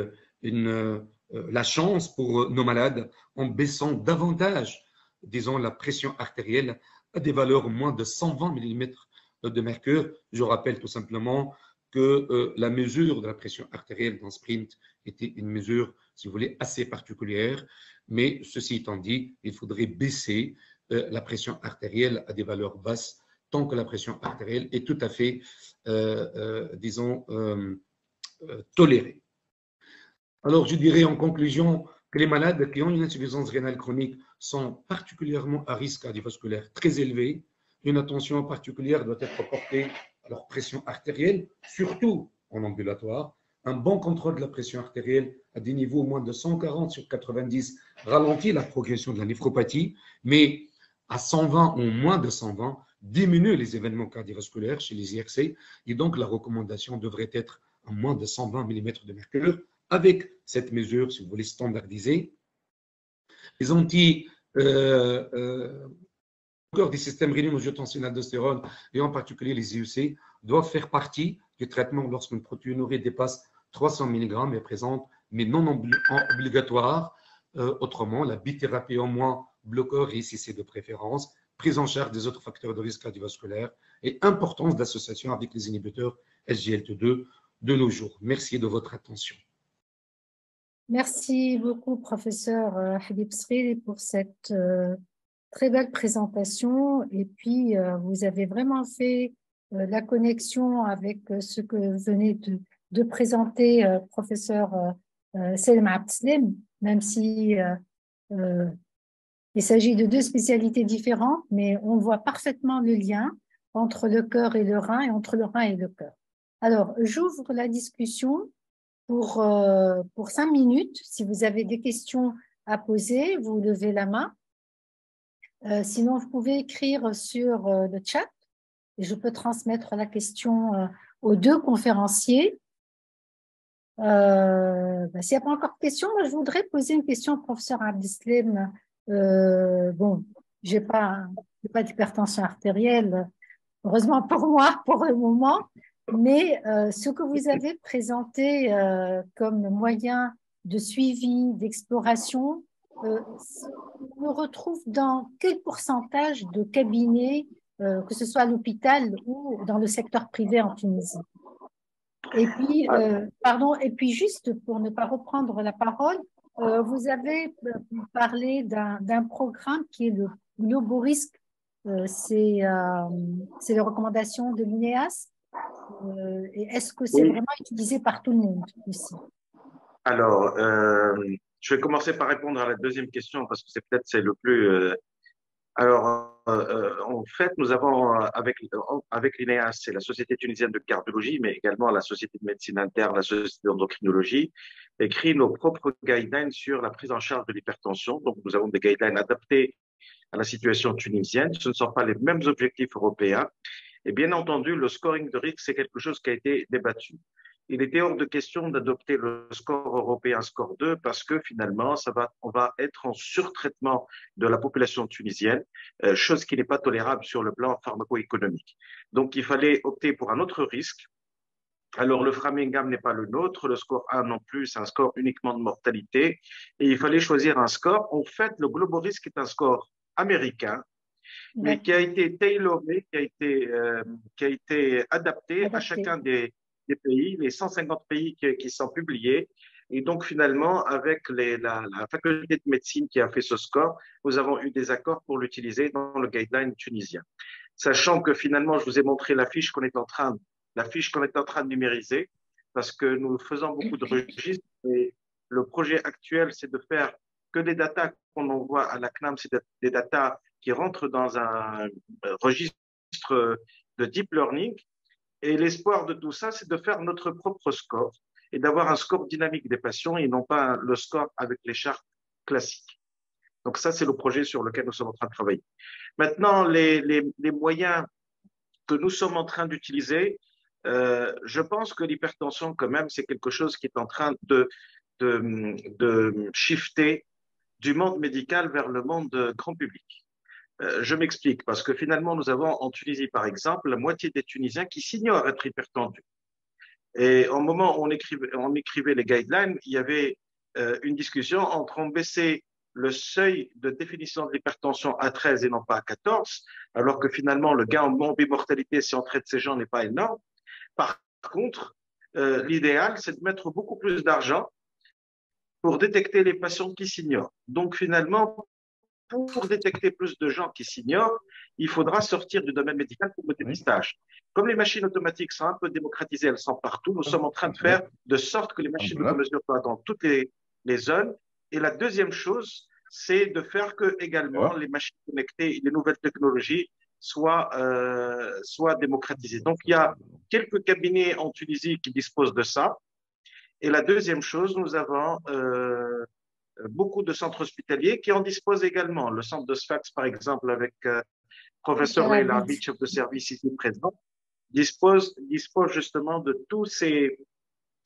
la chance pour nos malades en baissant davantage, disons, la pression artérielle à des valeurs moins de 120 mm de mercure. Je rappelle tout simplement que la mesure de la pression artérielle dans SPRINT était une mesure, si vous voulez, assez particulière. Mais ceci étant dit, il faudrait baisser la pression artérielle à des valeurs basses tant que la pression artérielle est tout à fait, disons, tolérée. Alors, je dirais en conclusion que les malades qui ont une insuffisance rénale chronique sont particulièrement à risque cardiovasculaire très élevé. Une attention particulière doit être portée à leur pression artérielle, surtout en ambulatoire. Un bon contrôle de la pression artérielle à des niveaux moins de 140 sur 90 ralentit la progression de la néphropathie, mais à 120 ou moins de 120 diminue les événements cardiovasculaires chez les IRC, et donc la recommandation devrait être à moins de 120 mm de mercure, avec cette mesure, si vous voulez, standardisée. Les anti encore des systèmes rénino-angiotensinal d'aldostérone, et en particulier les IEC, doivent faire partie du traitement lorsqu'une protéinurie dépasse 300 mg et présente, mais non obligatoire. Autrement, la bithérapie au moins bloqueur et ICC de préférence, prise en charge des autres facteurs de risque cardiovasculaire et importance d'association avec les inhibiteurs SGLT2 de nos jours. Merci de votre attention. Merci beaucoup, professeur Habib Sril, pour cette très belle présentation. Et puis, vous avez vraiment fait la connexion avec ce que venait de présenter professeur Selim Abdeslam, même si il s'agit de deux spécialités différentes, mais on voit parfaitement le lien entre le cœur et le rein et entre le rein et le cœur. Alors, j'ouvre la discussion pour 5 minutes. Si vous avez des questions à poser, vous levez la main. Sinon, vous pouvez écrire sur le chat et je peux transmettre la question aux deux conférenciers. S'il n'y a pas encore de questions, moi, je voudrais poser une question au professeur Abdeslam. Bon, je n'ai pas d'hypertension artérielle, heureusement pour moi, pour le moment, mais ce que vous avez présenté comme moyen de suivi, d'exploration, on retrouve dans quel pourcentage de cabinets, que ce soit à l'hôpital ou dans le secteur privé en Tunisie? Et puis, et puis juste pour ne pas reprendre la parole, vous avez parlé d'un programme qui est le Globorisc, c'est les recommandations de l'INEAS. Et est-ce que c'est vraiment utilisé par tout le monde aussi? Alors, je vais commencer par répondre à la deuxième question parce que c'est le plus. En fait, nous avons avec l'INEAS, c'est la Société tunisienne de cardiologie, mais également la Société de médecine interne, la Société d'endocrinologie, écrit nos propres guidelines sur la prise en charge de l'hypertension. Donc, nous avons des guidelines adaptés à la situation tunisienne. Ce ne sont pas les mêmes objectifs européens. Et bien entendu, le scoring de risque, c'est quelque chose qui a été débattu. Il était hors de question d'adopter le score européen score 2 parce que finalement, on va être en surtraitement de la population tunisienne, chose qui n'est pas tolérable sur le plan pharmaco-économique. Donc, il fallait opter pour un autre risque. Alors, le Framingham n'est pas le nôtre, le score 1 non plus, c'est un score uniquement de mortalité. Et il fallait choisir un score. En fait, le Globorisc est un score américain, mais qui a été tailoré, qui a été adapté à chacun des pays, les 150 pays qui sont publiés. Et donc, finalement, avec la faculté de médecine qui a fait ce score, nous avons eu des accords pour l'utiliser dans le guideline tunisien. Sachant que finalement, je vous ai montré la fiche qu'on est en train de numériser, parce que nous faisons beaucoup de registres. Et le projet actuel, c'est de faire que des datas qu'on envoie à la CNAM, c'est des datas qui rentrent dans un registre de deep learning. Et l'espoir de tout ça, c'est de faire notre propre score et d'avoir un score dynamique des patients et non pas le score avec les chartes classiques. Donc ça, c'est le projet sur lequel nous sommes en train de travailler. Maintenant, les moyens que nous sommes en train d'utiliser, je pense que l'hypertension, quand même, c'est quelque chose qui est en train de shifter du monde médical vers le monde grand public. Je m'explique, parce que finalement, nous avons en Tunisie, par exemple, la moitié des Tunisiens qui s'ignorent être hypertendus. Et au moment où on écrivait les guidelines, il y avait une discussion entre on baissait le seuil de définition de l'hypertension à 13 et non pas à 14, alors que finalement, le gain en morbimortalité si on traite ces gens n'est pas énorme. Par contre, l'idéal, c'est de mettre beaucoup plus d'argent pour détecter les patients qui s'ignorent. Donc finalement, pour détecter plus de gens qui s'ignorent, il faudra sortir du domaine médical pour le dépistage. Comme les machines automatiques sont un peu démocratisées, elles sont partout, nous sommes en train de faire de sorte que les machines d'automesure soient dans toutes les zones. Et la deuxième chose, c'est de faire que également les machines connectées et les nouvelles technologies soient démocratisées. Donc, il y a quelques cabinets en Tunisie qui disposent de ça. Et la deuxième chose, nous avons beaucoup de centres hospitaliers qui en disposent également. Le centre de Sfax, par exemple, avec professeur Leila, chef de service ici présent, dispose justement de tous ces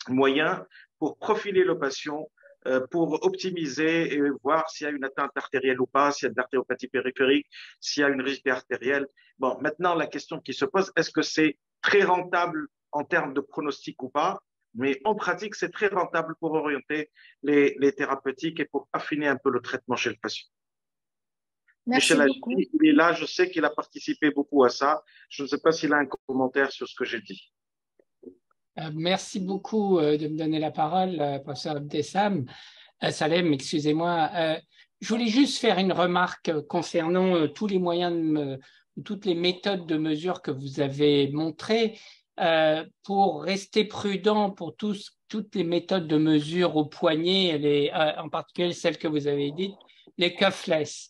moyens pour profiler le patient, pour optimiser et voir s'il y a une atteinte artérielle ou pas, s'il y a de l'artériopathie périphérique, s'il y a une rigidité artérielle. Bon, maintenant, la question qui se pose, est-ce que c'est très rentable en termes de pronostic ou pas? Mais en pratique, c'est très rentable pour orienter les thérapeutiques et pour affiner un peu le traitement chez le patient. Merci Michel beaucoup. Agili, il est là, je sais qu'il a participé beaucoup à ça. Je ne sais pas s'il a un commentaire sur ce que j'ai dit. Merci beaucoup de me donner la parole, professeur Abdessam. Salem, excusez-moi. Je voulais juste faire une remarque concernant tous les moyens, toutes les méthodes de mesure que vous avez montrées. Pour rester prudent pour toutes les méthodes de mesure au poignet, en particulier celles que vous avez dites, les cuffless.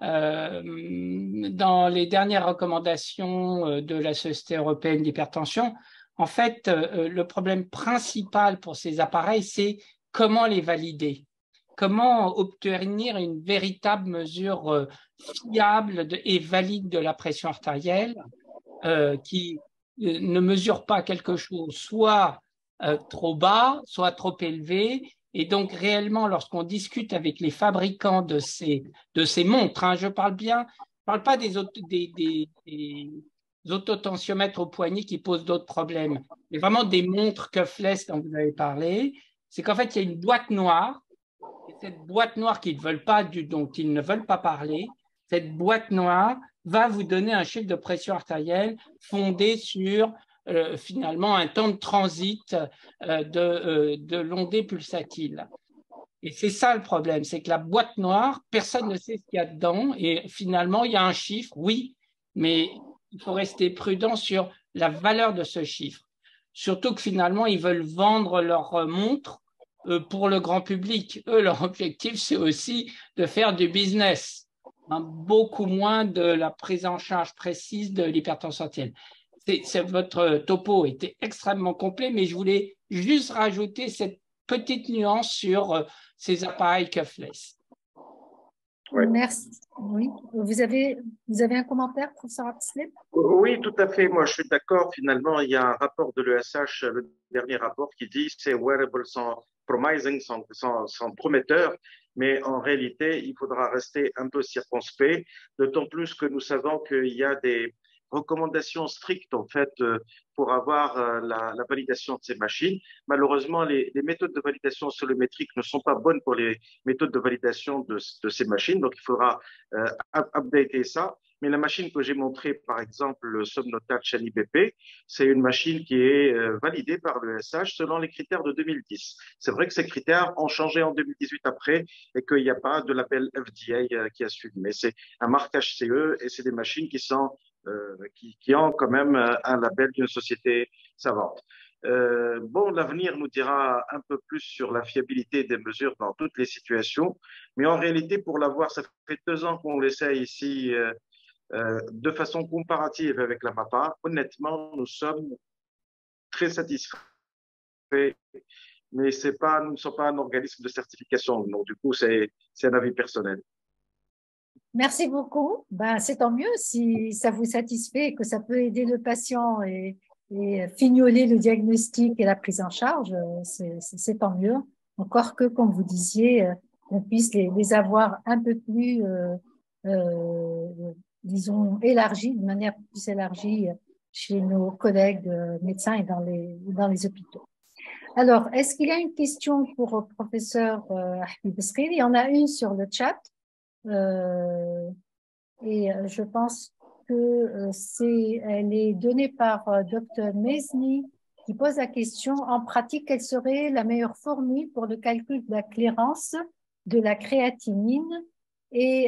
Dans les dernières recommandations de la Société européenne d'hypertension, en fait, le problème principal pour ces appareils, c'est comment les valider, comment obtenir une véritable mesure fiable et valide de la pression artérielle qui ne mesure pas quelque chose soit trop bas, soit trop élevé. Et donc, réellement, lorsqu'on discute avec les fabricants de ces montres, hein, je parle pas des autotentiomètres au poignet qui posent d'autres problèmes, mais vraiment des montres cuffless dont vous avez parlé, c'est qu'en fait, il y a une boîte noire, et cette boîte noire dont ils ne veulent pas parler, cette boîte noire va vous donner un chiffre de pression artérielle fondé sur finalement un temps de transit de l'ondée pulsatile. Et c'est ça le problème, c'est que la boîte noire, personne ne sait ce qu'il y a dedans et finalement, il y a un chiffre, oui, mais il faut rester prudent sur la valeur de ce chiffre. Surtout que finalement, ils veulent vendre leur montre pour le grand public. Eux, leur objectif, c'est aussi de faire du business, hein, beaucoup moins de la prise en charge précise de l'hypertension artérielle. Votre topo était extrêmement complet, mais je voulais juste rajouter cette petite nuance sur ces appareils cuffless. Ouais. Merci. Oui. Vous avez un commentaire, professeur Abdeslam? Oui, tout à fait. Moi, je suis d'accord. Finalement, il y a un rapport de l'ESH, le dernier rapport, qui dit que ces wearables sont promising, sont prometteurs, mais en réalité, il faudra rester un peu circonspect, d'autant plus que nous savons qu'il y a des recommandations strictes, en fait, pour avoir la validation de ces machines. Malheureusement, les méthodes de validation oscillométrique ne sont pas bonnes pour les méthodes de validation de ces machines, donc il faudra updater ça. Mais la machine que j'ai montrée, par exemple, le Somnotouch NIBP, c'est une machine qui est validée par l'ESH selon les critères de 2010. C'est vrai que ces critères ont changé en 2018 après et qu'il n'y a pas de label FDA qui a suivi. Mais c'est un marquage CE et c'est des machines qui ont quand même un label d'une société savante. Bon, l'avenir nous dira un peu plus sur la fiabilité des mesures dans toutes les situations, mais en réalité, pour l'avoir, ça fait 2 ans qu'on l'essaie ici de façon comparative avec la MAPA. Honnêtement, nous sommes très satisfaits, mais nous ne sommes pas un organisme de certification. Donc, du coup, c'est un avis personnel. Merci beaucoup. Ben, c'est tant mieux si ça vous satisfait et que ça peut aider le patient et fignoler le diagnostic et la prise en charge, c'est tant mieux. Encore que, comme vous disiez, on puisse les avoir un peu plus, disons, élargis, de manière plus élargie chez nos collègues médecins et dans les hôpitaux. Alors, est-ce qu'il y a une question pour le professeur Habib Sril? Il y en a une sur le chat. Et je pense que elle est donnée par Dr Mesni qui pose la question: en pratique, quelle serait la meilleure formule pour le calcul de la clairance de la créatinine et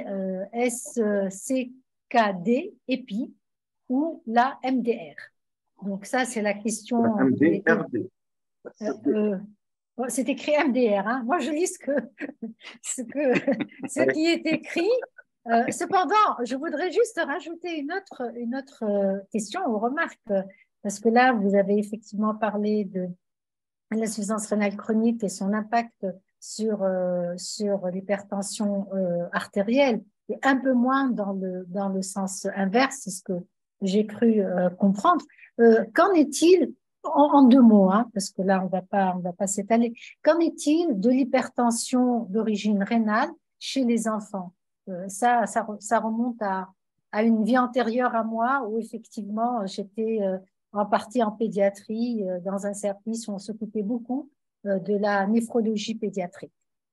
SCKD EPI ou la MDR? Donc ça, c'est la question. MDRD. C'est écrit MDR, hein. Moi je lis ce qui est écrit. Cependant, je voudrais juste rajouter une autre question ou remarque, parce que là, vous avez effectivement parlé de l'insuffisance rénale chronique et son impact sur l'hypertension artérielle, et un peu moins dans le sens inverse, c'est ce que j'ai cru comprendre. Qu'en est-il En 2 mots, hein, parce que là, on va pas s'étaler. Qu'en est-il de l'hypertension d'origine rénale chez les enfants? Ça remonte à une vie antérieure à moi où effectivement j'étais en partie en pédiatrie dans un service où on s'occupait beaucoup de la néphrologie pédiatrique.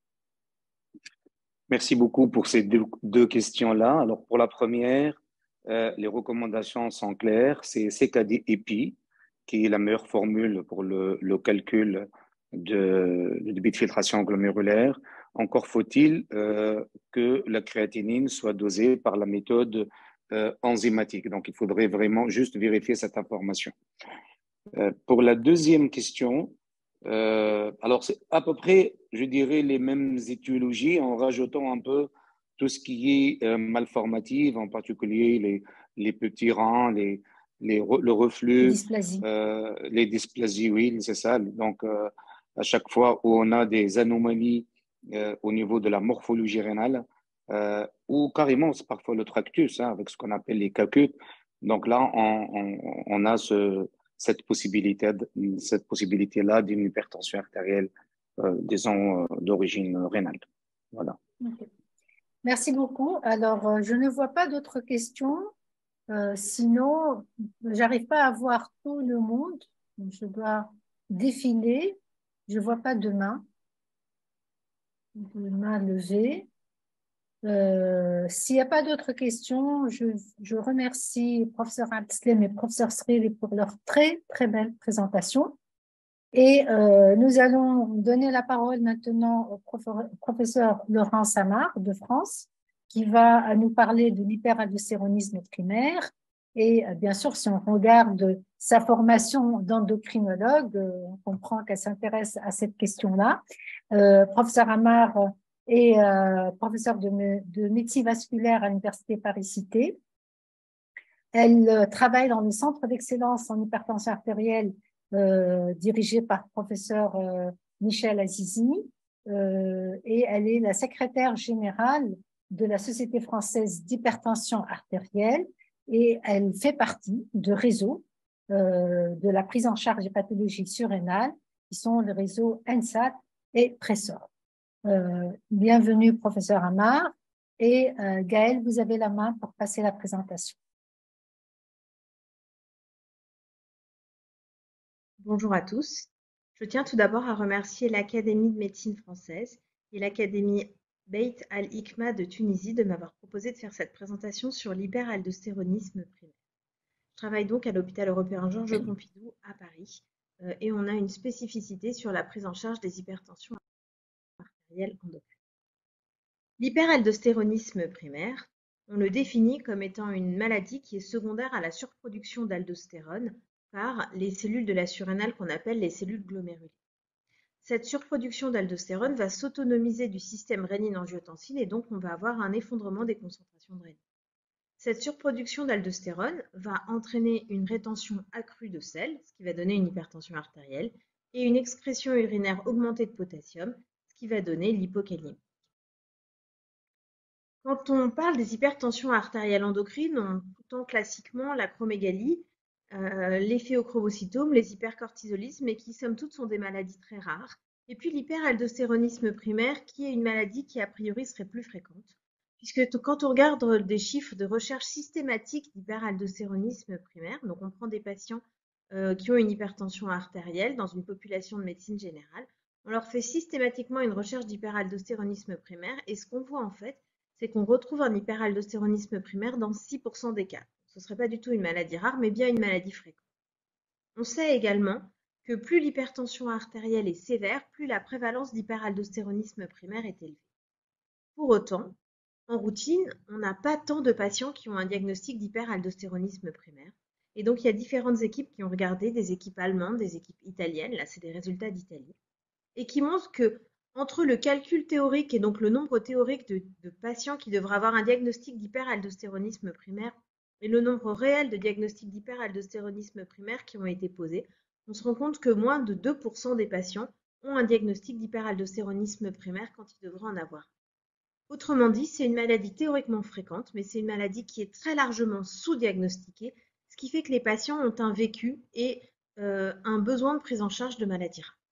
Merci beaucoup pour ces deux questions-là. Alors, pour la première, les recommandations sont claires. C'est CKD-EPI, qui est la meilleure formule pour le calcul de débit de filtration glomérulaire. Encore faut-il que la créatinine soit dosée par la méthode enzymatique. Donc, il faudrait vraiment juste vérifier cette information. Pour la deuxième question, alors c'est à peu près, je dirais, les mêmes étiologies en rajoutant un peu tout ce qui est malformative, en particulier les petits reins, le reflux, les dysplasies, oui, c'est ça. Donc, à chaque fois où on a des anomalies au niveau de la morphologie rénale, ou carrément, c'est parfois le tractus, hein, avec ce qu'on appelle les cacutes. Donc là, on a cette possibilité-là d'une hypertension artérielle, disons, d'origine rénale. Voilà. Okay. Merci beaucoup. Alors, je ne vois pas d'autres questions. Sinon, j'arrive pas à voir tout le monde. Je dois défiler. Je vois pas de main levée. S'il n'y a pas d'autres questions, je remercie professeur Abdeslem et professeur Srili pour leur très, très belle présentation. Et nous allons donner la parole maintenant au professeur Laurent Samar de France, qui va nous parler de l'hyperaldostéronisme primaire. Et bien sûr, si on regarde sa formation d'endocrinologue, on comprend qu'elle s'intéresse à cette question-là. Professeur Amar est professeur de médecine vasculaire à l'Université Paris-Cité. Elle travaille dans le Centre d'excellence en hypertension artérielle dirigé par professeur Michel Azizi, et elle est la secrétaire générale de la Société française d'hypertension artérielle, et elle fait partie de réseaux de la prise en charge des pathologies surrénales, qui sont le réseau ENSAT et Pressor. Bienvenue, professeur Amar, et Gaël, vous avez la main pour passer la présentation. Bonjour à tous. Je tiens tout d'abord à remercier l'Académie de médecine française et l'Académie Beit al-Hikma de Tunisie de m'avoir proposé de faire cette présentation sur l'hyperaldostéronisme primaire. Je travaille donc à l'hôpital européen Georges Pompidou à Paris et on a une spécificité sur la prise en charge des hypertensions artérielles endocrines. L'hyperaldostéronisme primaire, on le définit comme étant une maladie qui est secondaire à la surproduction d'aldostérone par les cellules de la surrénale qu'on appelle les cellules glomérulaires. Cette surproduction d'aldostérone va s'autonomiser du système rénine-angiotensine et donc on va avoir un effondrement des concentrations de rénine. Cette surproduction d'aldostérone va entraîner une rétention accrue de sel, ce qui va donner une hypertension artérielle, et une excrétion urinaire augmentée de potassium, ce qui va donner l'hypokaliémie. Quand on parle des hypertensions artérielles endocrines, on entend classiquement l'acromégalie, les phéochromocytomes, les hypercortisolismes, et qui somme toute sont des maladies très rares. Et puis l'hyperaldostéronisme primaire, qui est une maladie qui a priori serait plus fréquente, puisque quand on regarde des chiffres de recherche systématique d'hyperaldostéronisme primaire, donc on prend des patients qui ont une hypertension artérielle dans une population de médecine générale, on leur fait systématiquement une recherche d'hyperaldostéronisme primaire, et ce qu'on voit en fait, c'est qu'on retrouve un hyperaldostéronisme primaire dans 6% des cas. Ce ne serait pas du tout une maladie rare, mais bien une maladie fréquente. On sait également que plus l'hypertension artérielle est sévère, plus la prévalence d'hyperaldostéronisme primaire est élevée. Pour autant, en routine, on n'a pas tant de patients qui ont un diagnostic d'hyperaldostéronisme primaire. Et donc, il y a différentes équipes qui ont regardé, des équipes allemandes, des équipes italiennes, là c'est des résultats d'Italie, et qui montrent que entre le calcul théorique et donc le nombre théorique de patients qui devraient avoir un diagnostic d'hyperaldostéronisme primaire et le nombre réel de diagnostics d'hyperaldostéronisme primaire qui ont été posés, on se rend compte que moins de 2% des patients ont un diagnostic d'hyperaldostéronisme primaire quand ils devraient en avoir. Autrement dit, c'est une maladie théoriquement fréquente, mais c'est une maladie qui est très largement sous-diagnostiquée, ce qui fait que les patients ont un vécu et un besoin de prise en charge de maladie rare.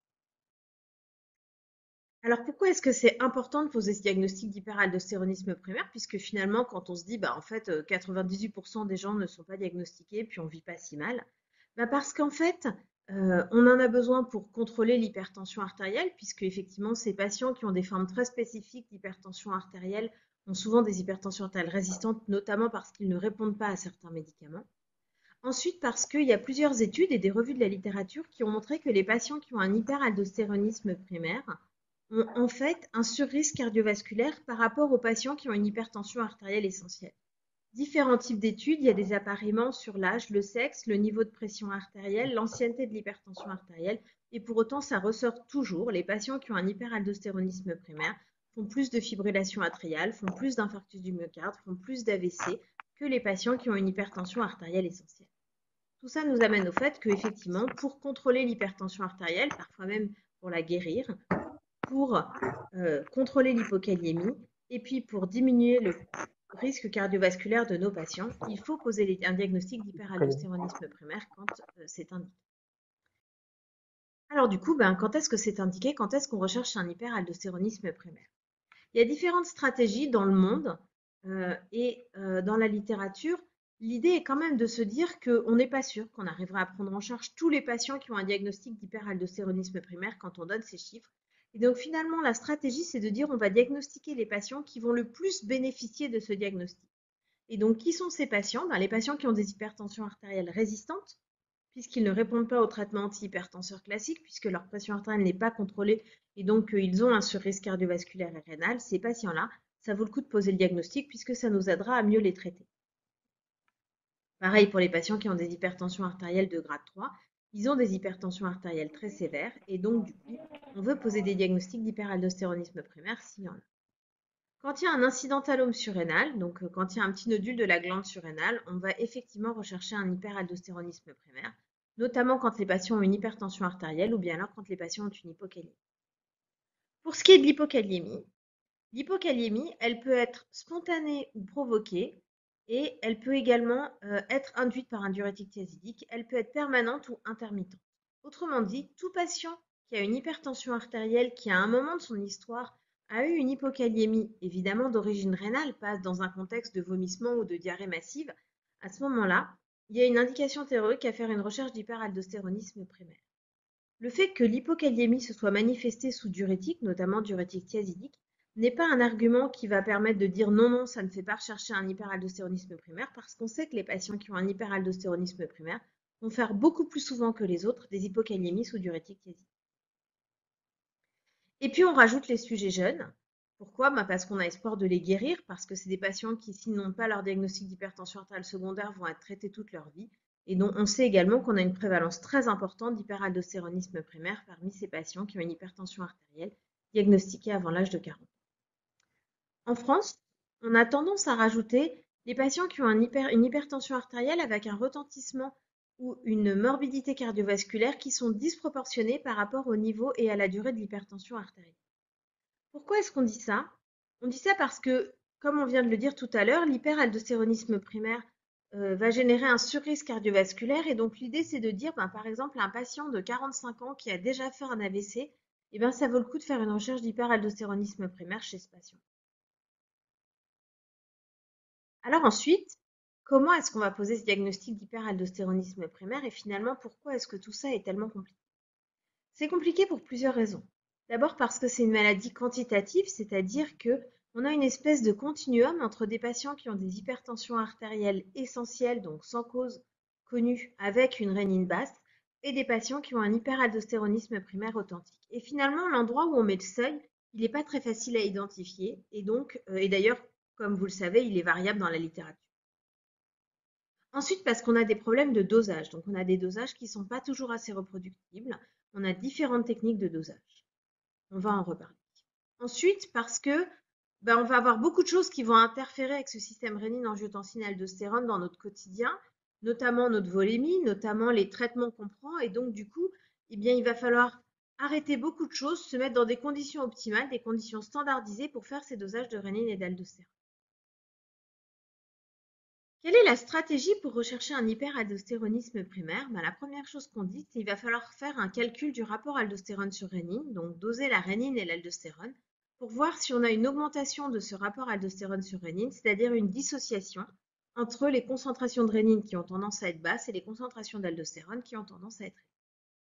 Alors pourquoi est-ce que c'est important de poser ce diagnostic d'hyperaldostéronisme primaire? Puisque finalement, quand on se dit, en fait, 98% des gens ne sont pas diagnostiqués, puis on vit pas si mal. Parce qu'en fait, on en a besoin pour contrôler l'hypertension artérielle, puisque effectivement, ces patients qui ont des formes très spécifiques d'hypertension artérielle ont souvent des hypertensions artérielles résistantes, notamment parce qu'ils ne répondent pas à certains médicaments. Ensuite, parce qu'il y a plusieurs études et des revues de la littérature qui ont montré que les patients qui ont un hyperaldostéronisme primaire ont en fait un surrisque cardiovasculaire par rapport aux patients qui ont une hypertension artérielle essentielle. Différents types d'études, il y a des appariements sur l'âge, le sexe, le niveau de pression artérielle, l'ancienneté de l'hypertension artérielle, et pour autant ça ressort toujours. Les patients qui ont un hyperaldostéronisme primaire font plus de fibrillation atriale, font plus d'infarctus du myocarde, font plus d'AVC que les patients qui ont une hypertension artérielle essentielle. Tout ça nous amène au fait qu'effectivement, pour contrôler l'hypertension artérielle, parfois même pour la guérir, pour contrôler l'hypokaliémie et puis pour diminuer le risque cardiovasculaire de nos patients, il faut poser un diagnostic d'hyperaldostéronisme primaire quand c'est indiqué. Alors du coup, quand est-ce que c'est indiqué? Quand est-ce qu'on recherche un hyperaldostéronisme primaire? Il y a différentes stratégies dans le monde et dans la littérature. L'idée est quand même de se dire qu'on n'est pas sûr qu'on arrivera à prendre en charge tous les patients qui ont un diagnostic d'hyperaldostéronisme primaire quand on donne ces chiffres. Et donc finalement, la stratégie, c'est de dire on va diagnostiquer les patients qui vont le plus bénéficier de ce diagnostic. Et donc, qui sont ces patients? Les patients qui ont des hypertensions artérielles résistantes, puisqu'ils ne répondent pas au traitement antihypertenseur classique, puisque leur pression artérielle n'est pas contrôlée et donc ils ont un surrisque cardiovasculaire et rénal. Ces patients-là, ça vaut le coup de poser le diagnostic puisque ça nous aidera à mieux les traiter. Pareil pour les patients qui ont des hypertensions artérielles de grade 3. Ils ont des hypertensions artérielles très sévères et donc du coup, on veut poser des diagnostics d'hyperaldostéronisme primaire s'il y en a. Quand il y a un incidentalome surrénal, donc quand il y a un petit nodule de la glande surrénale, on va effectivement rechercher un hyperaldostéronisme primaire, notamment quand les patients ont une hypertension artérielle ou bien alors quand les patients ont une hypokaliémie. Pour ce qui est de l'hypokaliémie, elle peut être spontanée ou provoquée et elle peut également être induite par un diurétique thiazidique. Elle peut être permanente ou intermittente. Autrement dit, tout patient qui a une hypertension artérielle qui à un moment de son histoire a eu une hypokaliémie, évidemment d'origine rénale, pas dans un contexte de vomissement ou de diarrhée massive, à ce moment-là, il y a une indication théorique à faire une recherche d'hyperaldostéronisme primaire. Le fait que l'hypokaliémie se soit manifestée sous diurétique, notamment diurétique thiazidique, n'est pas un argument qui va permettre de dire non, ça ne fait pas rechercher un hyperaldostéronisme primaire, parce qu'on sait que les patients qui ont un hyperaldostéronisme primaire vont faire beaucoup plus souvent que les autres des hypokaliémies sous diurétique thiazidique. Et puis on rajoute les sujets jeunes. Pourquoi? Parce qu'on a espoir de les guérir, parce que c'est des patients qui, s'ils n'ont pas leur diagnostic d'hypertension artérielle secondaire, vont être traités toute leur vie. Et donc, on sait également qu'on a une prévalence très importante d'hyperaldostéronisme primaire parmi ces patients qui ont une hypertension artérielle diagnostiquée avant l'âge de 40 ans. En France, on a tendance à rajouter les patients qui ont une hypertension artérielle avec un retentissement ou une morbidité cardiovasculaire qui sont disproportionnés par rapport au niveau et à la durée de l'hypertension artérielle. Pourquoi est-ce qu'on dit ça? On dit ça parce que, comme on vient de le dire tout à l'heure, l'hyperaldostéronisme primaire va générer un surrisque cardiovasculaire et donc l'idée c'est de dire, par exemple, un patient de 45 ans qui a déjà fait un AVC, ça vaut le coup de faire une recherche d'hyperaldostéronisme primaire chez ce patient. Alors ensuite, comment est-ce qu'on va poser ce diagnostic d'hyperaldostéronisme primaire et finalement, pourquoi est-ce que tout ça est tellement compliqué? C'est compliqué pour plusieurs raisons. D'abord parce que c'est une maladie quantitative, c'est-à-dire qu'on a une espèce de continuum entre des patients qui ont des hypertensions artérielles essentielles, donc sans cause connue, avec une rénine basse, et des patients qui ont un hyperaldostéronisme primaire authentique. Et finalement, l'endroit où on met le seuil, il n'est pas très facile à identifier, et donc, et d'ailleurs, comme vous le savez, il est variable dans la littérature. Ensuite, parce qu'on a des problèmes de dosage. Donc, on a des dosages qui ne sont pas toujours assez reproductibles. On a différentes techniques de dosage. On va en reparler. Ensuite, parce que on va avoir beaucoup de choses qui vont interférer avec ce système rénine-angiotensin-aldostérone dans notre quotidien, notamment notre volémie, notamment les traitements qu'on prend. Et donc, du coup, il va falloir arrêter beaucoup de choses, se mettre dans des conditions optimales, des conditions standardisées pour faire ces dosages de rénine et d'aldostérone. Quelle est la stratégie pour rechercher un hyperaldostéronisme primaire? La première chose qu'on dit, c'est qu'il va falloir faire un calcul du rapport aldostérone sur rénine, donc doser la rénine et l'aldostérone, pour voir si on a une augmentation de ce rapport aldostérone sur rénine, c'est-à-dire une dissociation entre les concentrations de rénine qui ont tendance à être basses et les concentrations d'aldostérone qui ont tendance à être élevées.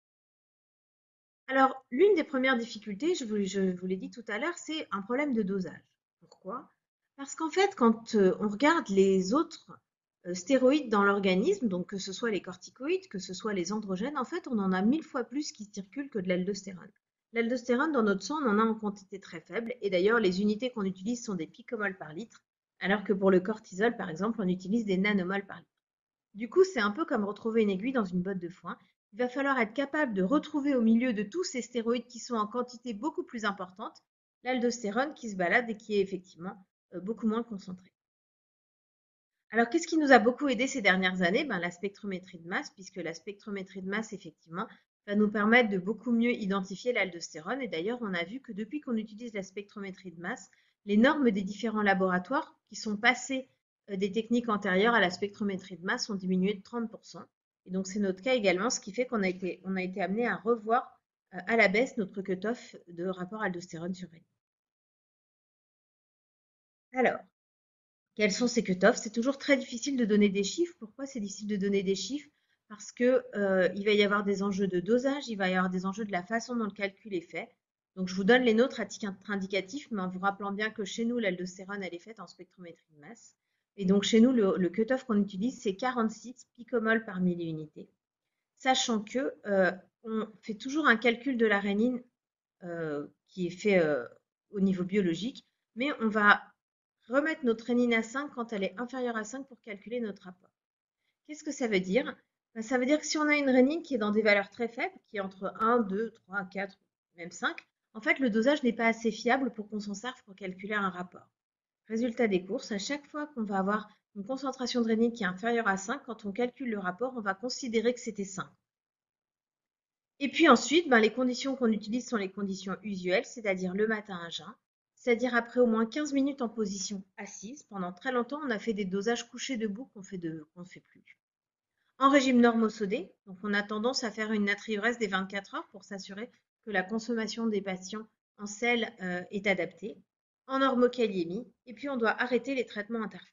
Alors, l'une des premières difficultés, je vous l'ai dit tout à l'heure, c'est un problème de dosage. Pourquoi? Parce qu'en fait, quand on regarde les autres stéroïdes dans l'organisme, donc que ce soit les corticoïdes, que ce soit les androgènes, en fait, on en a 1000 fois plus qui circulent que de l'aldostérone. L'aldostérone, dans notre sang, on en a en quantité très faible, et d'ailleurs, les unités qu'on utilise sont des picomoles par litre, alors que pour le cortisol, par exemple, on utilise des nanomoles par litre. Du coup, c'est un peu comme retrouver une aiguille dans une botte de foin. Il va falloir être capable de retrouver au milieu de tous ces stéroïdes qui sont en quantité beaucoup plus importante, l'aldostérone qui se balade et qui est effectivement beaucoup moins concentrée. Alors, qu'est-ce qui nous a beaucoup aidé ces dernières années? La spectrométrie de masse, puisque la spectrométrie de masse, effectivement, va nous permettre de beaucoup mieux identifier l'aldostérone. Et d'ailleurs, on a vu que depuis qu'on utilise la spectrométrie de masse, les normes des différents laboratoires qui sont passés des techniques antérieures à la spectrométrie de masse ont diminué de 30%. Et donc, c'est notre cas également, ce qui fait qu'on a été amené à revoir à la baisse notre cutoff de rapport aldostérone sur rénine. Alors, quels sont ces cutoffs? C'est toujours très difficile de donner des chiffres. Pourquoi c'est difficile de donner des chiffres? Parce que il va y avoir des enjeux de dosage, il va y avoir des enjeux de la façon dont le calcul est fait. Donc, je vous donne les nôtres à titre indicatif, mais en vous rappelant bien que chez nous, l'aldostérone, elle est faite en spectrométrie de masse. Et donc, chez nous, le cutoff qu'on utilise, c'est 46 picomoles par milliunité. Sachant que on fait toujours un calcul de la rénine qui est fait au niveau biologique, mais on va remettre notre rénine à 5 quand elle est inférieure à 5 pour calculer notre rapport. Qu'est-ce que ça veut dire? Ça veut dire que si on a une rénine qui est dans des valeurs très faibles, qui est entre 1, 2, 3, 4, même 5, en fait, le dosage n'est pas assez fiable pour qu'on s'en serve pour calculer un rapport. Résultat des courses, à chaque fois qu'on va avoir une concentration de rénine qui est inférieure à 5, quand on calcule le rapport, on va considérer que c'était 5. Et puis ensuite, les conditions qu'on utilise sont les conditions usuelles, c'est-à-dire le matin à jeun, c'est-à-dire après au moins 15 minutes en position assise. Pendant très longtemps, on a fait des dosages couchés debout qu'on ne fait plus. En régime normosodé, donc on a tendance à faire une natriurèse des 24 heures pour s'assurer que la consommation des patients en sel est adaptée. En normokaliémie, et puis on doit arrêter les traitements interférents.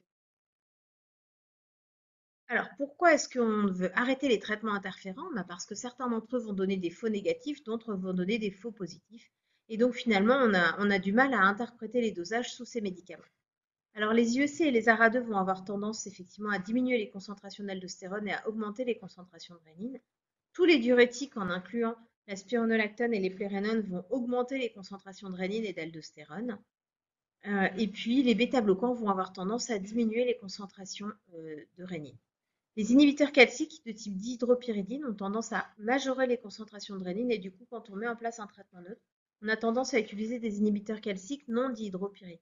Alors, pourquoi est-ce qu'on veut arrêter les traitements interférents? Parce que certains d'entre eux vont donner des faux négatifs, d'autres vont donner des faux positifs. Et donc, finalement, on a du mal à interpréter les dosages sous ces médicaments. Alors, les IEC et les ARA2 vont avoir tendance effectivement à diminuer les concentrations d'aldostérone et à augmenter les concentrations de rénine. Tous les diurétiques, en incluant la spironolactone et les plérénones, vont augmenter les concentrations de rénine et d'aldostérone. Et puis, les bêta-bloquants vont avoir tendance à diminuer les concentrations de rénine. Les inhibiteurs calciques de type dihydropyridine ont tendance à majorer les concentrations de rénine et du coup, quand on met en place un traitement neutre, on a tendance à utiliser des inhibiteurs calciques non dihydropyridine.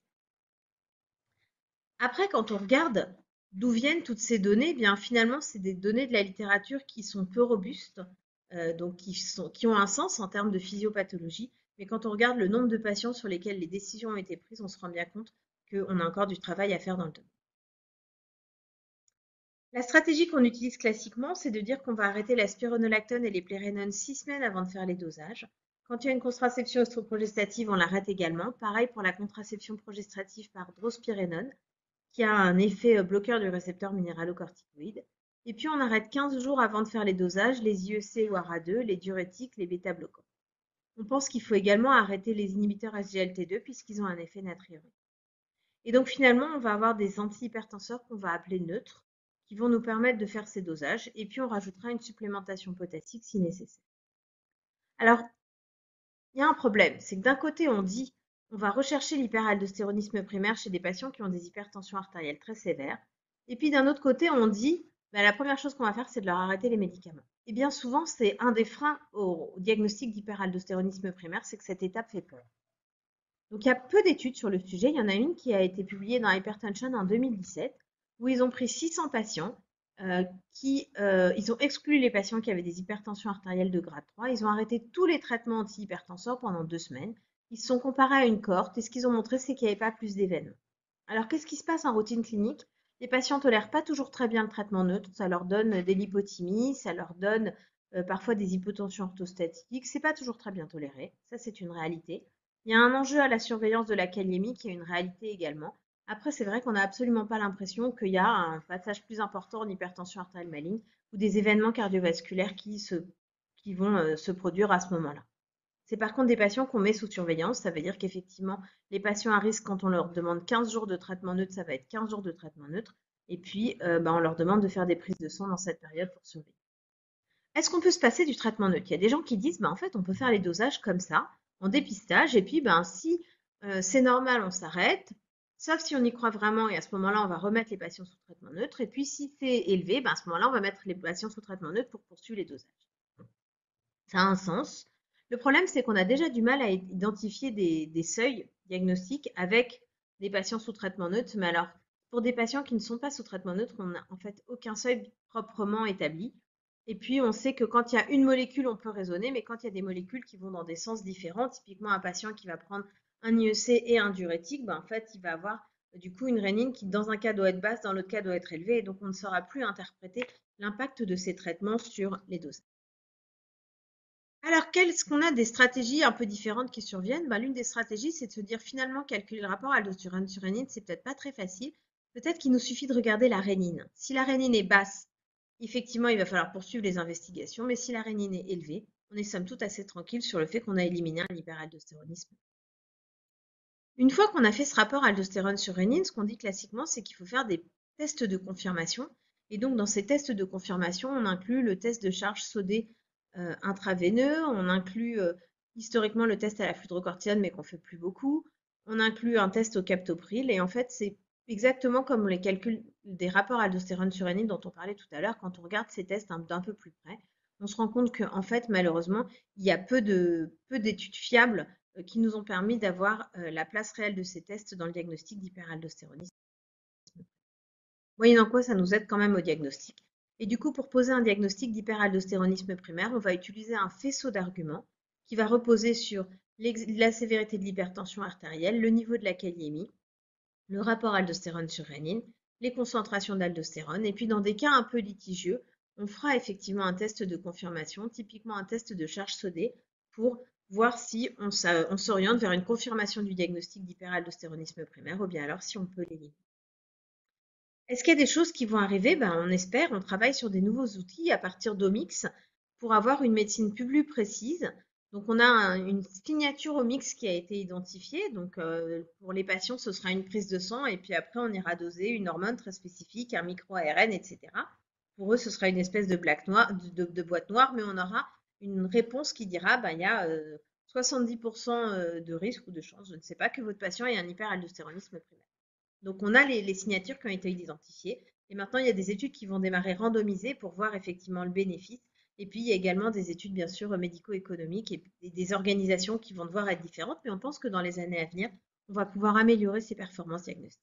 Après, quand on regarde d'où viennent toutes ces données, bien finalement, c'est des données de la littérature qui sont peu robustes, donc qui ont un sens en termes de physiopathologie. Mais quand on regarde le nombre de patients sur lesquels les décisions ont été prises, on se rend bien compte qu'on a encore du travail à faire dans le domaine. La stratégie qu'on utilise classiquement, c'est de dire qu'on va arrêter la spironolactone et les plérénones 6 semaines avant de faire les dosages. Quand il y a une contraception œstroprogestative, on l'arrête également. Pareil pour la contraception progestative par drospirénone, qui a un effet bloqueur du récepteur minéralocorticoïde. Et puis on arrête 15 jours avant de faire les dosages, les IEC ou ARA2, les diurétiques, les bêta-bloquants. On pense qu'il faut également arrêter les inhibiteurs SGLT2 puisqu'ils ont un effet natriuré. Et donc finalement, on va avoir des antihypertenseurs qu'on va appeler neutres, qui vont nous permettre de faire ces dosages, et puis on rajoutera une supplémentation potassique si nécessaire. Alors, il y a un problème, c'est que d'un côté, on dit on va rechercher l'hyperaldostéronisme primaire chez des patients qui ont des hypertensions artérielles très sévères, et puis d'un autre côté, on dit la première chose qu'on va faire, c'est de leur arrêter les médicaments. Et bien souvent, c'est un des freins au diagnostic d'hyperaldostéronisme primaire, c'est que cette étape fait peur. Donc il y a peu d'études sur le sujet, il y en a une qui a été publiée dans Hypertension en 2017, où ils ont pris 600 patients, ils ont exclu les patients qui avaient des hypertensions artérielles de grade 3, ils ont arrêté tous les traitements antihypertenseurs pendant 2 semaines, ils se sont comparés à une cohorte et ce qu'ils ont montré, c'est qu'il n'y avait pas plus d'événements. Alors qu'est-ce qui se passe en routine clinique? Les patients ne tolèrent pas toujours très bien le traitement neutre, ça leur donne des lipothymies, ça leur donne parfois des hypotensions orthostatiques, c'est pas toujours très bien toléré, ça c'est une réalité. Il y a un enjeu à la surveillance de la kaliémie qui est une réalité également. Après, c'est vrai qu'on n'a absolument pas l'impression qu'il y a un passage plus important en hypertension artérielle maligne ou des événements cardiovasculaires qui vont se produire à ce moment-là. C'est par contre des patients qu'on met sous surveillance, ça veut dire qu'effectivement, les patients à risque, quand on leur demande 15 jours de traitement neutre, ça va être 15 jours de traitement neutre, et puis on leur demande de faire des prises de sang dans cette période pour surveiller. Est-ce qu'on peut se passer du traitement neutre? Il y a des gens qui disent, en fait, on peut faire les dosages comme ça, en dépistage, et puis si c'est normal, on s'arrête, sauf si on y croit vraiment, et à ce moment-là, on va remettre les patients sous traitement neutre, et puis si c'est élevé, à ce moment-là, on va mettre les patients sous traitement neutre pour poursuivre les dosages. Ça a un sens. Le problème, c'est qu'on a déjà du mal à identifier des seuils diagnostiques avec des patients sous traitement neutre, mais alors, pour des patients qui ne sont pas sous traitement neutre, on n'a en fait aucun seuil proprement établi. Et puis, on sait que quand il y a une molécule, on peut raisonner, mais quand il y a des molécules qui vont dans des sens différents, typiquement un patient qui va prendre un IEC et un diurétique, en fait, il va avoir du coup une rénine qui, dans un cas, doit être basse, dans l'autre cas, doit être élevée, et donc on ne saura plus interpréter l'impact de ces traitements sur les doses. Alors, qu'est-ce qu'on a des stratégies un peu différentes qui surviennent? L'une des stratégies, c'est de se dire finalement calculer le rapport aldostérone sur rénine, c'est peut-être pas très facile. Peut-être qu'il nous suffit de regarder la rénine. Si la rénine est basse, effectivement, il va falloir poursuivre les investigations, mais si la rénine est élevée, on est somme toute assez tranquille sur le fait qu'on a éliminé un hyperaldostéronisme. Une fois qu'on a fait ce rapport aldostérone sur rénine, ce qu'on dit classiquement, c'est qu'il faut faire des tests de confirmation. Et donc, dans ces tests de confirmation, on inclut le test de charge sodée intraveineux, on inclut historiquement le test à la fludrocortisone, mais qu'on ne fait plus beaucoup. On inclut un test au captopril, et en fait, c'est exactement comme les calculs des rapports aldostérone sur rénine dont on parlait tout à l'heure. Quand on regarde ces tests d'un peu plus près, on se rend compte qu'en fait, malheureusement, il y a peu d'études fiables qui nous ont permis d'avoir la place réelle de ces tests dans le diagnostic d'hyperaldostéronisme. Moyennant quoi, ça nous aide quand même au diagnostic. Et du coup, pour poser un diagnostic d'hyperaldostéronisme primaire, on va utiliser un faisceau d'arguments qui va reposer sur la sévérité de l'hypertension artérielle, le niveau de la kaliémie, le rapport aldostérone sur rénine, les concentrations d'aldostérone, et puis dans des cas un peu litigieux, on fera effectivement un test de confirmation, typiquement un test de charge sodée, pour voir si on s'oriente vers une confirmation du diagnostic d'hyperaldostéronisme primaire, ou bien alors si on peut l'éliminer. Est-ce qu'il y a des choses qui vont arriver? On espère, on travaille sur des nouveaux outils à partir d'Omics pour avoir une médecine plus précise. Donc, on a une signature Omics qui a été identifiée. Donc, pour les patients, ce sera une prise de sang et puis après, on ira doser une hormone très spécifique, un micro-ARN, etc. Pour eux, ce sera une espèce de boîte noire, mais on aura une réponse qui dira, il y a 70% de risque ou de chance, je ne sais pas, que votre patient ait un hyperaldostéronisme primaire. Donc, on a les signatures qui ont été identifiées. Et maintenant, il y a des études qui vont démarrer randomisées pour voir effectivement le bénéfice. Et puis, il y a également des études, bien sûr, médico-économiques et des organisations qui vont devoir être différentes. Mais on pense que dans les années à venir, on va pouvoir améliorer ces performances diagnostiques.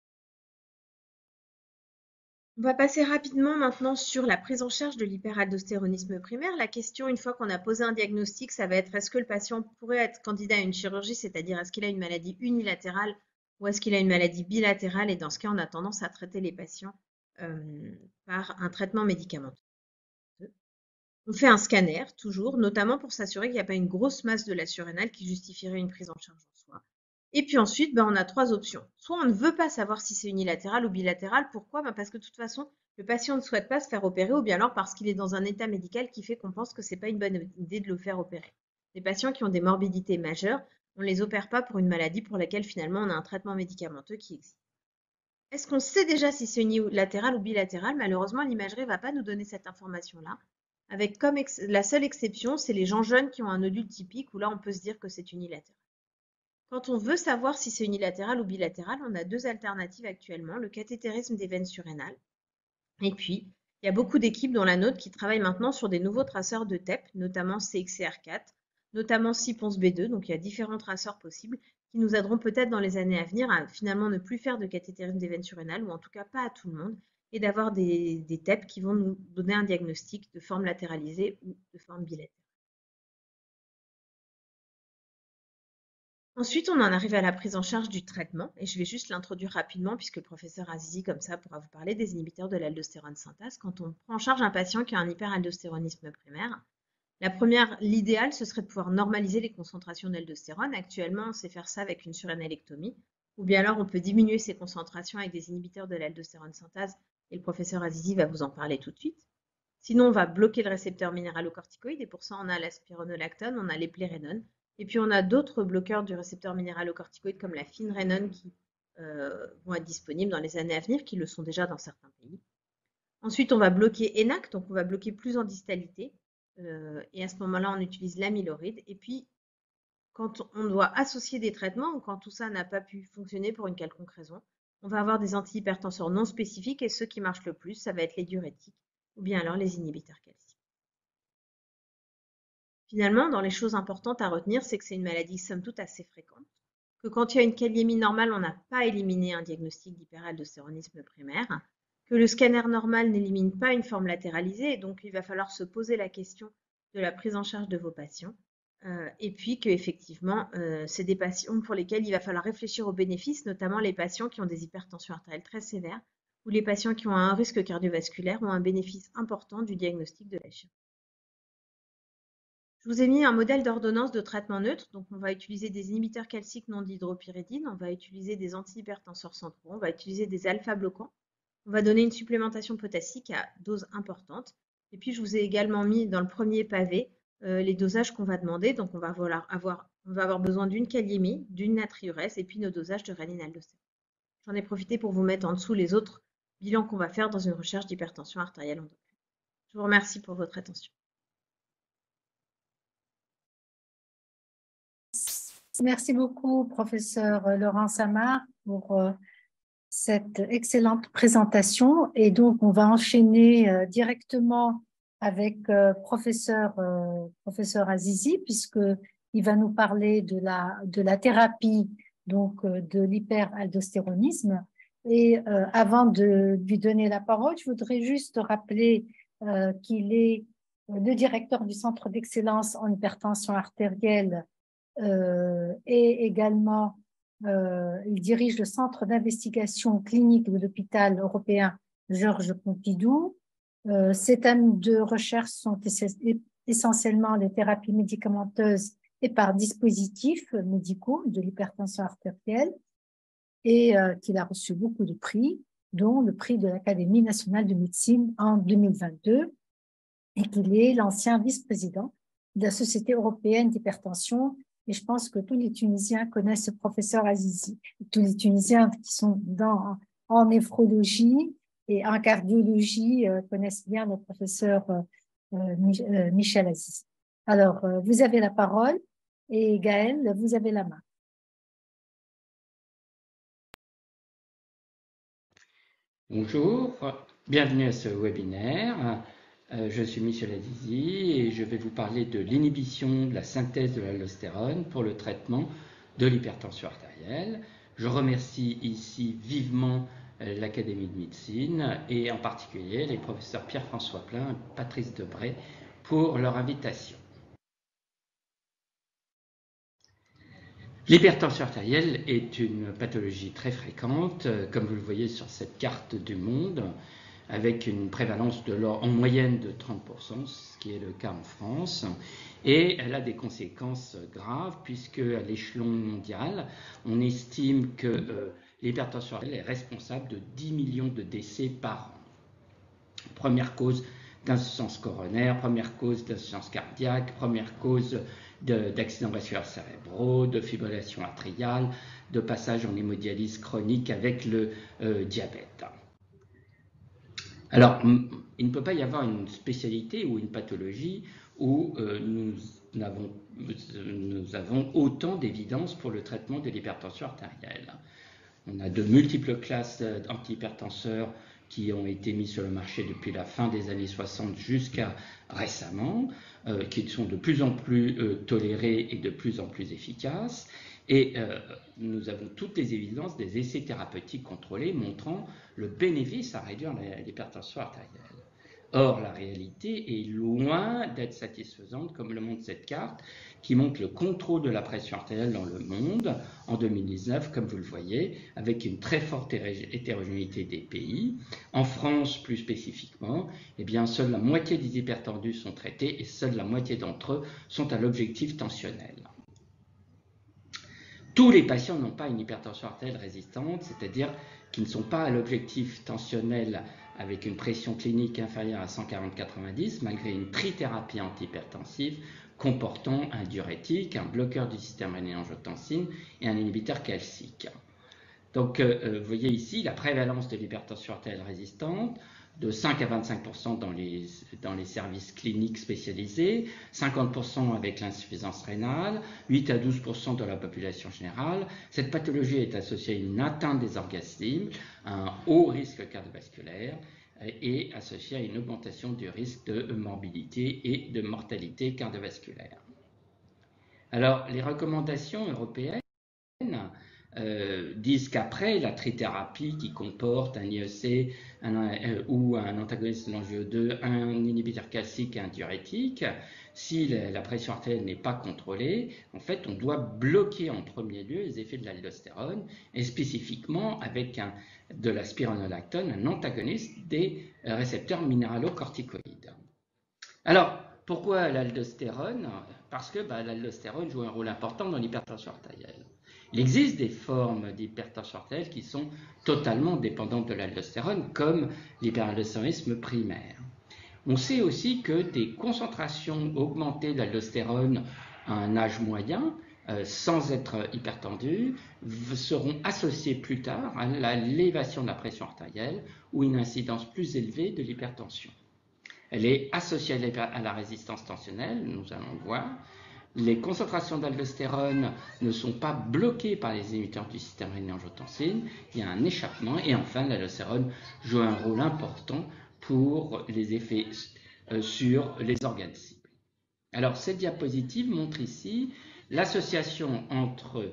On va passer rapidement maintenant sur la prise en charge de l'hyperaldostéronisme primaire. La question, une fois qu'on a posé un diagnostic, ça va être est-ce que le patient pourrait être candidat à une chirurgie, c'est-à-dire est-ce qu'il a une maladie unilatérale ou est-ce qu'il a une maladie bilatérale? Et dans ce cas, on a tendance à traiter les patients par un traitement médicamenteux. On fait un scanner, toujours, notamment pour s'assurer qu'il n'y a pas une grosse masse de la surrénale qui justifierait une prise en charge en soi. Et puis ensuite, on a trois options. Soit on ne veut pas savoir si c'est unilatéral ou bilatéral. Pourquoi? Parce que de toute façon, le patient ne souhaite pas se faire opérer, ou bien alors parce qu'il est dans un état médical qui fait qu'on pense que ce n'est pas une bonne idée de le faire opérer. Les patients qui ont des morbidités majeures, on ne les opère pas pour une maladie pour laquelle finalement on a un traitement médicamenteux qui existe. Est-ce qu'on sait déjà si c'est unilatéral ou bilatéral? Malheureusement, l'imagerie ne va pas nous donner cette information-là. Avec comme la seule exception, c'est les gens jeunes qui ont un nodule typique, où là on peut se dire que c'est unilatéral. Quand on veut savoir si c'est unilatéral ou bilatéral, on a deux alternatives actuellement, le cathétérisme des veines surrénales. Et puis, il y a beaucoup d'équipes, dont la nôtre, qui travaillent maintenant sur des nouveaux traceurs de TEP, notamment CXCR4, notamment CIPONS-B2, donc il y a différents traceurs possibles qui nous aideront peut-être dans les années à venir à finalement ne plus faire de cathétérisme des veines surrénales, ou en tout cas pas à tout le monde, et d'avoir des TEP qui vont nous donner un diagnostic de forme latéralisée ou de forme bilatérale. Ensuite, on en arrive à la prise en charge du traitement, et je vais juste l'introduire rapidement puisque le professeur Azizi, comme ça, pourra vous parler des inhibiteurs de l'aldostérone synthase. Quand on prend en charge un patient qui a un hyperaldostéronisme primaire, l'idéal, ce serait de pouvoir normaliser les concentrations d'aldostérone. Actuellement, on sait faire ça avec une surénalectomie, ou bien alors on peut diminuer ces concentrations avec des inhibiteurs de l'aldostérone synthase, et le professeur Azizi va vous en parler tout de suite. Sinon, on va bloquer le récepteur minéralocorticoïde, et pour ça, on a la spironolactone, on a les plérénones, et puis on a d'autres bloqueurs du récepteur minéralocorticoïde comme la finerenone qui vont être disponibles dans les années à venir, qui le sont déjà dans certains pays. Ensuite, on va bloquer ENaC, donc on va bloquer plus en distalité, et à ce moment-là, on utilise l'amyloride. Et puis, quand on doit associer des traitements ou quand tout ça n'a pas pu fonctionner pour une quelconque raison, on va avoir des antihypertenseurs non spécifiques, et ceux qui marchent le plus, ça va être les diurétiques ou bien alors les inhibiteurs calciques. Finalement, dans les choses importantes à retenir, c'est que c'est une maladie somme toute assez fréquente, que quand il y a une kaliémie normale, on n'a pas éliminé un diagnostic d'hyperaldostéronisme primaire, que le scanner normal n'élimine pas une forme latéralisée, et donc il va falloir se poser la question de la prise en charge de vos patients, et puis qu'effectivement, c'est des patients pour lesquels il va falloir réfléchir aux bénéfices, notamment les patients qui ont des hypertensions artérielles très sévères ou les patients qui ont un risque cardiovasculaire ont un bénéfice important du diagnostic de la chirurgie. Je vous ai mis un modèle d'ordonnance de traitement neutre. Donc, on va utiliser des inhibiteurs calciques non d'hydropyridine, on va utiliser des antihypertenseurs centraux, on va utiliser des alpha-bloquants. On va donner une supplémentation potassique à dose importante. Et puis, je vous ai également mis dans le premier pavé les dosages qu'on va demander. Donc, on va avoir besoin d'une kaliémie, d'une natriurèse et puis nos dosages de rénine-aldostérone. J'en ai profité pour vous mettre en dessous les autres bilans qu'on va faire dans une recherche d'hypertension artérielle endocrine. Je vous remercie pour votre attention. Merci beaucoup, professeur Laurent Samar, pour cette excellente présentation. Et donc, on va enchaîner directement avec professeur Azizi, puisqu'il va nous parler de la thérapie donc, de l'hyperaldostéronisme. Et avant de lui donner la parole, je voudrais juste rappeler qu'il est le directeur du Centre d'excellence en hypertension artérielle et également il dirige le centre d'investigation clinique de l'hôpital européen Georges Pompidou. Ses thèmes de recherche sont essentiellement les thérapies médicamenteuses et par dispositifs médicaux de l'hypertension artérielle et qu'il a reçu beaucoup de prix, dont le prix de l'Académie nationale de médecine en 2022 et qu'il est l'ancien vice-président de la Société européenne d'hypertension. Et je pense que tous les Tunisiens connaissent ce professeur Azizi. Tous les Tunisiens qui sont en néphrologie et en cardiologie connaissent bien le professeur Michel Azizi. Alors, vous avez la parole et Gaëlle, vous avez la main. Bonjour, bienvenue à ce webinaire. Je suis Michel Azizi et je vais vous parler de l'inhibition de la synthèse de l'aldostérone pour le traitement de l'hypertension artérielle. Je remercie ici vivement l'Académie de médecine et en particulier les professeurs Pierre-François Plein et Patrice Debray pour leur invitation. L'hypertension artérielle est une pathologie très fréquente, comme vous le voyez sur cette carte du monde, avec une prévalence en moyenne de 30%, ce qui est le cas en France. Et elle a des conséquences graves, puisque à l'échelon mondial, on estime que l'hypertension artérielle est responsable de 10 millions de décès par an. Première cause d'insuffisance coronaire, première cause d'insuffisance cardiaque, première cause d'accidents vasculaires cérébraux, de fibrillation atriale, de passage en hémodialyse chronique avec le diabète. Alors, il ne peut pas y avoir une spécialité ou une pathologie où nous avons autant d'évidence pour le traitement de l'hypertension artérielle. On a de multiples classes d'antihypertenseurs qui ont été mis sur le marché depuis la fin des années 60 jusqu'à récemment, qui sont de plus en plus tolérés et de plus en plus efficaces. Et nous avons toutes les évidences des essais thérapeutiques contrôlés montrant le bénéfice à réduire l'hypertension artérielle. Or, la réalité est loin d'être satisfaisante, comme le montre cette carte, qui montre le contrôle de la pression artérielle dans le monde en 2019, comme vous le voyez, avec une très forte hétérogénéité des pays. En France, plus spécifiquement, eh bien, seule la moitié des hypertendus sont traités et seule la moitié d'entre eux sont à l'objectif tensionnel. Tous les patients n'ont pas une hypertension artérielle résistante, c'est-à-dire qu'ils ne sont pas à l'objectif tensionnel avec une pression clinique inférieure à 140/90, malgré une trithérapie antihypertensive comportant un diurétique, un bloqueur du système rénine-angiotensine et un inhibiteur calcique. Donc, vous voyez ici la prévalence de l'hypertension artérielle résistante de 5 à 25% dans les services cliniques spécialisés, 50% avec l'insuffisance rénale, 8 à 12% dans la population générale. Cette pathologie est associée à une atteinte des organes cibles, à un haut risque cardiovasculaire et associée à une augmentation du risque de morbidité et de mortalité cardiovasculaire. Alors, les recommandations européennes disent qu'après la trithérapie qui comporte un IEC ou un antagoniste de l'angio2, un inhibiteur calcique et un diurétique, si la pression artérielle n'est pas contrôlée, en fait, on doit bloquer en premier lieu les effets de l'aldostérone, et spécifiquement avec de la spironolactone, un antagoniste des récepteurs minéralocorticoïdes. Alors, pourquoi l'aldostérone? Parce que l'aldostérone joue un rôle important dans l'hypertension artérielle. Il existe des formes d'hypertension artérielle qui sont totalement dépendantes de l'aldostérone, comme l'hyperaldostéronisme primaire. On sait aussi que des concentrations augmentées d'aldostérone à un âge moyen, sans être hypertendues, seront associées plus tard à l'élévation de la pression artérielle ou une incidence plus élevée de l'hypertension. Elle est associée à la résistance tensionnelle, nous allons le voir. Les concentrations d'aldostérone ne sont pas bloquées par les inhibiteurs du système rénine-angiotensine, il y a un échappement, et enfin l'aldostérone joue un rôle important pour les effets sur les organes cibles. Alors cette diapositive montre ici l'association entre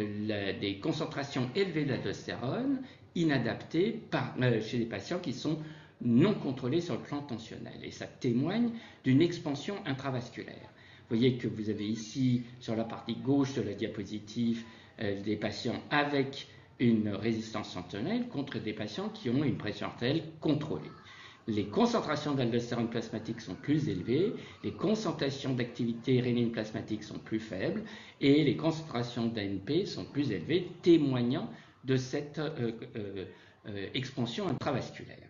des concentrations élevées d'aldostérone inadaptées chez les patients qui sont non contrôlés sur le plan tensionnel, et ça témoigne d'une expansion intravasculaire. Vous voyez que vous avez ici, sur la partie gauche de la diapositive, des patients avec une résistance tensionnelle contre des patients qui ont une pression artérielle contrôlée. Les concentrations d'aldostérone plasmatique sont plus élevées, les concentrations d'activité rénine plasmatique sont plus faibles et les concentrations d'ANP sont plus élevées, témoignant de cette expansion intravasculaire.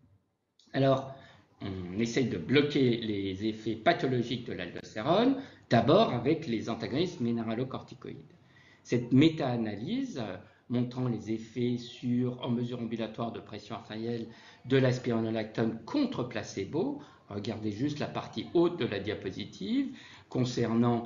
Alors, on essaye de bloquer les effets pathologiques de l'aldostérone, d'abord avec les antagonistes minéralocorticoïdes. Cette méta-analyse, montrant les effets en mesure ambulatoire de pression artérielle de la spironolactone contre placebo, regardez juste la partie haute de la diapositive, concernant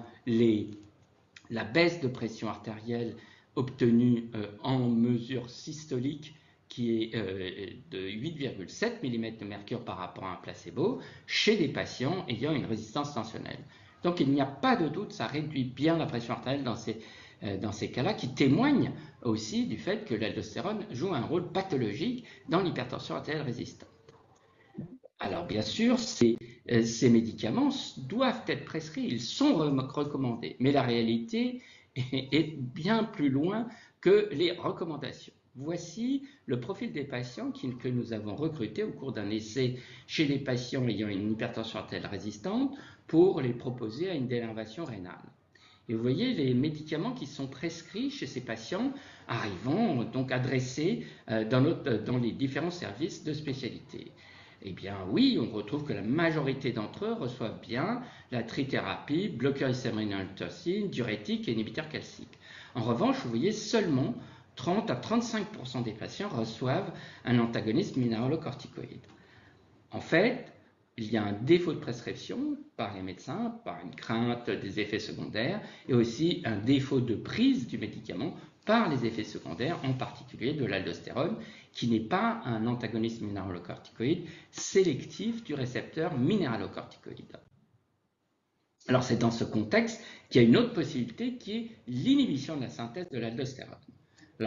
la baisse de pression artérielle obtenue en mesure systolique qui est de 8,7 mm de mercure par rapport à un placebo, chez des patients ayant une résistance tensionnelle. Donc il n'y a pas de doute, ça réduit bien la pression artérielle dans ces cas-là, qui témoignent aussi du fait que l'aldostérone joue un rôle pathologique dans l'hypertension artérielle résistante. Alors bien sûr, ces médicaments doivent être prescrits, ils sont recommandés, mais la réalité est bien plus loin que les recommandations. Voici le profil des patients que nous avons recrutés au cours d'un essai chez les patients ayant une hypertension artérielle résistante pour les proposer à une dénervation rénale. Et vous voyez les médicaments qui sont prescrits chez ces patients arrivant donc adressés dans les différents services de spécialité. Eh bien oui, on retrouve que la majorité d'entre eux reçoivent bien la trithérapie, bloqueur du système rénine-angiotensine, diurétique et inhibiteur calcique. En revanche, vous voyez seulement 30 à 35% des patients reçoivent un antagoniste minéralocorticoïde. En fait, il y a un défaut de prescription par les médecins, par une crainte des effets secondaires, et aussi un défaut de prise du médicament par les effets secondaires, en particulier de l'aldostérone, qui n'est pas un antagoniste minéralocorticoïde sélectif du récepteur minéralocorticoïde. Alors c'est dans ce contexte qu'il y a une autre possibilité qui est l'inhibition de la synthèse de l'aldostérone. Alors,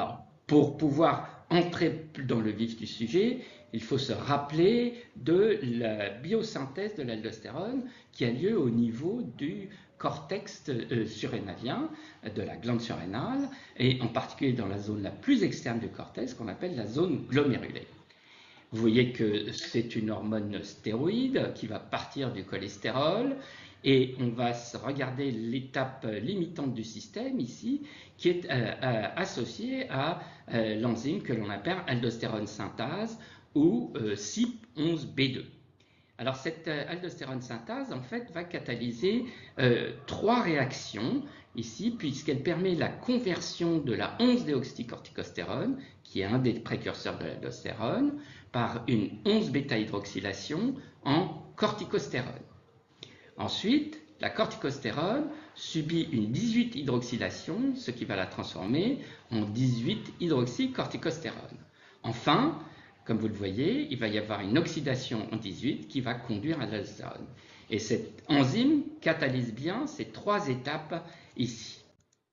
Pour pouvoir entrer dans le vif du sujet, il faut se rappeler de la biosynthèse de l'aldostérone qui a lieu au niveau du cortex surrénalien, de la glande surrénale, et en particulier dans la zone la plus externe du cortex, qu'on appelle la zone glomérulée. Vous voyez que c'est une hormone stéroïde qui va partir du cholestérol, et on va regarder l'étape limitante du système ici, qui est associée à l'enzyme que l'on appelle aldostérone synthase ou CYP11B2. Alors cette aldostérone synthase, en fait, va catalyser 3 réactions ici, puisqu'elle permet la conversion de la 11-déoxycorticostérone, qui est un des précurseurs de l'aldostérone, par une 11-bêta-hydroxylation en corticostérone. Ensuite, la corticostérone subit une 18-hydroxylation, ce qui va la transformer en 18-hydroxycorticostérone. Enfin, comme vous le voyez, il va y avoir une oxydation en 18 qui va conduire à l'aldostérone. Et cette enzyme catalyse bien ces 3 étapes ici.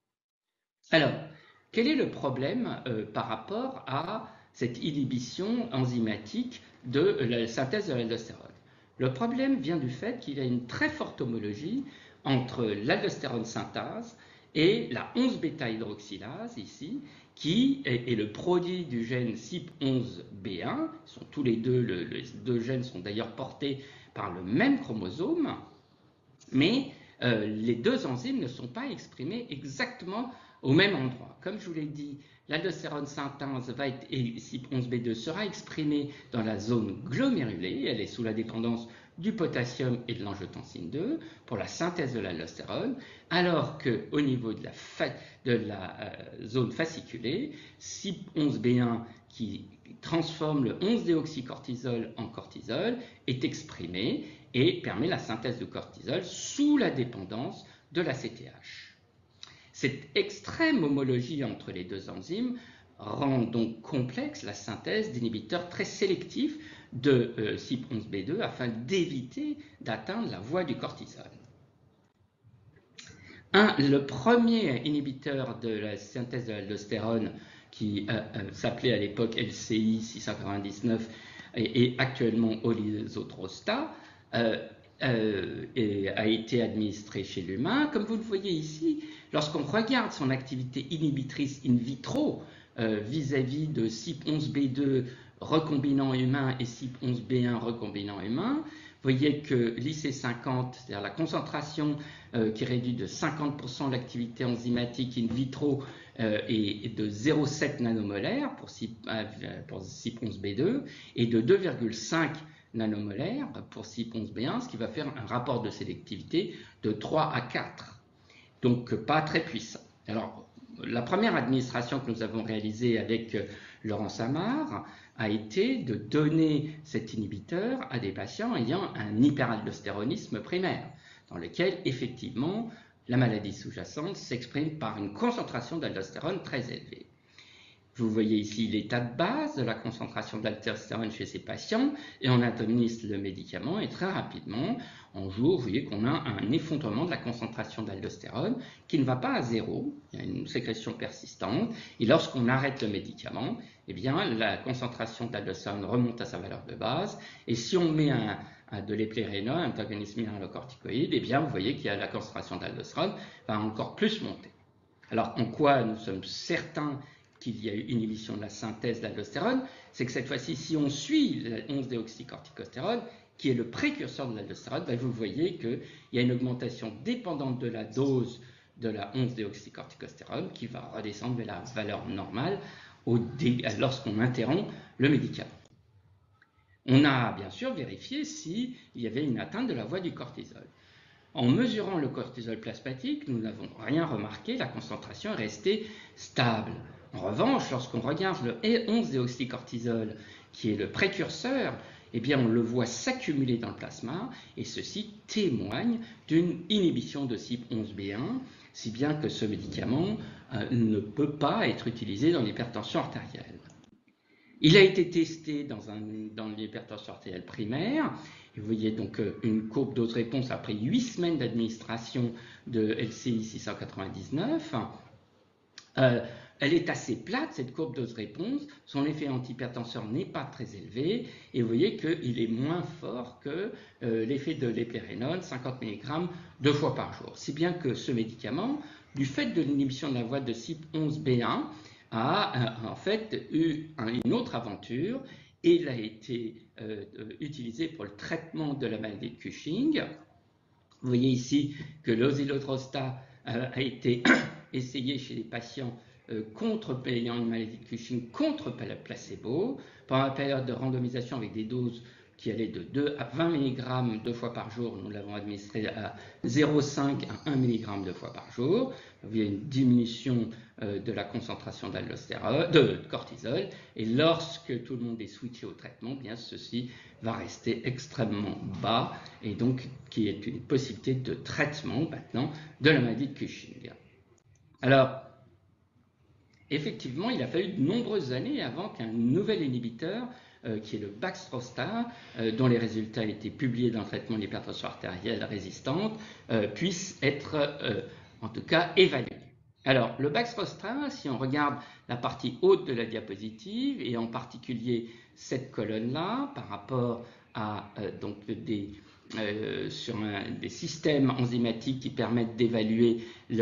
Alors, quel est le problème par rapport à cette inhibition enzymatique de la synthèse de l'aldostérone? Le problème vient du fait qu'il y a une très forte homologie entre l'aldostérone synthase et la 11-bêta-hydroxylase ici, qui est le produit du gène CYP11B1. Tous les deux gènes sont d'ailleurs portés par le même chromosome, mais les 2 enzymes ne sont pas exprimées exactement au même endroit. Comme je vous l'ai dit, l'aldostérone synthase et CYP11B2 sera exprimée dans la zone glomérulée. Elle est sous la dépendance du potassium et de l'angiotensine 2 pour la synthèse de l'aldostérone, alors qu'au niveau de la zone fasciculée, CYP11B1 qui transforme le 11-déoxycortisol en cortisol est exprimé et permet la synthèse de cortisol sous la dépendance de la CTH. Cette extrême homologie entre les 2 enzymes rend donc complexe la synthèse d'inhibiteurs très sélectifs de CYP11B2 afin d'éviter d'atteindre la voie du cortisol. Le premier inhibiteur de la synthèse de l'aldostérone, qui s'appelait à l'époque LCI 699 et actuellement Olizotrostat, a été administré chez l'humain. Comme vous le voyez ici, lorsqu'on regarde son activité inhibitrice in vitro vis-à-vis de CYP11B2 recombinant humain et CYP11B1 recombinant humain, vous voyez que l'IC50, c'est-à-dire la concentration qui réduit de 50% l'activité enzymatique in vitro est de 0,7 nanomolaires pour CYP11B2 et de 2,5 nanomolaires pour CYP11B1, ce qui va faire un rapport de sélectivité de 3 à 4. Donc pas très puissant. Alors, la première administration que nous avons réalisée avec Laurent Samar a été de donner cet inhibiteur à des patients ayant un hyperaldostéronisme primaire, dans lequel effectivement la maladie sous-jacente s'exprime par une concentration d'aldostérone très élevée. Vous voyez ici l'état de base de la concentration d'aldostérone chez ces patients et on administre le médicament et très rapidement, en jour, vous voyez qu'on a un effondrement de la concentration d'aldostérone qui ne va pas à 0, il y a une sécrétion persistante et lorsqu'on arrête le médicament, eh bien, la concentration d'aldostérone remonte à sa valeur de base et si on met de l'éplérénol, un antagoniste minéralocorticoïde, eh bien, vous voyez qu'il y a la concentration d'aldostérone va encore plus monter. Alors, en quoi nous sommes certains qu'il y a eu inhibition de la synthèse d'aldostérone, c'est que cette fois-ci, si on suit la 11-déoxycorticostérone, qui est le précurseur de l'aldostérone, ben vous voyez qu'il y a une augmentation dépendante de la dose de la 11-déoxycorticostérone qui va redescendre vers la valeur normale lorsqu'on interrompt le médicament. On a bien sûr vérifié s'il y avait une atteinte de la voie du cortisol. En mesurant le cortisol plasmatique, nous n'avons rien remarqué, la concentration est restée stable. En revanche, lorsqu'on regarde le 11-déoxycortisol, qui est le précurseur, eh bien, on le voit s'accumuler dans le plasma, et ceci témoigne d'une inhibition de CYP11B1, si bien que ce médicament ne peut pas être utilisé dans l'hypertension artérielle. Il a été testé dans l'hypertension artérielle primaire. Et vous voyez donc une courbe dose-réponse après 8 semaines d'administration de LCI 699. Elle est assez plate, cette courbe dose-réponse. Son effet antihypertenseur n'est pas très élevé. Et vous voyez qu'il est moins fort que l'effet de l'éplérénone, 50 mg 2 fois par jour. Si bien que ce médicament, du fait de l'inhibition de la voie de CYP11B1, a en fait eu une autre aventure. Et il a été utilisé pour le traitement de la maladie de Cushing. Vous voyez ici que l'osilodrostat a été essayé chez les patients ayant une maladie de Cushing contre le placebo pendant la période de randomisation avec des doses qui allaient de 2 à 20 mg 2 fois par jour. Nous l'avons administré à 0,5 à 1 mg 2 fois par jour. Vous voyez une diminution de la concentration de cortisol. Et lorsque tout le monde est switché au traitement, bien ceci va rester extrêmement bas et donc qui est une possibilité de traitement maintenant de la maladie de Cushing. Alors, effectivement, il a fallu de nombreuses années avant qu'un nouvel inhibiteur, qui est le baxdrostat, dont les résultats ont été publiés dans le traitement de l'hypertension artérielle résistante, puisse être en tout cas évalué. Alors, le baxdrostat, si on regarde la partie haute de la diapositive, et en particulier cette colonne-là, par rapport à des systèmes enzymatiques qui permettent d'évaluer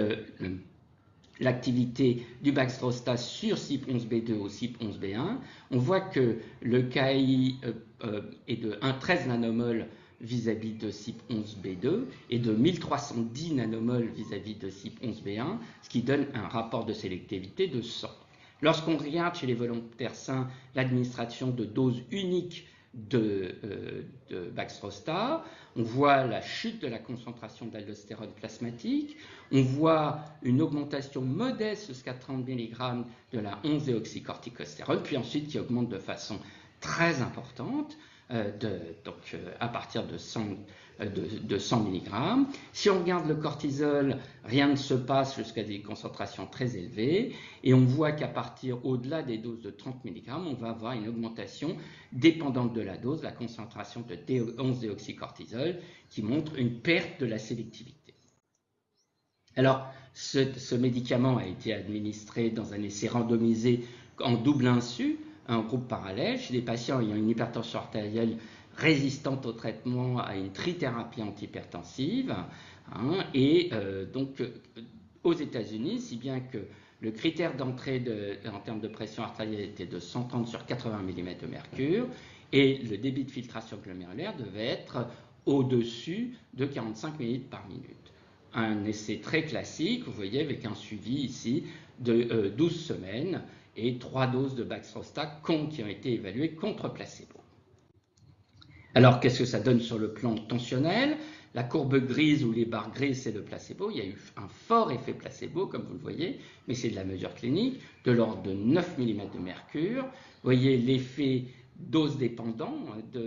l'activité du baxdrostat sur CYP11B2 ou CYP11B1, on voit que le KI est de 13 nanomoles vis-à-vis de CYP11B2 et de 1310 nanomoles vis-à-vis de CYP11B1, ce qui donne un rapport de sélectivité de 100. Lorsqu'on regarde chez les volontaires sains l'administration de doses uniques de baxdrostat, on voit la chute de la concentration d'aldostérone plasmatique, on voit une augmentation modeste jusqu'à 30 mg de la 11-déoxycorticostérone, puis ensuite qui augmente de façon très importante, à partir de 100 mg. Si on regarde le cortisol, rien ne se passe jusqu'à des concentrations très élevées, et on voit qu'à partir au-delà des doses de 30 mg, on va avoir une augmentation dépendante de la dose, la concentration de 11-déoxycortisol, qui montre une perte de la sélectivité. Alors, ce médicament a été administré dans un essai randomisé en double insu, un groupe parallèle, chez des patients ayant une hypertension artérielle résistante au traitement à une trithérapie antihypertensive. Aux États-Unis, si bien que le critère d'entrée en termes de pression artérielle était de 130 sur 80 mm de mercure, et le débit de filtration glomérulaire devait être au-dessus de 45 ml par minute. Un essai très classique, vous voyez, avec un suivi ici de 12 semaines, et 3 doses de baxdrostat qui ont été évaluées contre placebo. Alors, qu'est-ce que ça donne sur le plan tensionnel? La courbe grise ou les barres grises, c'est le placebo. Il y a eu un fort effet placebo, comme vous le voyez, mais c'est de la mesure clinique, de l'ordre de 9 mm de mercure. Vous voyez l'effet dose dépendant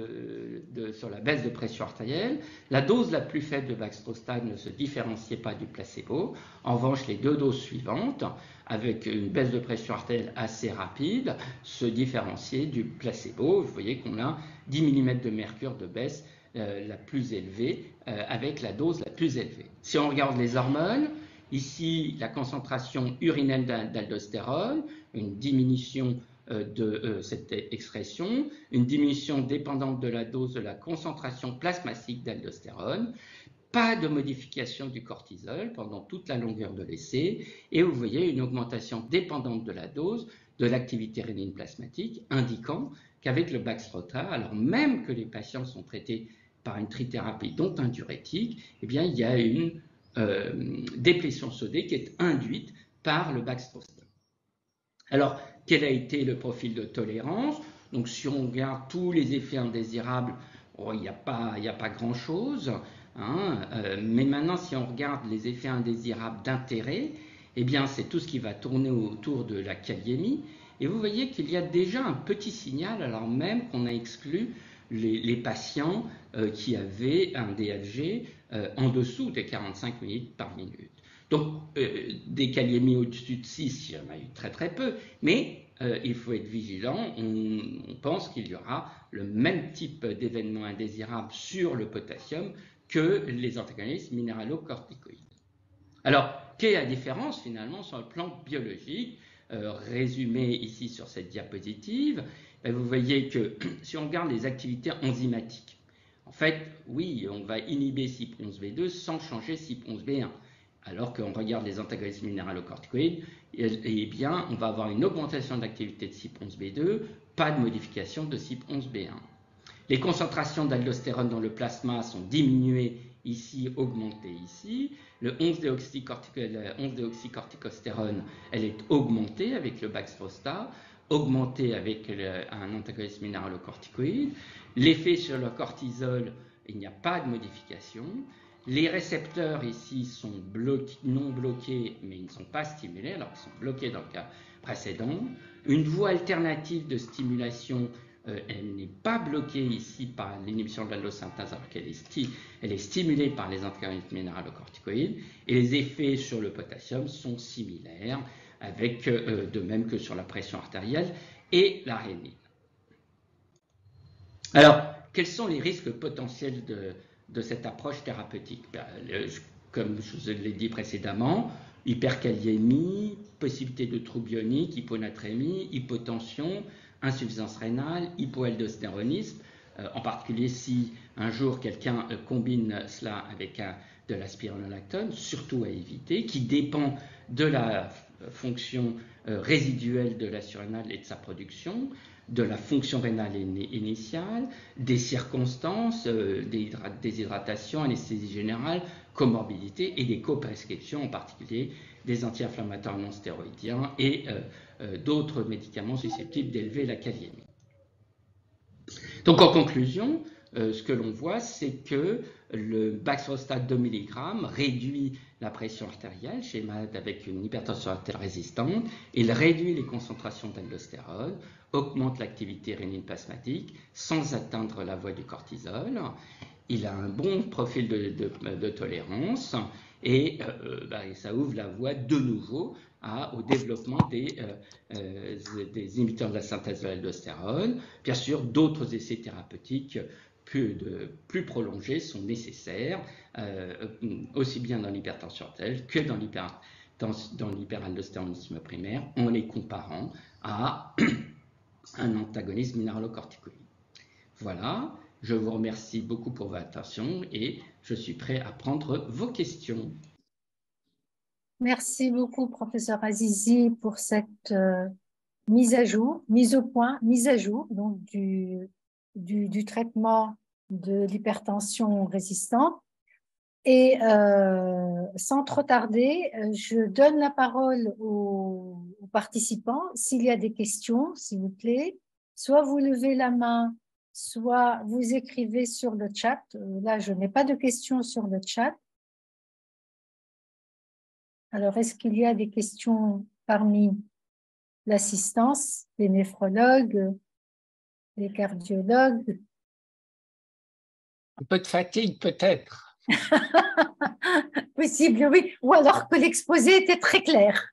sur la baisse de pression artérielle. La dose la plus faible de baxdrostat ne se différenciait pas du placebo. En revanche, les deux doses suivantes, avec une baisse de pression artérielle assez rapide, se différenciaient du placebo. Vous voyez qu'on a 10 mm de mercure de baisse la plus élevée avec la dose la plus élevée. Si on regarde les hormones, ici la concentration urinaire d'aldostérone, une diminution de cette excrétion, une diminution dépendante de la dose de la concentration plasmatique d'aldostérone, pas de modification du cortisol pendant toute la longueur de l'essai, et vous voyez une augmentation dépendante de la dose de l'activité rénine plasmatique, indiquant qu'avec le baxdrostat, alors même que les patients sont traités par une trithérapie dont un diurétique, eh bien, il y a une déplétion sodée qui est induite par le baxdrostat. Alors, quel a été le profil de tolérance? Donc, si on regarde tous les effets indésirables, il n'y a pas grand-chose. Mais maintenant, si on regarde les effets indésirables d'intérêt, eh bien, c'est tout ce qui va tourner autour de la kaliémie. Et vous voyez qu'il y a déjà un petit signal, alors même qu'on a exclu les patients qui avaient un DFG en dessous des 45 ml par minute. Donc, des kaliémies au-dessus de 6, il y en a eu très très peu, mais il faut être vigilant. On pense qu'il y aura le même type d'événements indésirables sur le potassium que les antagonistes minéralocorticoïdes. Alors, quelle est la différence finalement sur le plan biologique, résumé ici sur cette diapositive? Vous voyez que si on regarde les activités enzymatiques, en fait, oui, on va inhiber CYP11B2 sans changer CYP11B1. Alors qu'on regarde les antagonistes minéralocorticoïdes, eh bien, on va avoir une augmentation de l'activité de CYP11B2, pas de modification de CYP11B1. Les concentrations d'aldostérone dans le plasma sont diminuées ici, augmentées ici. Le 11-déoxycorticostérone, elle est augmentée avec le baxdrostat, augmentée avec un antagoniste minéralocorticoïde. L'effet sur le cortisol, il n'y a pas de modification. Les récepteurs ici sont non bloqués, mais ils ne sont pas stimulés, alors ils sont bloqués dans le cas précédent. Une voie alternative de stimulation, elle n'est pas bloquée ici par l'inhibition de l'allosynthèse, alors qu'elle est stimulée par les antagonistes minéralocorticoïdes. Et les effets sur le potassium sont similaires, avec de même que sur la pression artérielle et la rénine. Alors, quels sont les risques potentiels de cette approche thérapeutique? Comme je vous l'ai dit précédemment, hyperkaliémie, possibilité de troubles ioniques, hyponatrémie, hypotension, insuffisance rénale, hypoaldostéronisme, en particulier si un jour quelqu'un combine cela avec de la spironolactone, surtout à éviter, qui dépend de la fonction résiduelle de la surrénale et de sa production, de la fonction rénale initiale, des circonstances, déshydratation, anesthésie générale, comorbidité et des coprescriptions, en particulier des anti-inflammatoires non stéroïdiens et d'autres médicaments susceptibles d'élever la kaliémie. Donc en conclusion, ce que l'on voit, c'est que le baxdrostat 2 mg réduit la pression artérielle chez les malades avec une hypertension artérielle résistante, il réduit les concentrations d'aldostérone, augmente l'activité rénine plasmatique sans atteindre la voie du cortisol, il a un bon profil de tolérance et ça ouvre la voie de nouveau au développement des inhibiteurs de la synthèse de l'aldostérone. Bien sûr, d'autres essais thérapeutiques plus prolongés sont nécessaires, aussi bien dans l'hypertension artérielle que dans l'hyperaldostéronisme primaire, en les comparant à un antagoniste minéralocorticoïde. Voilà, je vous remercie beaucoup pour votre attention et je suis prêt à prendre vos questions. Merci beaucoup, professeur Azizi, pour cette mise au point donc du traitement de l'hypertension résistante. Et sans trop tarder, je donne la parole aux participants. S'il y a des questions, s'il vous plaît, soit vous levez la main, soit vous écrivez sur le chat. Là, je n'ai pas de questions sur le chat. Alors, est-ce qu'il y a des questions parmi l'assistance, les néphrologues, les cardiologues? Un peu de fatigue, peut-être. Possible, oui. Ou alors que l'exposé était très clair.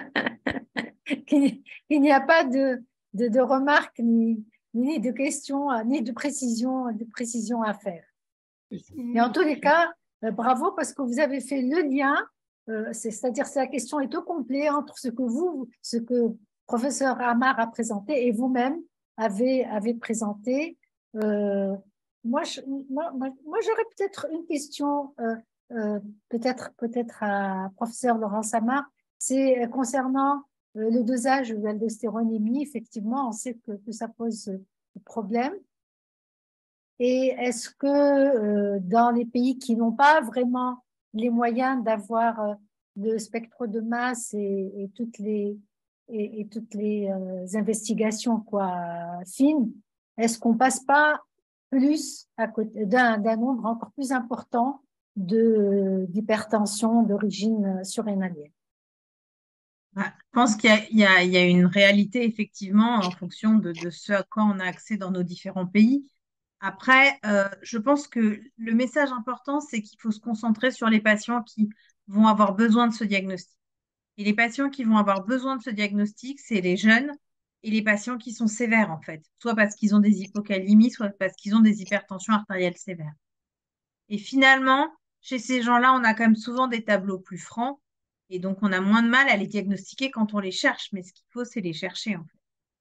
Qu'il n'y a pas de remarques ni de questions, ni de précision à faire. Mais en tous les cas, bravo parce que vous avez fait le lien, c'est-à-dire que la question est au complet entre ce que professeur Amar a présenté et vous-même avez présenté. Moi, j'aurais peut-être une question, peut-être à professeur Laurence Amar, c'est concernant le dosage de l'aldostéronémie. Effectivement, on sait que ça pose problème. Et est-ce que dans les pays qui n'ont pas vraiment les moyens d'avoir le spectre de masse et toutes les investigations fines, est-ce qu'on passe pas plus à côté d'un nombre encore plus important d'hypertension d'origine surrénalienne? Je pense qu'il y a une réalité effectivement en fonction de ce à quoi on a accès dans nos différents pays. Après, je pense que le message important, c'est qu'il faut se concentrer sur les patients qui vont avoir besoin de ce diagnostic. Et les patients qui vont avoir besoin de ce diagnostic, c'est les jeunes et les patients qui sont sévères, en fait, soit parce qu'ils ont des hypokaliémies, soit parce qu'ils ont des hypertensions artérielles sévères. Et finalement, chez ces gens-là, on a quand même souvent des tableaux plus francs. Et donc, on a moins de mal à les diagnostiquer quand on les cherche. Mais ce qu'il faut, c'est les chercher, en fait.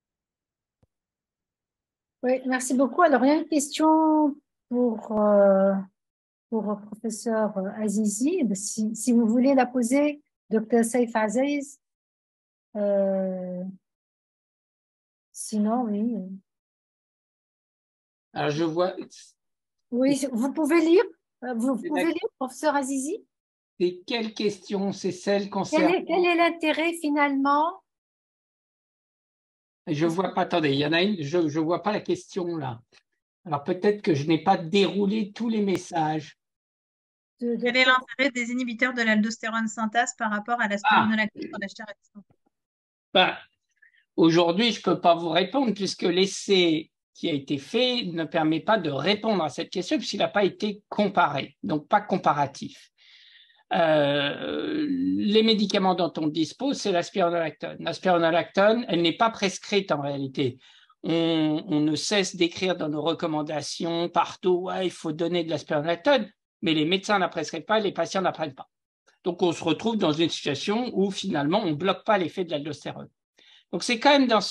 Oui, merci beaucoup. Alors, il y a une question pour professeur Azizi. Si vous voulez la poser, docteur Saïf Aziz. Sinon, oui. Alors, je vois. Oui, vous pouvez lire. Vous pouvez lire, professeur Azizi. Et quelle question? C'est celle concernant. Quel est l'intérêt finalement? Je vois pas, attendez, il y en a une, je ne vois pas la question là. Alors peut-être que je n'ai pas déroulé tous les messages. Quel est l'intérêt des inhibiteurs de l'aldostérone synthase par rapport à la spironolactone en HTA résistant? Ben, aujourd'hui, je ne peux pas vous répondre puisque l'essai qui a été fait ne permet pas de répondre à cette question puisqu'il n'a pas été comparé, donc pas comparatif. Les médicaments dont on dispose, c'est la spironolactone. La spironolactone, elle n'est pas prescrite en réalité. On ne cesse d'écrire dans nos recommandations partout, ouais, il faut donner de la spironolactone, mais les médecins ne la prescrivent pas, les patients ne la prennent pas. Donc on se retrouve dans une situation où finalement on ne bloque pas l'effet de l'aldostérone. Donc c'est quand même dans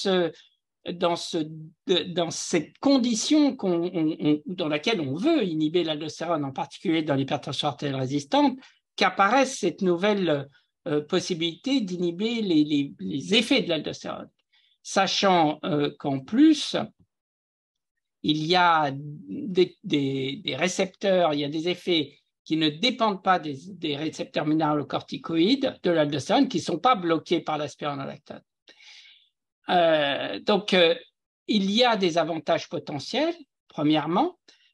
cette condition dans laquelle on veut inhiber l'aldostérone, en particulier dans l'hypertension artérielle résistante, qu'apparaît cette nouvelle possibilité d'inhiber les effets de l'aldostérone. Sachant qu'en plus, il y a des récepteurs, il y a des effets qui ne dépendent pas des récepteurs minéralocorticoïdes de l'aldostérone qui ne sont pas bloqués par la spironolactone. Donc, il y a des avantages potentiels, premièrement.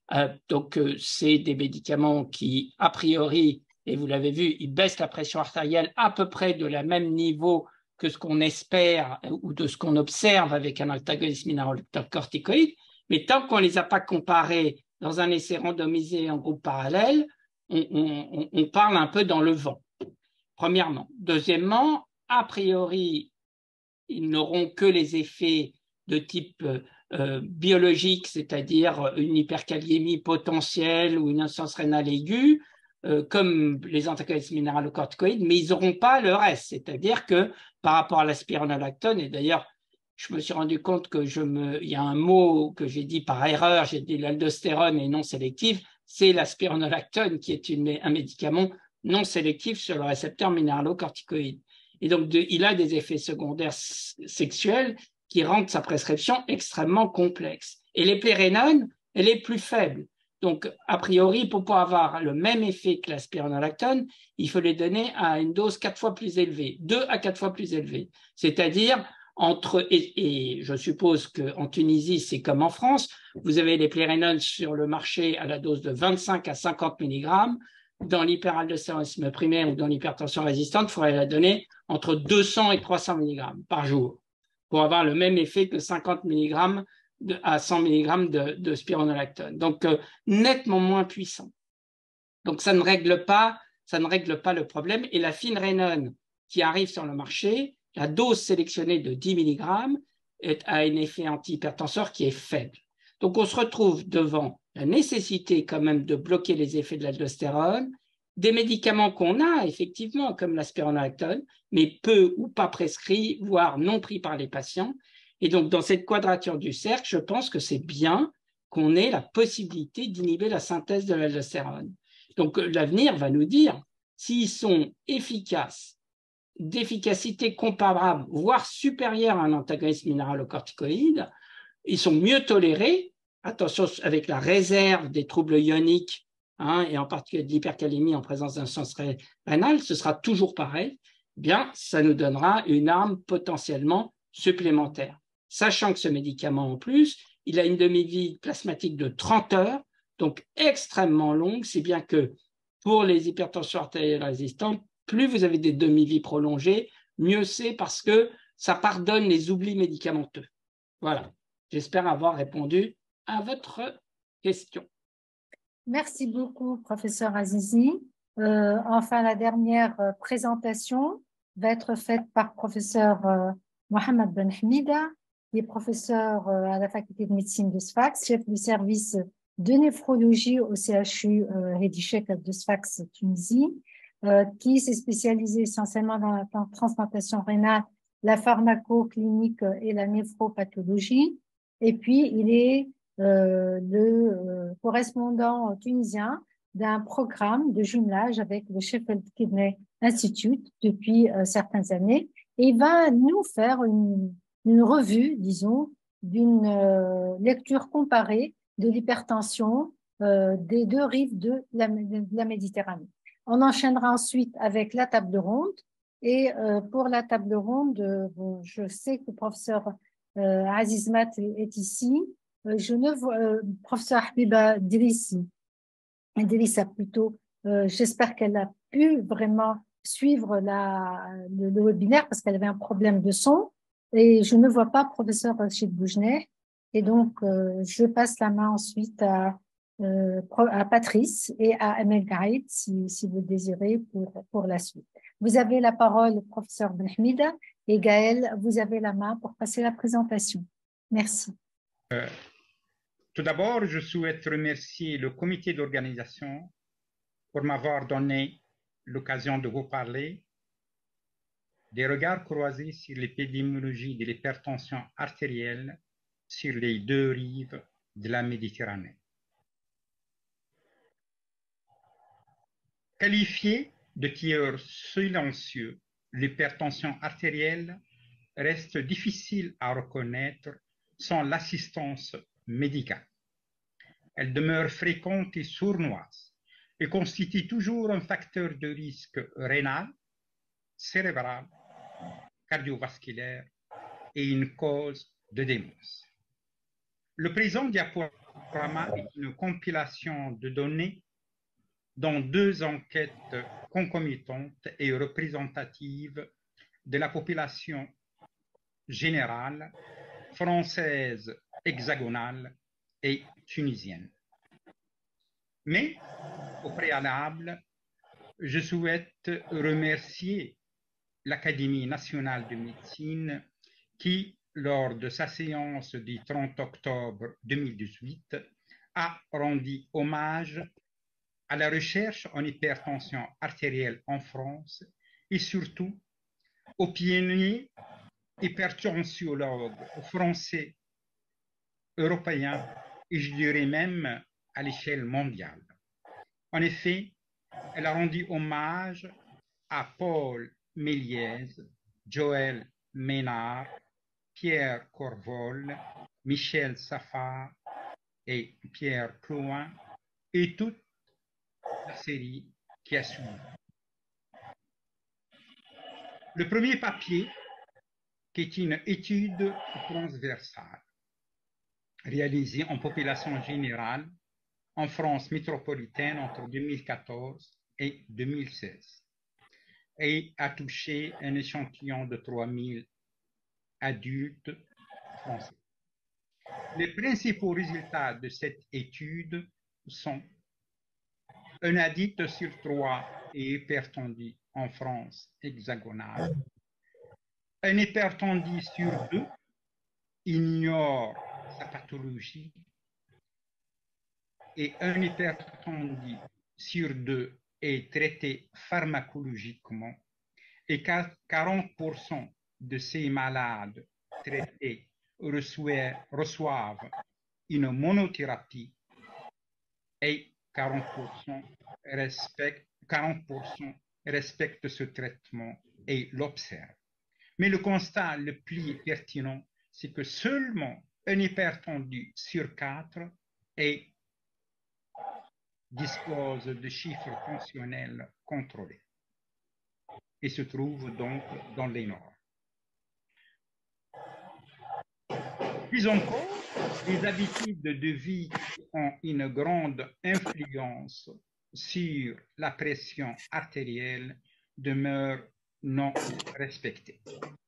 C'est des médicaments qui, a priori, et vous l'avez vu, ils baissent la pression artérielle à peu près de la même niveau que ce qu'on espère ou de ce qu'on observe avec un antagoniste minéralocorticoïde. Mais tant qu'on ne les a pas comparés dans un essai randomisé en groupe parallèle, on parle un peu dans le vent, premièrement. Deuxièmement, a priori, ils n'auront que les effets de type biologique, c'est-à-dire une hyperkaliémie potentielle ou une insuffisance rénale aiguë, comme les antagonistes minéralocorticoïdes, mais ils n'auront pas le reste. C'est-à-dire que par rapport à la spironolactone, et d'ailleurs, je me suis rendu compte il y a un mot que j'ai dit par erreur, j'ai dit l'aldostérone et non sélective, c'est la spironolactone qui est un médicament non sélectif sur le récepteur minéralocorticoïde. Et donc, il a des effets secondaires sexuels qui rendent sa prescription extrêmement complexe. Et l'éplérénone, elle est plus faible. Donc, a priori, pour pouvoir avoir le même effet que la spironolactone, il faut les donner à une dose 4 fois plus élevée, 2 à 4 fois plus élevée. C'est-à-dire, et je suppose qu'en Tunisie, c'est comme en France, vous avez l'éplérénone sur le marché à la dose de 25 à 50 mg. Dans l'hyperaldostéronisme primaire ou dans l'hypertension résistante, il faudrait la donner entre 200 et 300 mg par jour pour avoir le même effet que 50 mg à 100 mg de spironolactone. Donc, nettement moins puissant. Donc, ça ne règle pas le problème. Et la finerenone qui arrive sur le marché, la dose sélectionnée de 10 mg a un effet antihypertenseur qui est faible. Donc, on se retrouve devant la nécessité quand même de bloquer les effets de l'aldostérone, des médicaments qu'on a effectivement comme la spironolactone, mais peu ou pas prescrits, voire non pris par les patients. Et donc, dans cette quadrature du cercle, je pense que c'est bien qu'on ait la possibilité d'inhiber la synthèse de l'aldostérone. Donc, l'avenir va nous dire s'ils sont efficaces, d'efficacité comparable, voire supérieure à un antagoniste minéralocorticoïde, ils sont mieux tolérés, attention avec la réserve des troubles ioniques, et en particulier de l'hypercalémie en présence d'insuffisance rénale, ce sera toujours pareil, bien, ça nous donnera une arme potentiellement supplémentaire. Sachant que ce médicament, en plus, il a une demi-vie plasmatique de 30 heures, donc extrêmement longue, si bien que pour les hypertensions artérielles résistantes, plus vous avez des demi-vies prolongées, mieux c'est parce que ça pardonne les oublis médicamenteux. Voilà. J'espère avoir répondu à votre question. Merci beaucoup, professeur Azizi. Enfin, la dernière présentation va être faite par professeur Mohamed Ben Hamida, qui est professeur à la faculté de médecine de Sfax, chef du service de néphrologie au CHU Hedi Cheikh de Sfax, Tunisie, qui s'est spécialisé essentiellement dans la transplantation rénale, la pharmacoclinique et la néphropathologie. Et puis, il est le correspondant tunisien d'un programme de jumelage avec le Sheffield Kidney Institute depuis certaines années. Et il va nous faire une revue, disons, d'une lecture comparée de l'hypertension des deux rives de la Méditerranée. On enchaînera ensuite avec la table ronde. Et pour la table ronde, bon, je sais que le professeur Azizmat est ici. Je ne vois professeur Habiba Drissa plutôt. J'espère qu'elle a pu vraiment suivre le webinaire parce qu'elle avait un problème de son. Et je ne vois pas professeur Rachid Boujneh. Et donc, je passe la main ensuite à Patrice et à Amel Gaïd si vous désirez pour la suite. Vous avez la parole, professeur Benhamida, et Gaël, vous avez la main pour passer la présentation. Merci. Tout d'abord, je souhaite remercier le comité d'organisation pour m'avoir donné l'occasion de vous parler des regards croisés sur l'épidémiologie de l'hypertension artérielle sur les deux rives de la Méditerranée. Qualifiée de tueur silencieux, l'hypertension artérielle reste difficile à reconnaître sans l'assistance médicale. Elle demeure fréquente et sournoise et constitue toujours un facteur de risque rénal, cérébral, cardiovasculaire et une cause de démence. Le présent diaporama est une compilation de données dans deux enquêtes concomitantes et représentatives de la population générale, française hexagonale et tunisienne. Mais, au préalable, je souhaite remercier l'Académie nationale de médecine qui, lors de sa séance du 30 octobre 2018, a rendu hommage à la recherche en hypertension artérielle en France et surtout aux pionniers hypertensiologues français, européens et je dirais même à l'échelle mondiale. En effet, elle a rendu hommage à Paul Méliès, Joël Ménard, Pierre Corvol, Michel Safar et Pierre Clouin et toute la série qui a suivi. Le premier papier, qui est une étude transversale réalisée en population générale en France métropolitaine entre 2014 et 2016 et a touché un échantillon de 3000 adultes français. Les principaux résultats de cette étude sont un adulte sur 3 est hypertendu en France hexagonale, un hypertendu sur 2 ignore sa pathologie et un hypertendu sur 2 est traité pharmacologiquement et 40% de ces malades traités reçoivent une monothérapie et 40% respectent ce traitement et l'observent. Mais le constat le plus pertinent, c'est que seulement un hypertendu sur 4 dispose de chiffres tensionnels contrôlés et se trouve donc dans les normes. Plus encore, les habitudes de vie ont une grande influence sur la pression artérielle demeurent non respectées.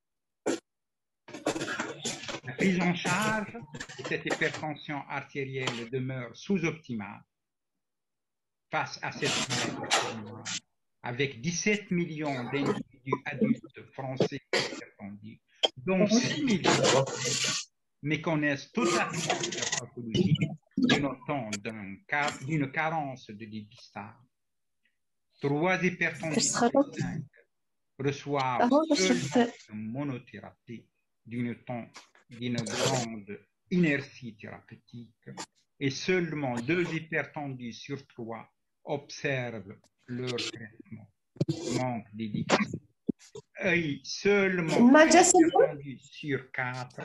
La prise en charge de cette hypertension artérielle demeure sous-optimale face à cette maladie, avec 17 millions d'individus adultes français hypertendus, dont 6 millions méconnaissent totalement leur pathologie dénotant d'une carence de dépistage. 3 hypertendus sur 5 reçoivent seulement une monothérapie d'une grande inertie thérapeutique et seulement 2 hypertendus sur 3 observent leur traitement. Manque d'éducation. Et seulement 1 hypertendu sur 4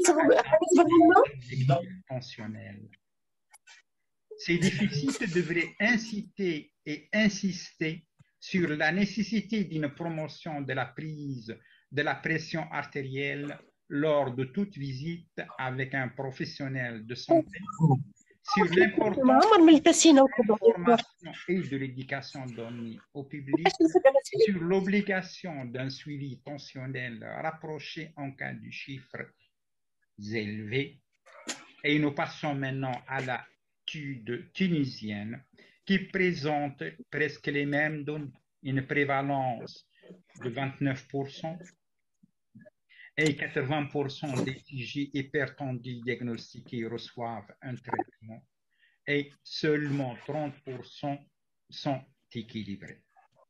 tensionnel. Ces déficits devraient inciter et insister sur la nécessité d'une promotion de la prise de la pression artérielle lors de toute visite avec un professionnel de santé, sur l'importance de l'information et de l'éducation donnée au public, sur l'obligation d'un suivi tensionnel rapproché en cas de chiffres élevés. Et nous passons maintenant à l'étude tunisienne qui présente presque les mêmes données, une prévalence de 29% et 80% des sujets hypertendus diagnostiqués reçoivent un traitement et seulement 30% sont équilibrés.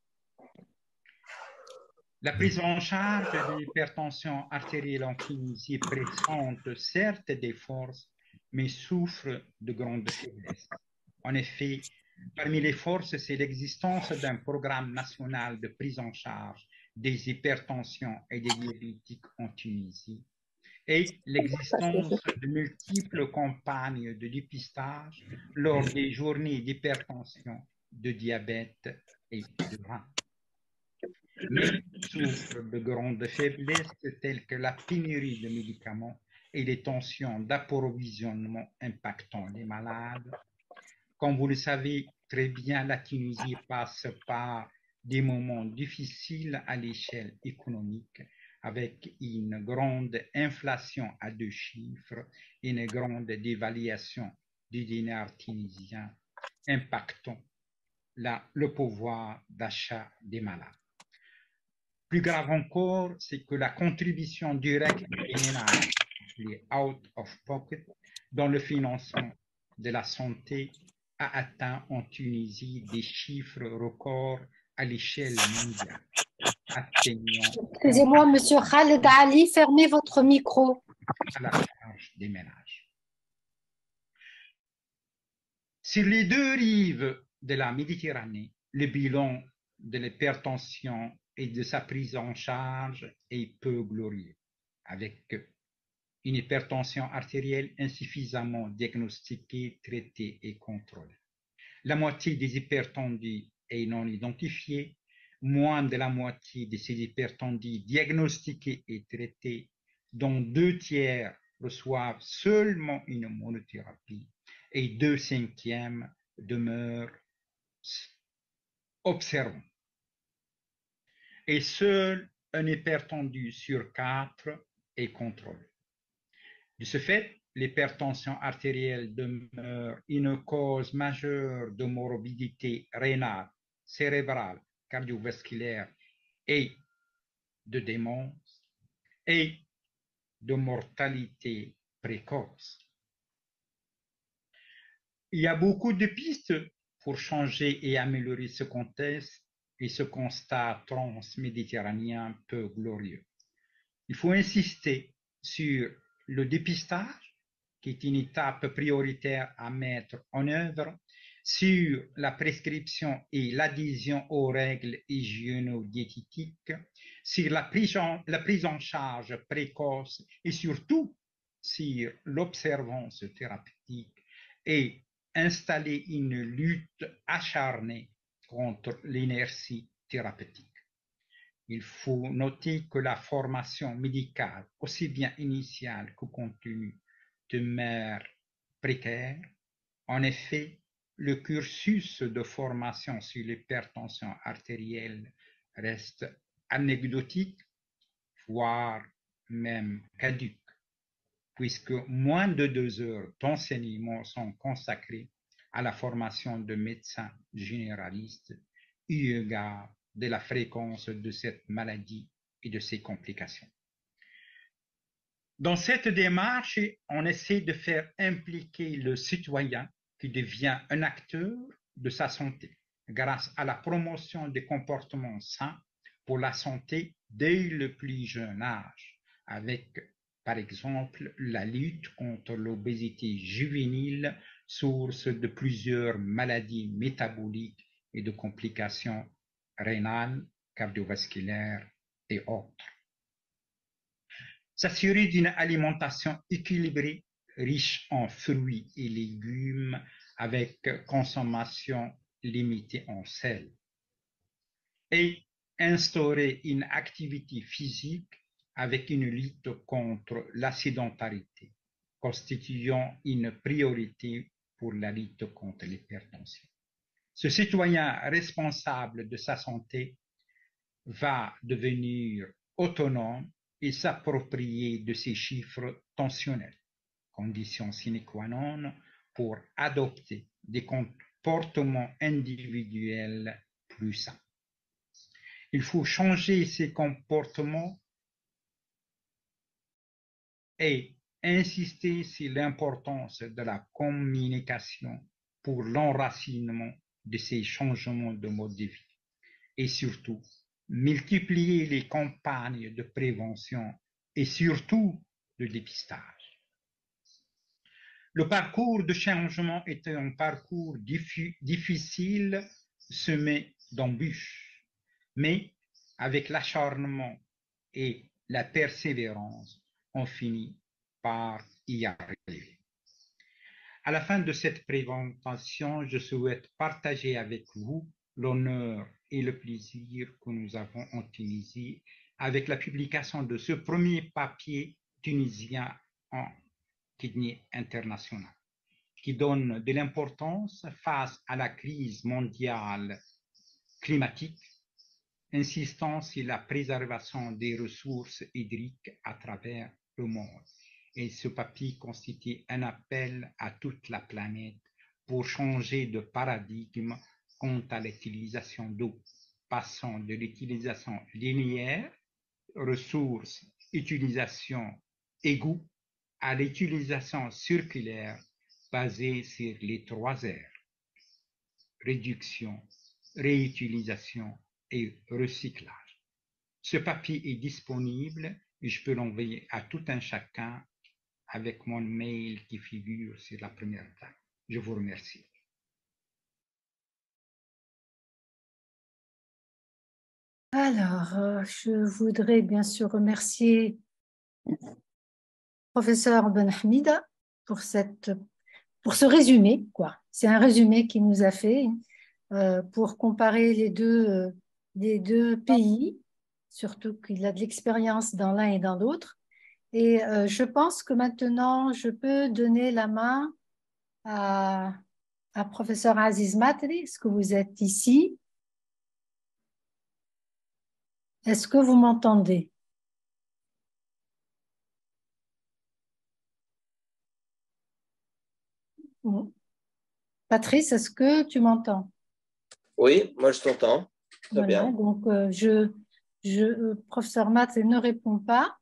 La prise en charge de l'hypertension artérielle en Tunisie présente certes des forces, mais souffre de grandes faiblesses. En effet, parmi les forces, c'est l'existence d'un programme national de prise en charge des hypertensions et des diabétiques en Tunisie et l'existence de multiples campagnes de dépistage lors des journées d'hypertension, de diabète et de rein. Mais souffre de grandes faiblesses telles que la pénurie de médicaments et les tensions d'approvisionnement impactant les malades. Comme vous le savez très bien, la Tunisie passe par des moments difficiles à l'échelle économique, avec une grande inflation à 2 chiffres et une grande dévaluation du dinar tunisien, impactant le pouvoir d'achat des malades. Plus grave encore, c'est que la contribution directe des ménages, les out of pocket, dans le financement de la santé a atteint en Tunisie des chiffres records à l'échelle mondiale, atteignant Excusez-moi, monsieur Khaled Ali, fermez votre micro. à la charge des ménages. Sur les 2 rives de la Méditerranée, le bilan de l'hypertension et de sa prise en charge est peu glorieux, avec une hypertension artérielle insuffisamment diagnostiquée, traitée et contrôlée. La moitié des hypertendus est non identifiée, moins de la moitié de ces hypertendus diagnostiqués et traités, dont 2 tiers reçoivent seulement une monothérapie et 2/5 demeurent observants. Et seul un hypertendu sur 4 est contrôlé. De ce fait, l'hypertension artérielle demeure une cause majeure de morbidité rénale, cérébrale, cardiovasculaire et de démence et de mortalité précoce. Il y a beaucoup de pistes pour changer et améliorer ce contexte et ce constat transméditerranéen peu glorieux. Il faut insister sur le dépistage, qui est une étape prioritaire à mettre en œuvre, sur la prescription et l'adhésion aux règles hygiéno-diététiques, sur la prise en charge précoce et surtout sur l'observance thérapeutique et installer une lutte acharnée contre l'inertie thérapeutique. Il faut noter que la formation médicale, aussi bien initiale que continue, demeure précaire. En effet, le cursus de formation sur l'hypertension artérielle reste anecdotique, voire même caduque, puisque moins de 2 heures d'enseignement sont consacrées à la formation de médecins généralistes, eu égard de la fréquence de cette maladie et de ses complications. Dans cette démarche, on essaie de faire impliquer le citoyen qui devient un acteur de sa santé grâce à la promotion des comportements sains pour la santé dès le plus jeune âge, avec par exemple la lutte contre l'obésité juvénile, source de plusieurs maladies métaboliques et de complications rénales, cardiovasculaires et autres. S'assurer d'une alimentation équilibrée, riche en fruits et légumes, avec consommation limitée en sel. Et instaurer une activité physique avec une lutte contre la sédentarité, constituant une priorité pour la lutte contre l'hypertension. Ce citoyen responsable de sa santé va devenir autonome et s'approprier de ces chiffres tensionnels, condition sine qua non pour adopter des comportements individuels plus sains. Il faut changer ces comportements et insister sur l'importance de la communication pour l'enracinement de ces changements de mode de vie et surtout multiplier les campagnes de prévention et surtout de dépistage. Le parcours de changement est un parcours difficile, semé d'embûches, mais avec l'acharnement et la persévérance, on finit par y arriver. À la fin de cette présentation, je souhaite partager avec vous l'honneur et le plaisir que nous avons en Tunisie avec la publication de ce premier papier tunisien en Kidney International, qui donne de l'importance face à la crise mondiale climatique, insistant sur la préservation des ressources hydriques à travers le monde. Et ce papier constitue un appel à toute la planète pour changer de paradigme quant à l'utilisation d'eau, passant de l'utilisation linéaire, ressources, utilisation, égout, à l'utilisation circulaire basée sur les 3 R, réduction, réutilisation et recyclage. Ce papier est disponible et je peux l'envoyer à tout un chacun avec mon mail qui figure sur la première page. Je vous remercie. Alors, je voudrais bien sûr remercier professeur Ben Hamida pour ce résumé, quoi. C'est un résumé qu'il nous a fait pour comparer les deux pays, surtout qu'il a de l'expérience dans l'un et dans l'autre. Et je pense que maintenant, je peux donner la main à professeur Aziz Matri. Est-ce que vous êtes ici? Est-ce que vous m'entendez? Patrice, est-ce que tu m'entends? Oui, moi je t'entends. Très Voilà, bien. donc professeur Matri ne répond pas.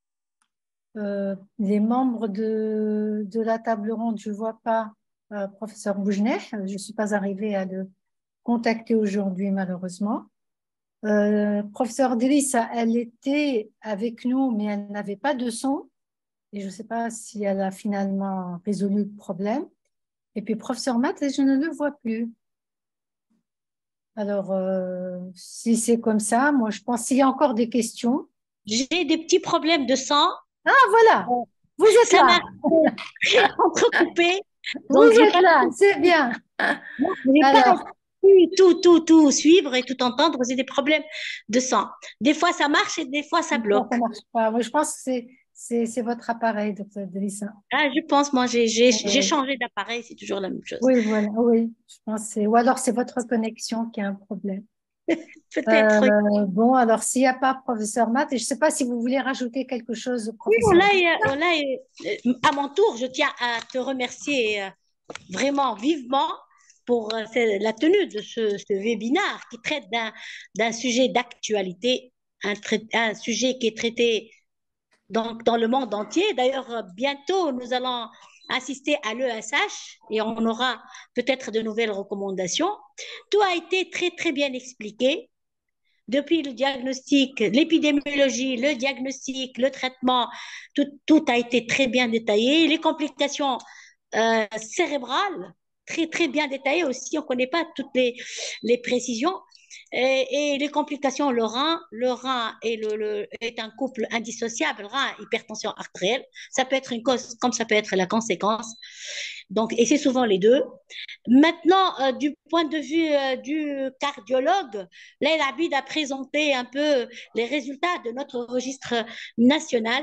Les membres de la table ronde, je ne vois pas professeur Boujnet. Je ne suis pas arrivée à le contacter aujourd'hui, malheureusement. Professeur Drissa, elle était avec nous, mais elle n'avait pas de son. Et je ne sais pas si elle a finalement résolu le problème. Et puis, professeur Matt, je ne le vois plus. Alors, si c'est comme ça, moi, je pense qu'il y a encore des questions. J'ai des petits problèmes de sang. Ah, voilà, vous êtes Ça là. m'a entrecoupé. Vous êtes là, c'est bien. Je n'ai pas pu tout suivre et tout entendre. J'ai des problèmes de sang. Des fois, ça marche et des fois, ça bloque. Ça marche pas. Moi, je pense que c'est votre appareil, docteur Drissa. Ah, je pense, moi, j'ai changé d'appareil, c'est toujours la même chose. Oui, voilà, oui. Je pense ou alors c'est votre connexion qui a un problème. Peut-être. Bon, alors s'il n'y a pas professeur Matt, et je ne sais pas si vous voulez rajouter quelque chose, Oui, professeur. à mon tour, je tiens à te remercier vraiment vivement pour la tenue de ce webinaire qui traite d'un sujet d'actualité, un sujet qui est traité donc dans le monde entier. D'ailleurs, bientôt, nous allons assister à l'ESH et on aura peut-être de nouvelles recommandations. Tout a été très, très bien expliqué. Depuis le diagnostic, l'épidémiologie, le diagnostic, le traitement, tout a été très bien détaillé. Les complications cérébrales, très, très bien détaillées aussi. On ne connaît pas toutes les précisions. Et les complications, le rein est un couple indissociable, rein, hypertension artérielle. Ça peut être une cause comme ça peut être la conséquence. Donc, et c'est souvent les deux. Maintenant, du point de vue du cardiologue, Leïla Abid a présenté un peu les résultats de notre registre national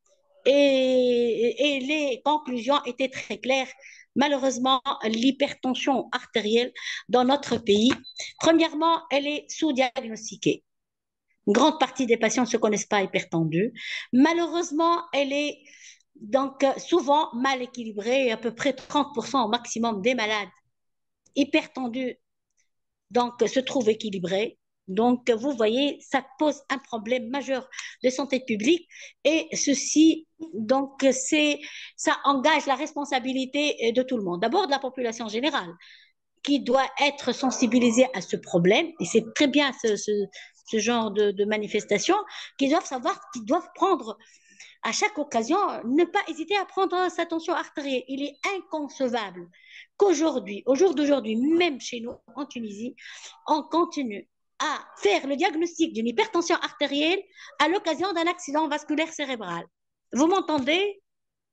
et les conclusions étaient très claires. Malheureusement, l'hypertension artérielle dans notre pays, premièrement, elle est sous-diagnostiquée. Une grande partie des patients ne se connaissent pas hypertendus. Malheureusement, elle est donc souvent mal équilibrée. À peu près 30% au maximum des malades hypertendus donc, se trouvent équilibrés. Donc, vous voyez, ça pose un problème majeur de santé publique et ceci, donc, ça engage la responsabilité de tout le monde. D'abord, de la population générale qui doit être sensibilisée à ce problème et c'est très bien ce genre de manifestation, qui doivent savoir, qu'ils doivent prendre à chaque occasion, ne pas hésiter à prendre sa tension artérielle. Il est inconcevable qu'aujourd'hui, au jour d'aujourd'hui, même chez nous en Tunisie, on continue à faire le diagnostic d'une hypertension artérielle à l'occasion d'un accident vasculaire cérébral. Vous m'entendez?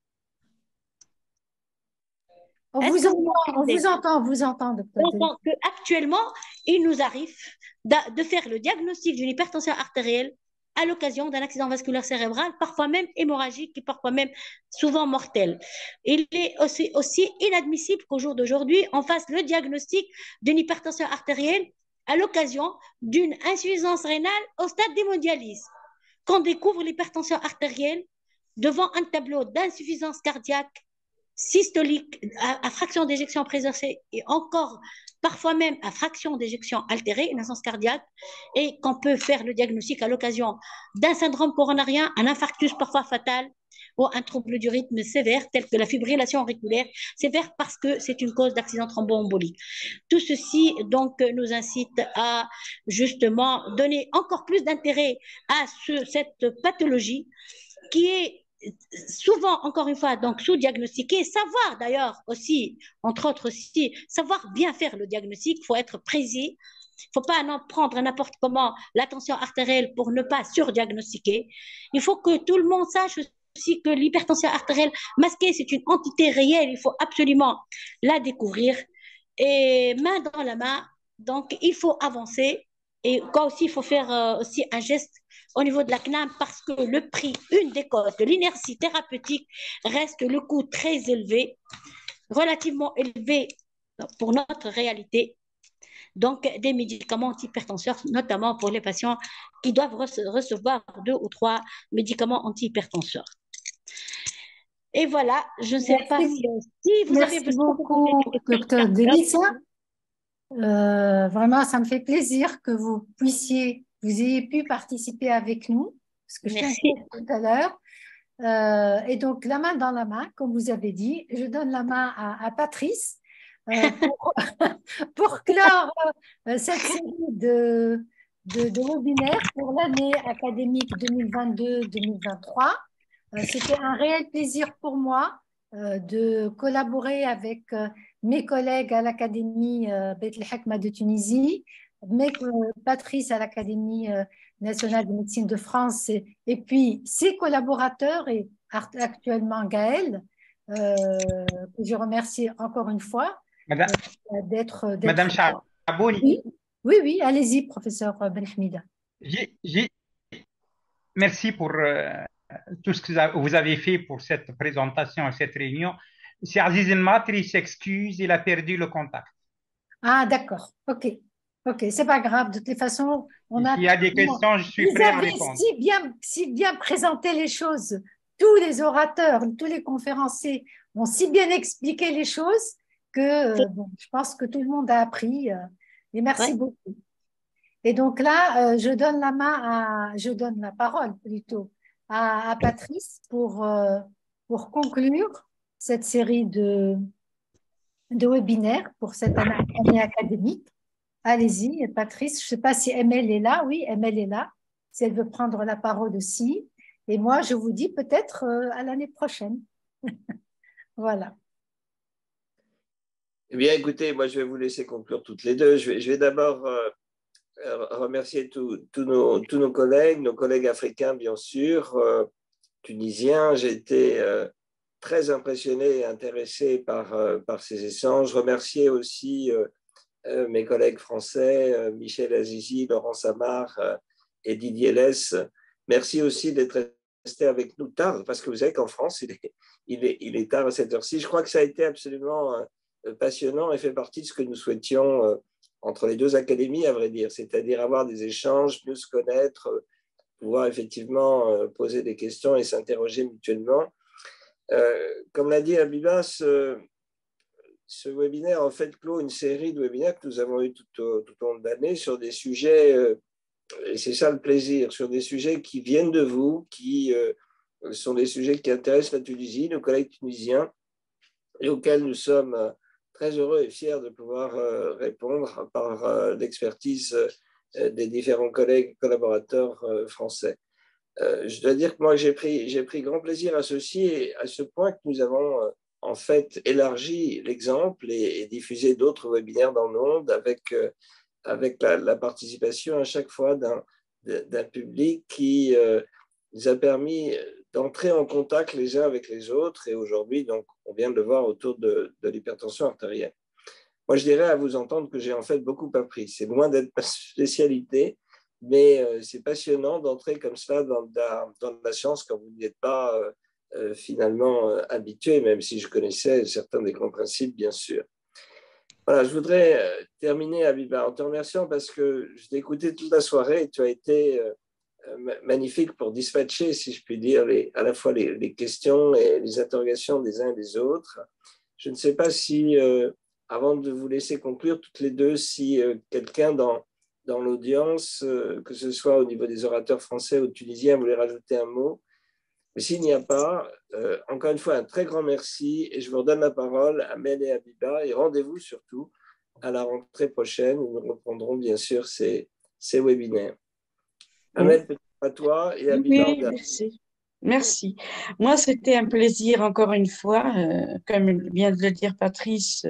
On vous entend, docteur. Donc, actuellement, il nous arrive de faire le diagnostic d'une hypertension artérielle à l'occasion d'un accident vasculaire cérébral, parfois même hémorragique et parfois même souvent mortel. Il est aussi inadmissible qu'au jour d'aujourd'hui, on fasse le diagnostic d'une hypertension artérielle à l'occasion d'une insuffisance rénale au stade d'hémodialyse. Qu'on découvre l'hypertension artérielle devant un tableau d'insuffisance cardiaque systolique à fraction d'éjection préexercée et encore parfois même à fraction d'éjection altérée, une insuffisance cardiaque, et qu'on peut faire le diagnostic à l'occasion d'un syndrome coronarien, un infarctus parfois fatal ou un trouble du rythme sévère tel que la fibrillation auriculaire sévère parce que c'est une cause d'accident thromboembolique. Tout ceci donc nous incite à justement donner encore plus d'intérêt à cette pathologie qui est souvent, encore une fois, donc sous-diagnostiqué, savoir d'ailleurs aussi, entre autres aussi, savoir bien faire le diagnostic, il faut être précis, il ne faut pas prendre n'importe comment la tension artérielle pour ne pas surdiagnostiquer. Il faut que tout le monde sache aussi que l'hypertension artérielle masquée, c'est une entité réelle, il faut absolument la découvrir. Et main dans la main, donc il faut avancer. Et quoi aussi, il faut faire aussi un geste au niveau de la CNAM parce que le prix, une des causes de l'inertie thérapeutique reste le coût très élevé, relativement élevé pour notre réalité. Donc, des médicaments antihypertenseurs, notamment pour les patients qui doivent recevoir 2 ou 3 médicaments antihypertenseurs. Et voilà, je ne sais pas si vous avez besoin beaucoup, docteur Delissa. Vraiment, ça me fait plaisir que vous ayez pu participer avec nous, parce que je t'ai tout à l'heure. Et donc, la main dans la main, comme vous avez dit, je donne la main à Patrice pour clore cette série de webinaires pour l'année académique 2022-2023. C'était un réel plaisir pour moi de collaborer avec mes collègues à l'Académie Beit el-Hekma de Tunisie, Patrice à l'Académie nationale de médecine de France et puis ses collaborateurs et actuellement Gaël, que je remercie encore une fois d'être Madame Chabouni. Oui, allez-y, professeur Benhamida. Merci pour tout ce que vous avez fait pour cette présentation et cette réunion. C'est Aziz El-Matri s'excuse, il a perdu le contact. Ah, d'accord. Ok, c'est pas grave. De toutes les façons, s'il y a des questions, je suis prêt à répondre. Si bien présenté les choses. Tous les orateurs, tous les conférenciers ont si bien expliqué les choses que je pense que tout le monde a appris. Et merci beaucoup. Et donc là, je donne la parole plutôt à Patrice pour conclure cette série de webinaires pour cette année académique. Allez-y, Patrice. Je ne sais pas si ML est là. Oui, ML est là. Si elle veut prendre la parole aussi. Et moi, je vous dis peut-être à l'année prochaine. Voilà. Eh bien, écoutez, moi, je vais vous laisser conclure toutes les deux. Je vais d'abord remercier tous nos collègues africains, bien sûr, tunisiens. J'ai été très impressionné et intéressé par ces échanges. Remercier aussi mes collègues français, Michel Azizi, Laurent Samar et Didier Less. Merci aussi d'être resté avec nous tard, parce que vous savez qu'en France, il est tard à cette heure-ci. Je crois que ça a été absolument passionnant et fait partie de ce que nous souhaitions entre les deux académies, à vrai dire, c'est-à-dire avoir des échanges, mieux se connaître, pouvoir effectivement poser des questions et s'interroger mutuellement. Comme l'a dit Habiba, ce webinaire en fait clôt une série de webinaires que nous avons eu tout au long de l'année sur des sujets, et c'est ça le plaisir, sur des sujets qui viennent de vous, qui sont des sujets qui intéressent la Tunisie, nos collègues tunisiens, et auxquels nous sommes très heureux et fiers de pouvoir répondre par l'expertise des différents collègues collaborateurs français. Je dois dire que moi, j'ai pris grand plaisir à ceci, à ce point que nous avons en fait élargi l'exemple et diffusé d'autres webinaires dans le monde avec la participation à chaque fois d'un public qui nous a permis d'entrer en contact les uns avec les autres. Et aujourd'hui, donc, on vient de le voir autour de l'hypertension artérielle. Moi, je dirais à vous entendre que j'ai en fait beaucoup appris. C'est loin d'être ma spécialité, mais c'est passionnant d'entrer comme cela dans la science quand vous n'y êtes pas finalement habitué, même si je connaissais certains des grands principes, bien sûr. Voilà, je voudrais terminer, Habiba, en te remerciant parce que je t'ai écouté toute la soirée et tu as été magnifique pour dispatcher, si je puis dire, à la fois les questions et les interrogations des uns et des autres. Je ne sais pas si, avant de vous laisser conclure toutes les deux, si quelqu'un dans l'audience, que ce soit au niveau des orateurs français ou tunisiens, voulait rajouter un mot. Mais s'il n'y a pas, encore une fois, un très grand merci et je vous redonne la parole à Mel et Habiba et rendez-vous surtout à la rentrée prochaine où nous reprendrons bien sûr ces webinaires. Amel, peut-être à toi et Habiba. Oui, merci. Merci. Moi, c'était un plaisir encore une fois. Comme vient de le dire Patrice,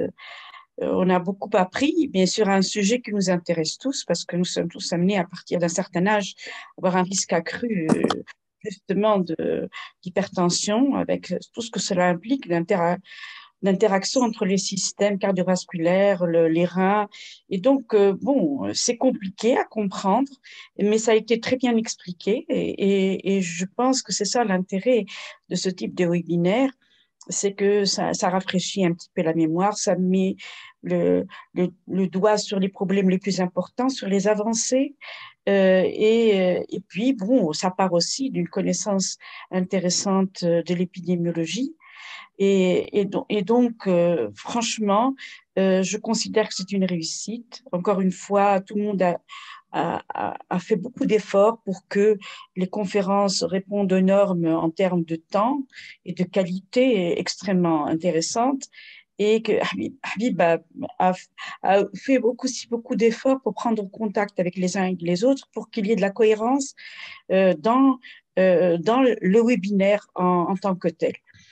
on a beaucoup appris, bien sûr, un sujet qui nous intéresse tous parce que nous sommes tous amenés à partir d'un certain âge à avoir un risque accru justement d'hypertension avec tout ce que cela implique d'interaction entre les systèmes cardiovasculaires, les reins. Et donc, bon, c'est compliqué à comprendre, mais ça a été très bien expliqué. Et je pense que c'est ça l'intérêt de ce type de webinaire, c'est que ça rafraîchit un petit peu la mémoire, ça met le doigt sur les problèmes les plus importants, sur les avancées. Et puis, bon, ça part aussi d'une connaissance intéressante de l'épidémiologie. Et donc, franchement, je considère que c'est une réussite. Encore une fois, tout le monde a fait beaucoup d'efforts pour que les conférences répondent aux normes en termes de temps et de qualité extrêmement intéressantes. Et que Habib a fait aussi beaucoup d'efforts pour prendre contact avec les uns et les autres pour qu'il y ait de la cohérence dans le webinaire en tant que tel.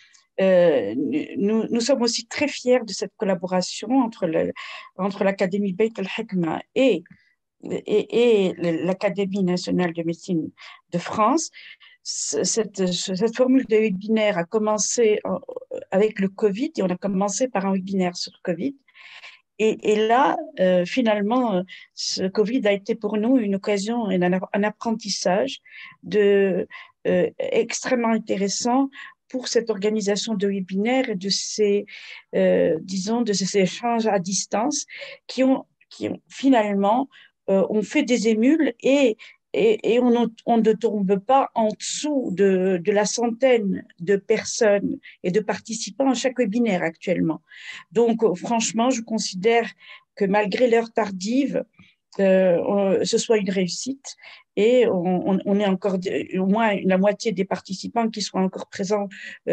Nous sommes aussi très fiers de cette collaboration entre l'Académie Beit al-Hikma et l'Académie nationale de médecine de France. Cette formule de webinaire a commencé avec le Covid et on a commencé par un webinaire sur le Covid. Et là, finalement, ce Covid a été pour nous une occasion et un apprentissage extrêmement intéressant pour cette organisation de webinaires et de ces échanges à distance qui ont finalement ont fait des émules et on ne tombe pas en dessous de la centaine de personnes et de participants à chaque webinaire actuellement. Donc, franchement, je considère que malgré l'heure tardive, ce soit une réussite et on est encore au moins la moitié des participants qui soient encore présents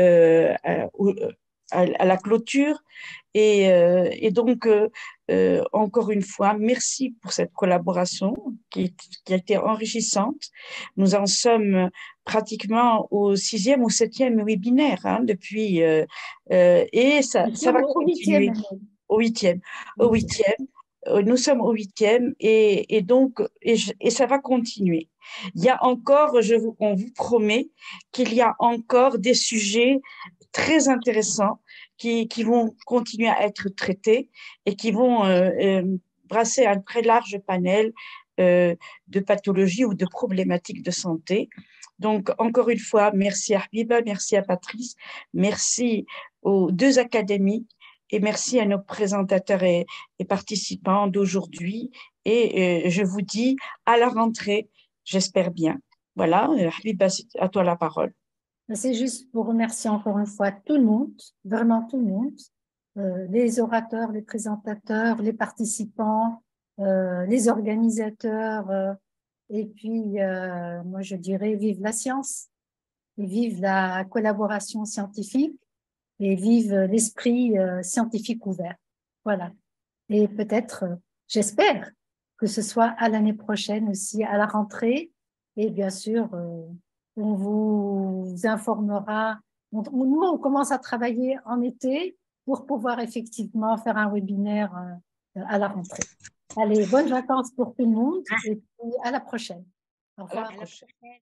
à la clôture. Et donc, encore une fois, merci pour cette collaboration qui a été enrichissante. Nous en sommes pratiquement au 6e ou 7e webinaire depuis, et ça va continuer au 8e. Au 8e. Nous sommes au 8e et donc et ça va continuer. Il y a encore, on vous promet qu'il y a encore des sujets très intéressants qui vont continuer à être traités et qui vont brasser un très large panel de pathologies ou de problématiques de santé. Donc, encore une fois, merci à Habiba, merci à Patrice, merci aux deux académies et merci à nos présentateurs et participants d'aujourd'hui. Et je vous dis à la rentrée, j'espère bien. Voilà, Habiba, à toi la parole. C'est juste pour remercier encore une fois tout le monde, vraiment tout le monde, les orateurs, les présentateurs, les participants, les organisateurs, et puis moi je dirais vive la science, et vive la collaboration scientifique, et vive l'esprit scientifique ouvert. Voilà. Et peut-être, j'espère que ce soit à l'année prochaine aussi, à la rentrée, et bien sûr, on vous informera. Nous, on commence à travailler en été pour pouvoir effectivement faire un webinaire à la rentrée. Allez, bonnes vacances pour tout le monde et puis à la prochaine. Au revoir.